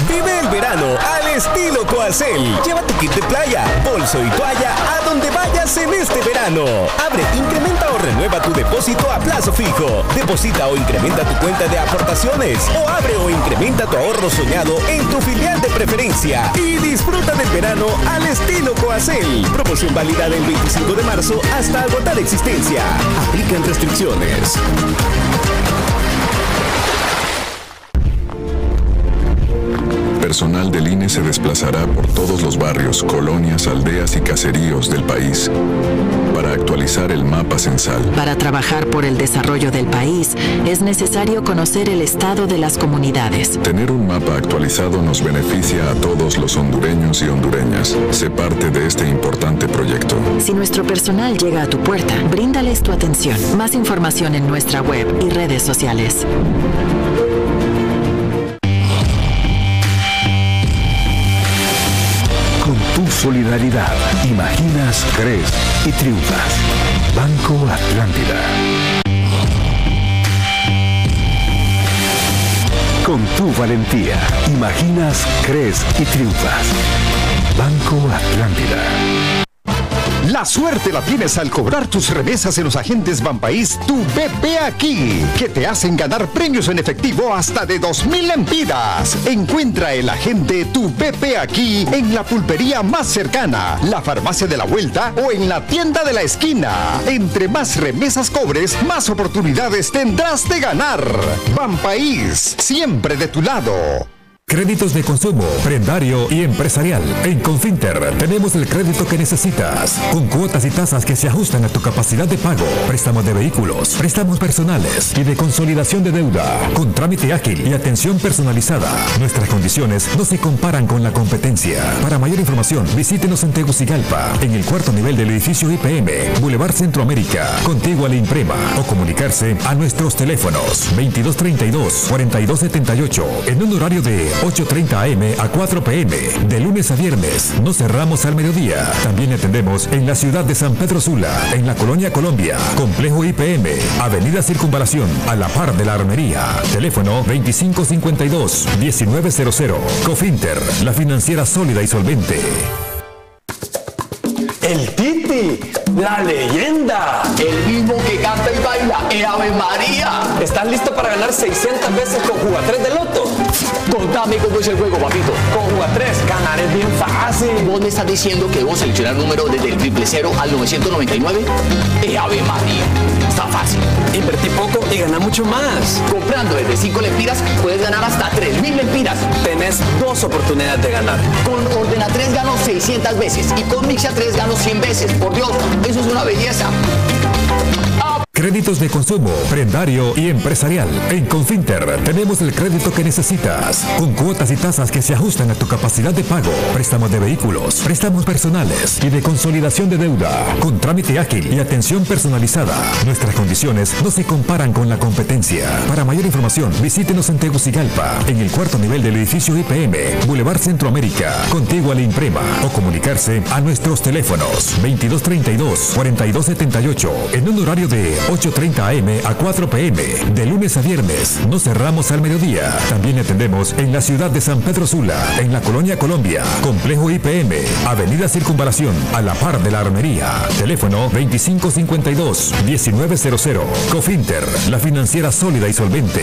Vive el verano al estilo Coacel. Lleva tu kit de playa, bolso y toalla a donde vayas en este verano. Abre, incrementa o renueva tu depósito a plazo fijo. Deposita o incrementa tu cuenta de aportaciones. O abre o incrementa tu ahorro soñado en tu filial de preferencia. Y disfruta del verano al estilo Coacel. Promoción válida del 25 de marzo hasta agotar existencia. Aplican restricciones. Personal del INE se desplazará por todos los barrios, colonias, aldeas y caseríos del país para actualizar el mapa censal. Para trabajar por el desarrollo del país, es necesario conocer el estado de las comunidades. Tener un mapa actualizado nos beneficia a todos los hondureños y hondureñas. Sé parte de este importante proyecto. Si nuestro personal llega a tu puerta, bríndales tu atención. Más información en nuestra web y redes sociales. Tu solidaridad. Imaginas, crees y triunfas. Banco Atlántida. Con tu valentía. Imaginas, crees y triunfas. Banco Atlántida. La suerte la tienes al cobrar tus remesas en los agentes Banpaís Tu BP Aquí, que te hacen ganar premios en efectivo hasta de 2,000 lempiras. Encuentra el agente Tu BP Aquí en la pulpería más cercana, la farmacia de la vuelta o en la tienda de la esquina. Entre más remesas cobres, más oportunidades tendrás de ganar. Banpaís, siempre de tu lado. Créditos de consumo, prendario y empresarial. En Confinter tenemos el crédito que necesitas, con cuotas y tasas que se ajustan a tu capacidad de pago. Préstamos de vehículos, préstamos personales y de consolidación de deuda, con trámite ágil y atención personalizada. Nuestras condiciones no se comparan con la competencia. Para mayor información, visítenos en Tegucigalpa, en el cuarto nivel del edificio IPM, Boulevard Centroamérica, contiguo a la Imprema, o comunicarse a nuestros teléfonos 2232-4278 en un horario de 8:30 AM a 4 PM, de lunes a viernes. No cerramos al mediodía. También atendemos en la ciudad de San Pedro Sula, en la Colonia Colombia, Complejo IPM, Avenida Circunvalación, a la par de la Armería. Teléfono 2552-1900. Cofinter, la financiera sólida y solvente. El Titi, la leyenda, el mismo que canta y baila, Ave María. ¿Estás listo para ganar 600 veces con Juga 3 de Loto? Contame cómo es el juego, papito. Con Juga 3, ganar es bien fácil. ¿Vos me estás diciendo que debemos seleccionar el número desde el 000 al 999? Ave María, está fácil. Invertí poco y gana mucho más. Comprando desde 5 lempiras, puedes ganar hasta 3,000 lempiras. Tenés 2 oportunidades de ganar. Con Ordena 3 gano 600 veces y con Mixia 3 gano 100 veces. Por Dios, eso es una belleza. Créditos de consumo, prendario y empresarial. En Confinter tenemos el crédito que necesitas, con cuotas y tasas que se ajustan a tu capacidad de pago. Préstamos de vehículos, préstamos personales y de consolidación de deuda, con trámite ágil y atención personalizada. Nuestras condiciones no se comparan con la competencia. Para mayor información, visítenos en Tegucigalpa, en el cuarto nivel del edificio IPM, Boulevard Centroamérica, contiguo a la Imprema, o comunicarse a nuestros teléfonos 2232-4278 en un horario de 8:30 AM a 4 PM, de lunes a viernes. No cerramos al mediodía. También atendemos en la ciudad de San Pedro Sula, en la Colonia Colombia, Complejo IPM, Avenida Circunvalación, a la par de la Armería. Teléfono 2552-1900. Cofinter, la financiera sólida y solvente.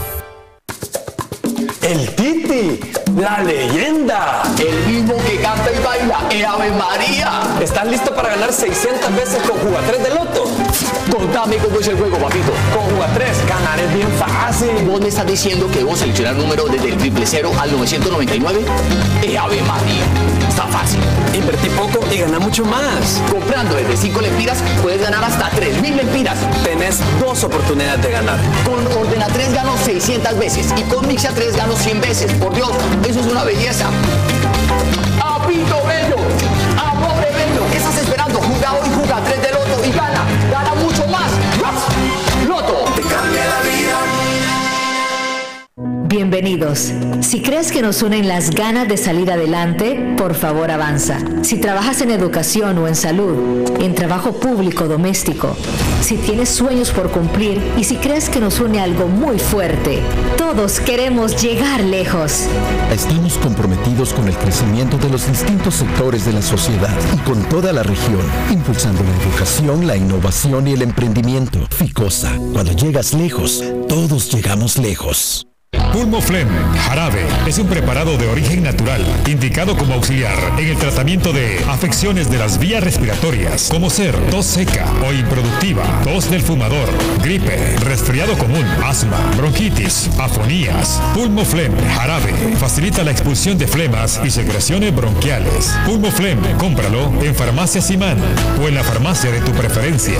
El Titi, la leyenda, el mismo que canta y baila, Ave María. ¿Estás listo para ganar 600 veces con Juga 3 de Loto? Contame cómo es el juego, papito. Con Juga 3, ganar es bien fácil. ¿Vos me estás diciendo que debemos seleccionar el número desde el 000 al 999? Ave María, está fácil. Invertí poco y gana mucho más. Comprando desde 5 lempiras, puedes ganar hasta 3,000 lempiras. Tenés 2 oportunidades de ganar. Con Ordena 3 gano 600 veces y con Mixia 3 gano 100 veces. Por Dios, eso es una belleza. ¡Apito bello! ¡A pobre bello! ¿Qué estás esperando? Juga hoy, Juga 3 de Loto y gana. Gana mucho más. Loto. Te cambia la vida. Bienvenidos. Si crees que nos unen las ganas de salir adelante, por favor avanza. Si trabajas en educación o en salud, en trabajo público doméstico, si tienes sueños por cumplir y si crees que nos une algo muy fuerte, todos queremos llegar lejos. Estamos comprometidos con el crecimiento de los distintos sectores de la sociedad y con toda la región, impulsando la educación, la innovación y el emprendimiento. Ficosa, cuando llegas lejos, todos llegamos lejos. Pulmoflem jarabe es un preparado de origen natural indicado como auxiliar en el tratamiento de afecciones de las vías respiratorias como ser tos seca o improductiva, tos del fumador, gripe, resfriado común, asma, bronquitis, afonías. Pulmoflem jarabe facilita la expulsión de flemas y secreciones bronquiales. Pulmoflem, cómpralo en Farmacia Simán o en la farmacia de tu preferencia.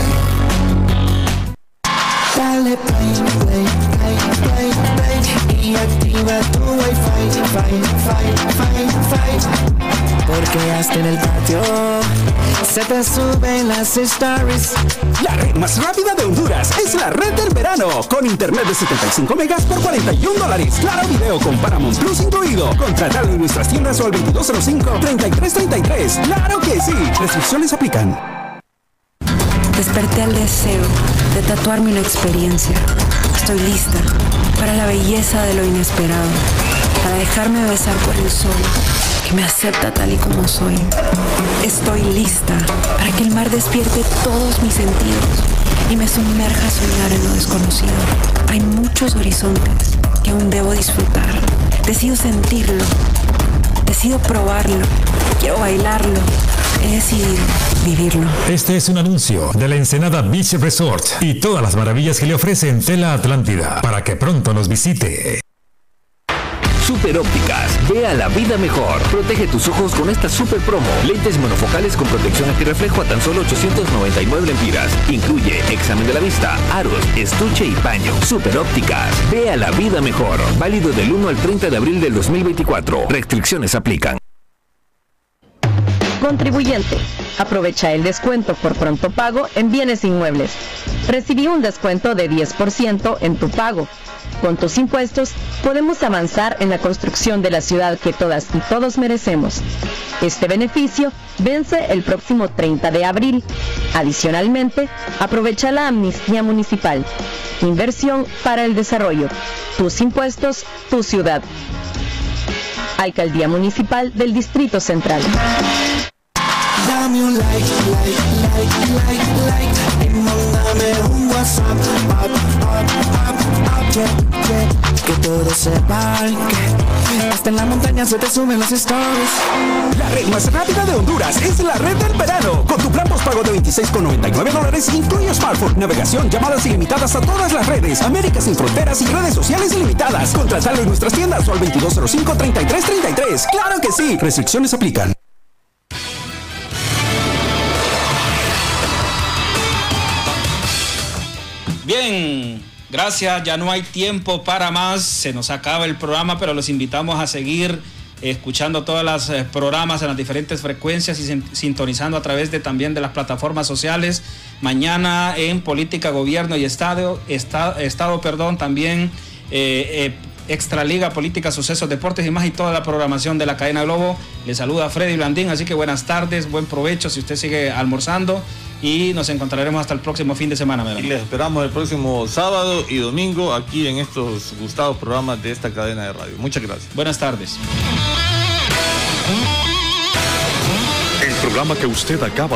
Dale play, play, play, play, play y activa tu Wi-Fi, porque hasta en el patio se te suben las stories. La red más rápida de Honduras es la red del verano, con internet de 75 megas por $41. Claro video con Paramount Plus incluido. Contratalo en nuestras tiendas o al 2205-3333. ¡Claro que sí! Restricciones aplican. Desperté al deseo de tatuarme una experiencia. Estoy lista para la belleza de lo inesperado, para dejarme besar por el sol, que me acepta tal y como soy. Estoy lista para que el mar despierte todos mis sentidos y me sumerja a soñar en lo desconocido. Hay muchos horizontes que aún debo disfrutar. Decido sentirlo, decido probarlo, quiero bailarlo. He decidido vivirlo. Este es un anuncio de la Ensenada Beach Resort y todas las maravillas que le ofrecen Tela Atlántida para que pronto nos visite. Super Ópticas, vea la vida mejor. Protege tus ojos con esta super promo. Lentes monofocales con protección antirreflejo a tan solo 899 lempiras. Incluye examen de la vista, aros, estuche y paño. Super Ópticas, vea la vida mejor. Válido del 1 al 30 de abril del 2024. Restricciones aplican. Contribuyente, aprovecha el descuento por pronto pago en bienes inmuebles. Recibí un descuento de 10% en tu pago. Con tus impuestos podemos avanzar en la construcción de la ciudad que todas y todos merecemos. Este beneficio vence el próximo 30 de abril. Adicionalmente, aprovecha la amnistía municipal. Inversión para el desarrollo. Tus impuestos, tu ciudad. Alcaldía Municipal del Distrito Central. Dame un like, y mándame un WhatsApp, que todo sepan que hasta en la montaña se te suben las stories. La red más rápida de Honduras es la red del verano. Con tu plan postpago de $26,99 incluye smartphone, navegación, llamadas ilimitadas a todas las redes, América sin fronteras y redes sociales ilimitadas. Contratalo en nuestras tiendas o al 2205-3333. ¡Claro que sí! Restricciones aplican. Bien, gracias, ya no hay tiempo para más, se nos acaba el programa, pero los invitamos a seguir escuchando todos los programas en las diferentes frecuencias y sintonizando a través de también de las plataformas sociales. Mañana en Política, Gobierno y Estado, también Extraliga, Política, Sucesos, Deportes y más, y toda la programación de la cadena Globo. Les saluda Freddy Blandín, así que buenas tardes, buen provecho si usted sigue almorzando. Y nos encontraremos hasta el próximo fin de semana. Y les esperamos el próximo sábado y domingo aquí en estos gustados programas de esta cadena de radio. Muchas gracias. Buenas tardes. El programa que usted acaba